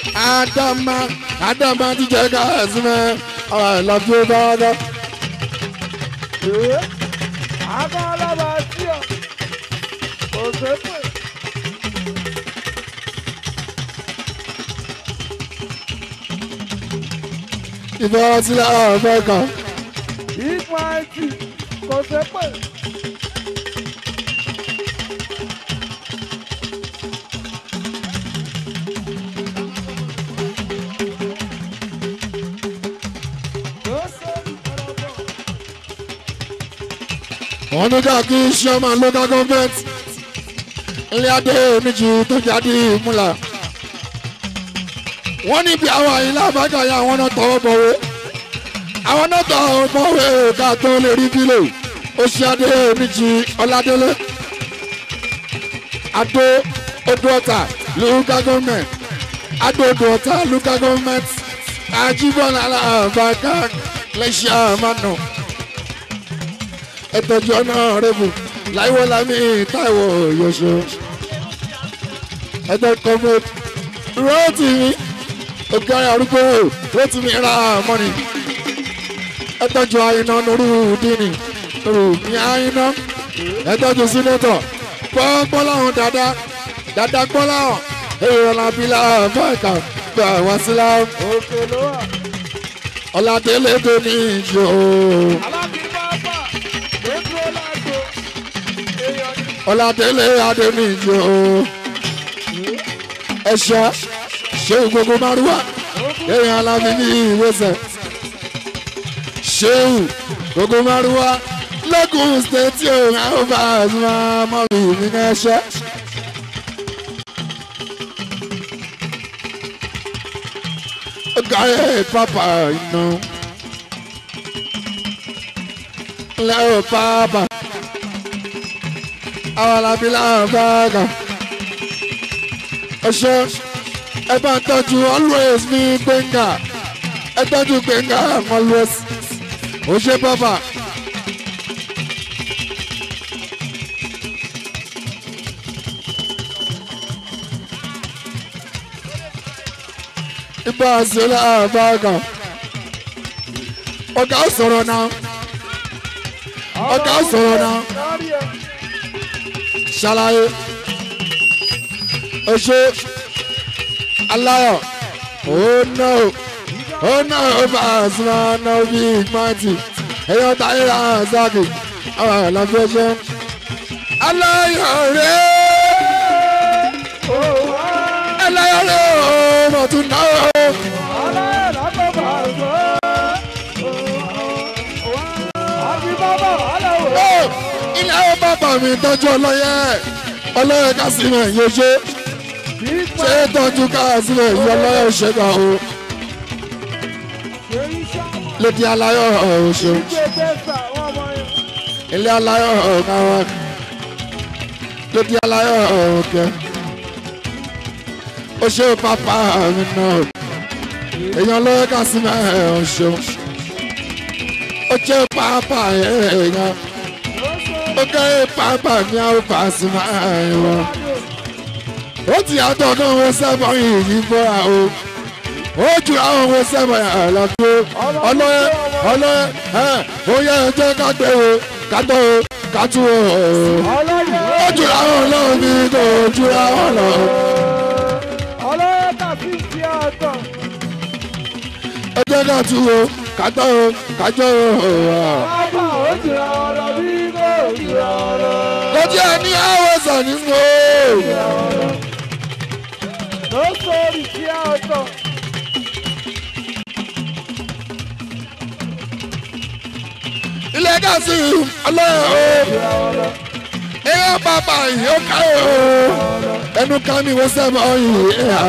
ádámà ti jẹ́ káàsì mẹ́ àwọn ìlọ́bí ó bá wá dá. àgọ́ ọlọ́ba sí ọ kò sépè. ìfọwọ́sílẹ̀ ọ̀fẹ́ kan. ipò àìtì kò sépè. wọ́n ní ká kí chairman local government ilé adé méjì tó jáde ìmúlà. wọ́n ní bí àwọn àyìnlá àbájáyà àwọn náà tọwọ́ bọ̀wé àwọn náà tọwọ́ bọ̀wé ká tó lè rí kílò oṣù adé méjì ọ̀làdélé adó odò ọ̀tà local government adó odò ọ̀tà local government àjíbọ̀n alábàáká lẹ́sẹ̀ àmàna ẹ̀tọ́jú ọ̀nà rẹ̀bù láìwọ́ lámì táìwọ̀ yọ̀ṣọ́ ẹ̀tọ́ kọ́mọ́ rọ́ọ̀tìmí òkè arúgbó rọ́ọ̀tìmí ra mọ́nì ẹ̀tọ́jú àyìnà nùrù dínì nùrù ní àyìnà ẹ̀tọ́jú sínétọ̀ pọ́npọ́láhùn dáadáa pọ́láhùn èrò làbílà fáìkà gbà wá sílá ọ̀làdélé tó ní ìjọ. ọ̀làdélé adéníjọ ẹ̀ṣọ́ ṣéun gbogbo márùwá èèyàn alámi ní ìwòsàn ṣéun gbogbo márùwá lẹ́kùn stéètì òun àwọn bá àzùmá mọ́bì mi ní ẹ̀ṣẹ́. ọ̀gáyé pápá iná lẹ́wọ̀ pápá. Awalabila baga ọṣẹ ẹ bá ń tọ́jú always ní Gbénga ẹ tọ́jú Gbénga always ó ṣe bàbá. ibà sílẹ̀ àbága ọ̀gá sọ̀rọ̀ náà ọ̀gá sọ̀rọ̀ náà. Ṣàlàyé oṣù aláyọ̀ ó ná ọba àṣìmá náà bí ìgbàntì èèyàn táyé ra àzáàkì àwọn àlàfẹ́ṣẹ́ aláyọ̀ rẹ̀ ó tún náà ó. ilé ayé bàbá mi tọ́jú ọlọ́yẹ kásìmẹ̀ yóò ṣe tọ́jú kásìmẹ̀ yóò ọlọ́yẹ ṣẹ́gbà o lédi aláyọ̀ ọ̀ṣun ilé aláyọ̀ ọ̀gáwá lédi aláyọ̀ ọ̀kẹ́ ó ṣe pápá mi náà èèyàn ọlọ́yẹ kásìmẹ̀ ọ̀ṣun ó ṣe pápá èèyàn. Okay, Papa, now Pasuma. Ó ti yàtọ̀ náà wọ́n sábà yìí fún àwọn. Ó ju àwọn wọ́n sábà àlàfo. ọlọ́yẹ ó yẹ ẹjẹ́ kátó kátó ó ju àwọn náà ní kò ju àwọn náà. ọlọ́yẹ tàbí ti àtọ̀. Ẹjẹ́ kátó kájọ́ bàbá ó ju ọ̀rọ̀ bí kò ju ọ̀rọ̀. lọ́jọ́ ní àwòsàn nínú ló sórí sí àtọ̀. ilé gàásì ọlọ́yẹ̀ o ẹ̀yọ́ bàbá yìí ó ká o ẹnu ká mi wọ́n sẹ́mọ̀ yìí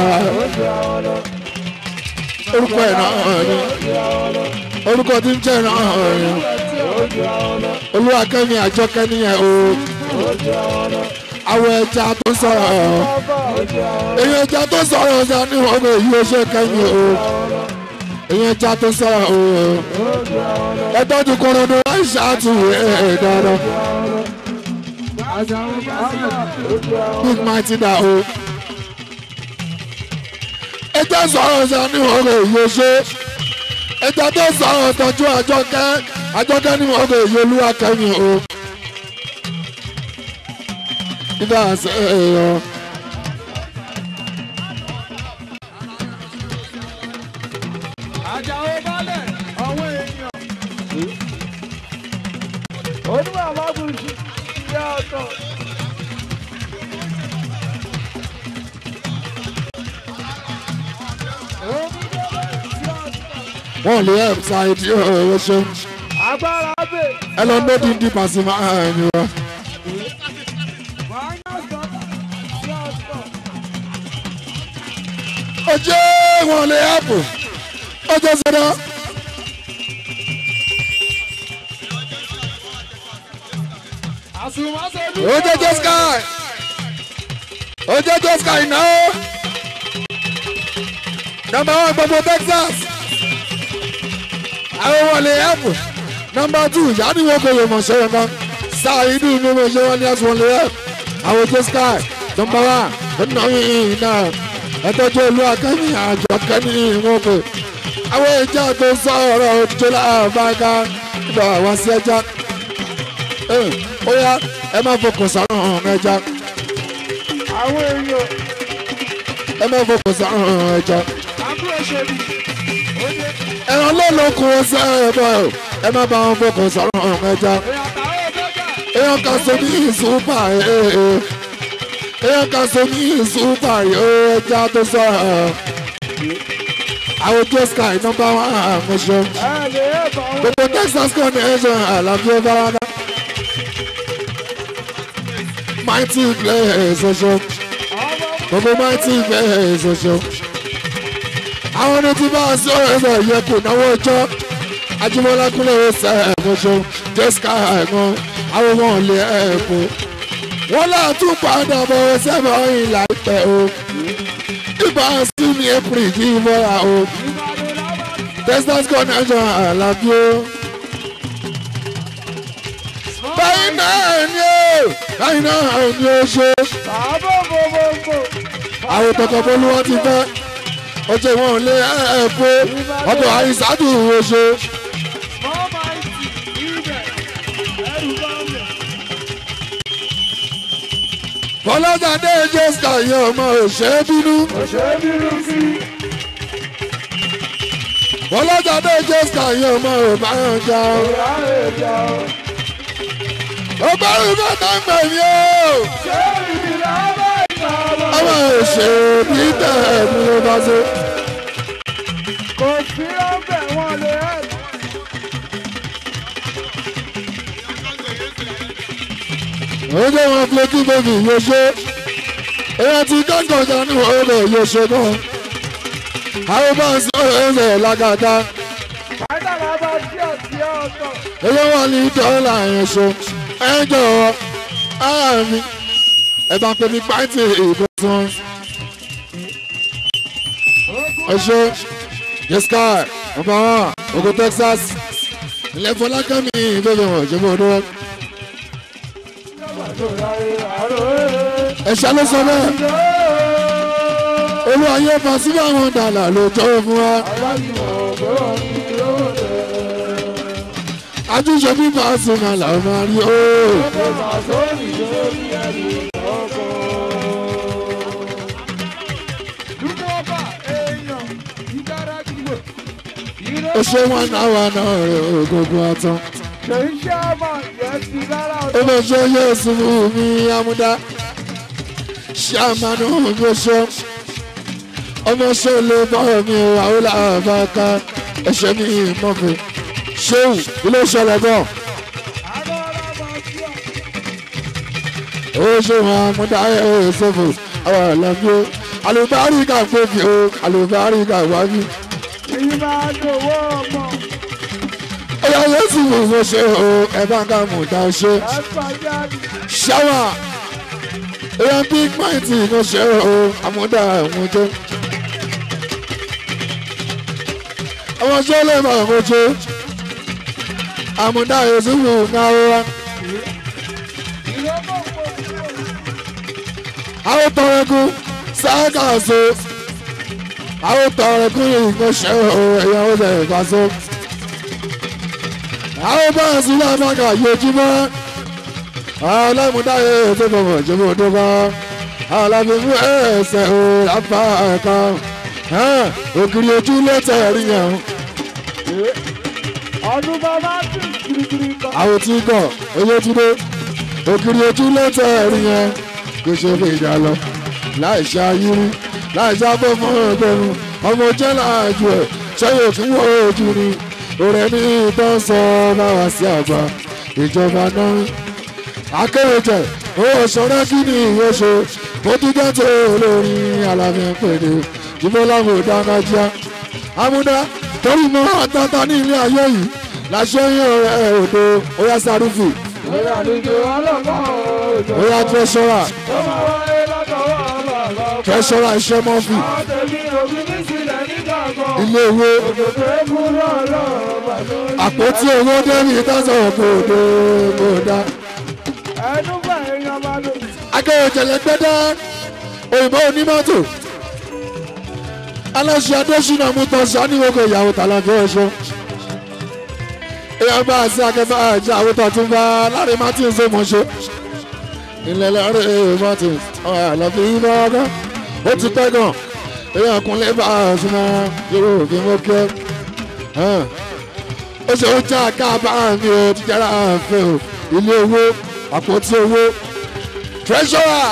orúkọ ẹ̀ náà ni orúkọ tí ń jẹ́ náà ni olúwakẹ́mi àjọkẹ́ nìyẹn o àwọn ẹja tó sọ̀rọ̀ èyí ẹja tó sọ̀rọ̀ ọ̀sán ní ọmọ èyí ó ṣe kẹ́yìn o èyí ẹja tó sọ̀rọ̀ o ẹ tọ́jú kọ́rọ́dún láì ṣáàtù ẹ̀ dáadáa big mighty dà o. ẹjẹ́ sọ̀rọ̀ sọ ní ọ̀rọ̀ èyí ṣe ẹjẹ́ tó sọ̀rọ̀ tọ́jú àjọkẹ́ ní ọ̀rọ̀ èyí olúwa kẹ́yìn o. ibà ṣe èèyàn. Àjàó balẹ̀ àwọn èèyàn. Onímọ̀ àbábùsù ìyá ọ̀tọ̀. wọ́n lè ẹ̀ ṣáìdì ọ̀rọ̀ ṣe. Agbára bè. ẹ lọ ní dídí Pasuma ẹ̀yìn wa. ojú wọn lè ẹ̀pù ọjọ́ sọ́dọ̀. ojú sky náà number 1 gbogbo Texas àwọn wọn lè ẹ̀pù number 2 yàrá kò lè mọ̀ ṣe wọn kan sáà inú mi mo ṣe wọn ní ẹ̀sùn wọn lè ẹ̀pù àwọn ojú sky number 1 ọ̀nà yìí náà ẹtọ́jú olú akẹ́mi àjọ kẹ́mi wọn kò àwọn ìjà tó sọ̀rọ̀ òjò láàbáká gbà wá sí ẹja ó yá ẹ má fọkàn sáràn ẹja Àwọn èèyàn. ẹ má fọkàn sáràn ẹja Àbúrò ṣèlú. ẹran lọ́lọ́kùn ọ̀sẹ̀ ẹ̀bọ̀ ẹ má bá wọn fọkàn sáràn ẹja èèyàn kan sọ ní ìsúpà èèyàn kan sọ ní ìsúpà ẹja tó sọ̀rọ̀. àwọn ojú sky number 1 àmọ́ṣọ́ gbogbo Texas connection àlàbí ọ̀báradá mighty players ọ̀ṣọ́ gbogbo mighty players ọ̀ṣọ́ àwọn ọdún tí bá a sọ ẹ̀rọ yẹ kò náwó ọjọ́ Ajímọ́lá kúnlẹ̀ ọ̀sẹ̀ ẹ̀mọ́ṣọ́ jessica ẹ̀gbọ́n àwọn ọmọ ọ̀lẹ́ ẹ̀kọ́ wọ́n láàtún padà bọ̀ ẹsẹ̀ bọ̀ ọ̀yìn láìpẹ́ o ibà sí ní April kí n bọ́ra o Texas connection àlàbí o. báyìí náà ni ó ṣe. àwọn tọkọ̀bọ́lú wọn ti fẹ́ ọjọ́ ìwọ̀n lé ẹ̀ẹ́pọ̀ ọ̀dọ̀ àìsàdù ó ṣe. Fọláṣadé jésìkà yẹn ọmọ òṣèré bínú. Fọláṣadé jésìkà yẹn ọmọ òbáyọjà. ọgbẹ́rún mẹ́ta ń gbẹ̀ mí o. ọmọ òṣèré bí tẹ̀ mí ló bá ṣe. Kò sí ọbẹ̀ wọn lè ẹ̀. oúnjẹ wọn fúlẹ́kì bèbí yóò ṣe èèyàn ti gánganjà ní ọ̀rọ̀ yóò ṣe náà àwọn bá ń sọ ẹ̀rẹ̀ lágàtà èèyàn wà ní dọ́là yẹn ṣe ẹ̀ jọ̀wọ́ ara mi ẹ̀ bá pè mí pàǹtì ìbò tán ẹ ṣe jessica ọba wọn ogun Texas ilẹ̀ fọlákẹ́mi ìbẹ̀rẹ̀ wọn ṣe bọ́ ọdún. ẹ̀ṣẹ̀ ló sọ bẹ́ẹ̀ olúwa yóò fa sí àwọn dàlà ló jọ̀wọ́ fún wa. àtúnṣe fífa sínú làwọn máa rí o. ó ṣe wọn náà wà náà rẹ ògógún àtàn. ó lọ ṣe yéésù mi amúdá ṣàmánú mi ṣe ọmọ ṣe lè bọ́ mi àwọn làbàkà ẹ̀ṣẹ̀ mi mọ̀fẹ́ ṣéwù ilé ìṣẹ̀lẹ̀ bọ̀. ó ṣe wọn amúdá ẹ̀ ṣòfò àwọn àlàbí alùbáríkà gbòbí o alùbáríkà wábí. ẹ̀yà yéésù mi ṣe o ẹ̀ bá ń ká mú ta ṣe ṣáwà èèyàn big mighty ló ṣe o àmúdá ẹ̀wọ̀n jẹ́ àwọn ṣé lè bá àwọn jẹ́ àmúdá ìṣubú náà wá àwọn tọrẹkùn sáàkàṣọ àwọn tọrẹkùn ìgbọ̀nsẹ̀ ẹ̀yà ọ̀sẹ̀ ìfàṣọ àwọn bá a sí lábàkà yojúmọ́ alámúdáyé tó bọ̀wọ̀ jẹ́mọ̀ tó bá alábẹ̀mú ẹ̀ẹ́sẹ̀ lápá ẹ̀ka ògiri ojú lẹ́tẹ̀ rí yẹn. ọdún bàbá tún kirikiri kan. àwọn tí kọ̀ olójúdé ògiri ojú lẹ́tẹ̀ rí yẹn kò ṣe fi ìjà lọ láì ṣe ayírí láì ṣe afẹ́fọ́ ẹgbẹ̀rún ọmọ jẹ́ láàjù ẹ̀ ṣẹ́yìn òfin wọ ojú ni òrẹ́ ní ìtàn sọ báwa sí àgbà ìjọba náà akérèjẹ owó ṣọ̀rẹ́ kí ni ìwé ṣe mo tún jẹ́ tó olórin alámi pèdè jùmọ̀láwò dánájíá amúdá torí mọ́ àtàtà ní ilé ayé yìí láṣẹ yín ọ̀rẹ́ òdo óyá sárúfì Bóyá àlejò ọlọ́gbọ́n òjò. óyá tẹ́ṣọ́rà Ó máa wáyé látọwọ́ bàbá ọkọ. tẹ́ṣọ́rà iṣẹ́ mọ́fì Àwọn tèmi òbí mi sílẹ̀ nígbà kan. ilé ìwé Òdòdó eégún lọ́ọ̀lọ́ bàbá orí. àpótí owó dẹ́bi tásán kòdó kòdá Ẹnu bá èèyàn máa lò. akérèjẹ lẹ́gbẹ́dá òyìnbó onímọ́tò aláṣẹ adésínà mútọ́sí aníwòkè ìyàwó tàlàfẹ́ ẹ̀ṣọ́ èèyàn bá àti akẹ́fẹ́ àjẹ́ àwòtọ́ tún bá láre martins ó mọ̀ṣẹ́ ilẹ̀ láre martins àlàfẹ́ yìí bá ọgá ó ti pẹ́ gan èèyàn kúnlẹ̀ bá àṣùnà yóò fi mọ́ kẹ́ ó ṣe ó já káàbá mi ò ti jára àfẹ́ o ilé owó àpótí owó treasurer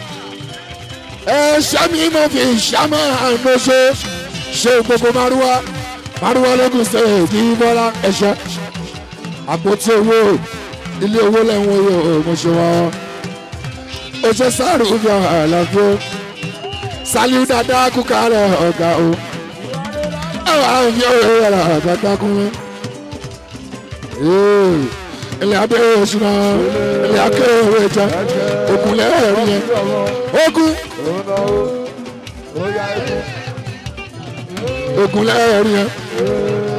sami mo fi sàmà àmọ́ṣe ṣe gbogbo maruwa lókun ṣe èdè bọ́lá ẹ̀ṣẹ́ àpótí owó ilé owó lẹ́wọ̀n yóò mọ̀ṣẹ́ wọn ó ṣe sáàrù bí àlàfo saliu dada kúkà rẹ̀ ọ̀gá o ẹ̀wọ̀n àwọn fi ọ̀rẹ́ yàrá àgbàgbà kúnlẹ̀ ilẹ̀ abẹ́rẹ́ oṣù náà ilẹ̀ akérèwé jẹ́ òkun lẹ́ẹ̀rí yẹn ogun ogun lẹ́ẹ̀rí yẹn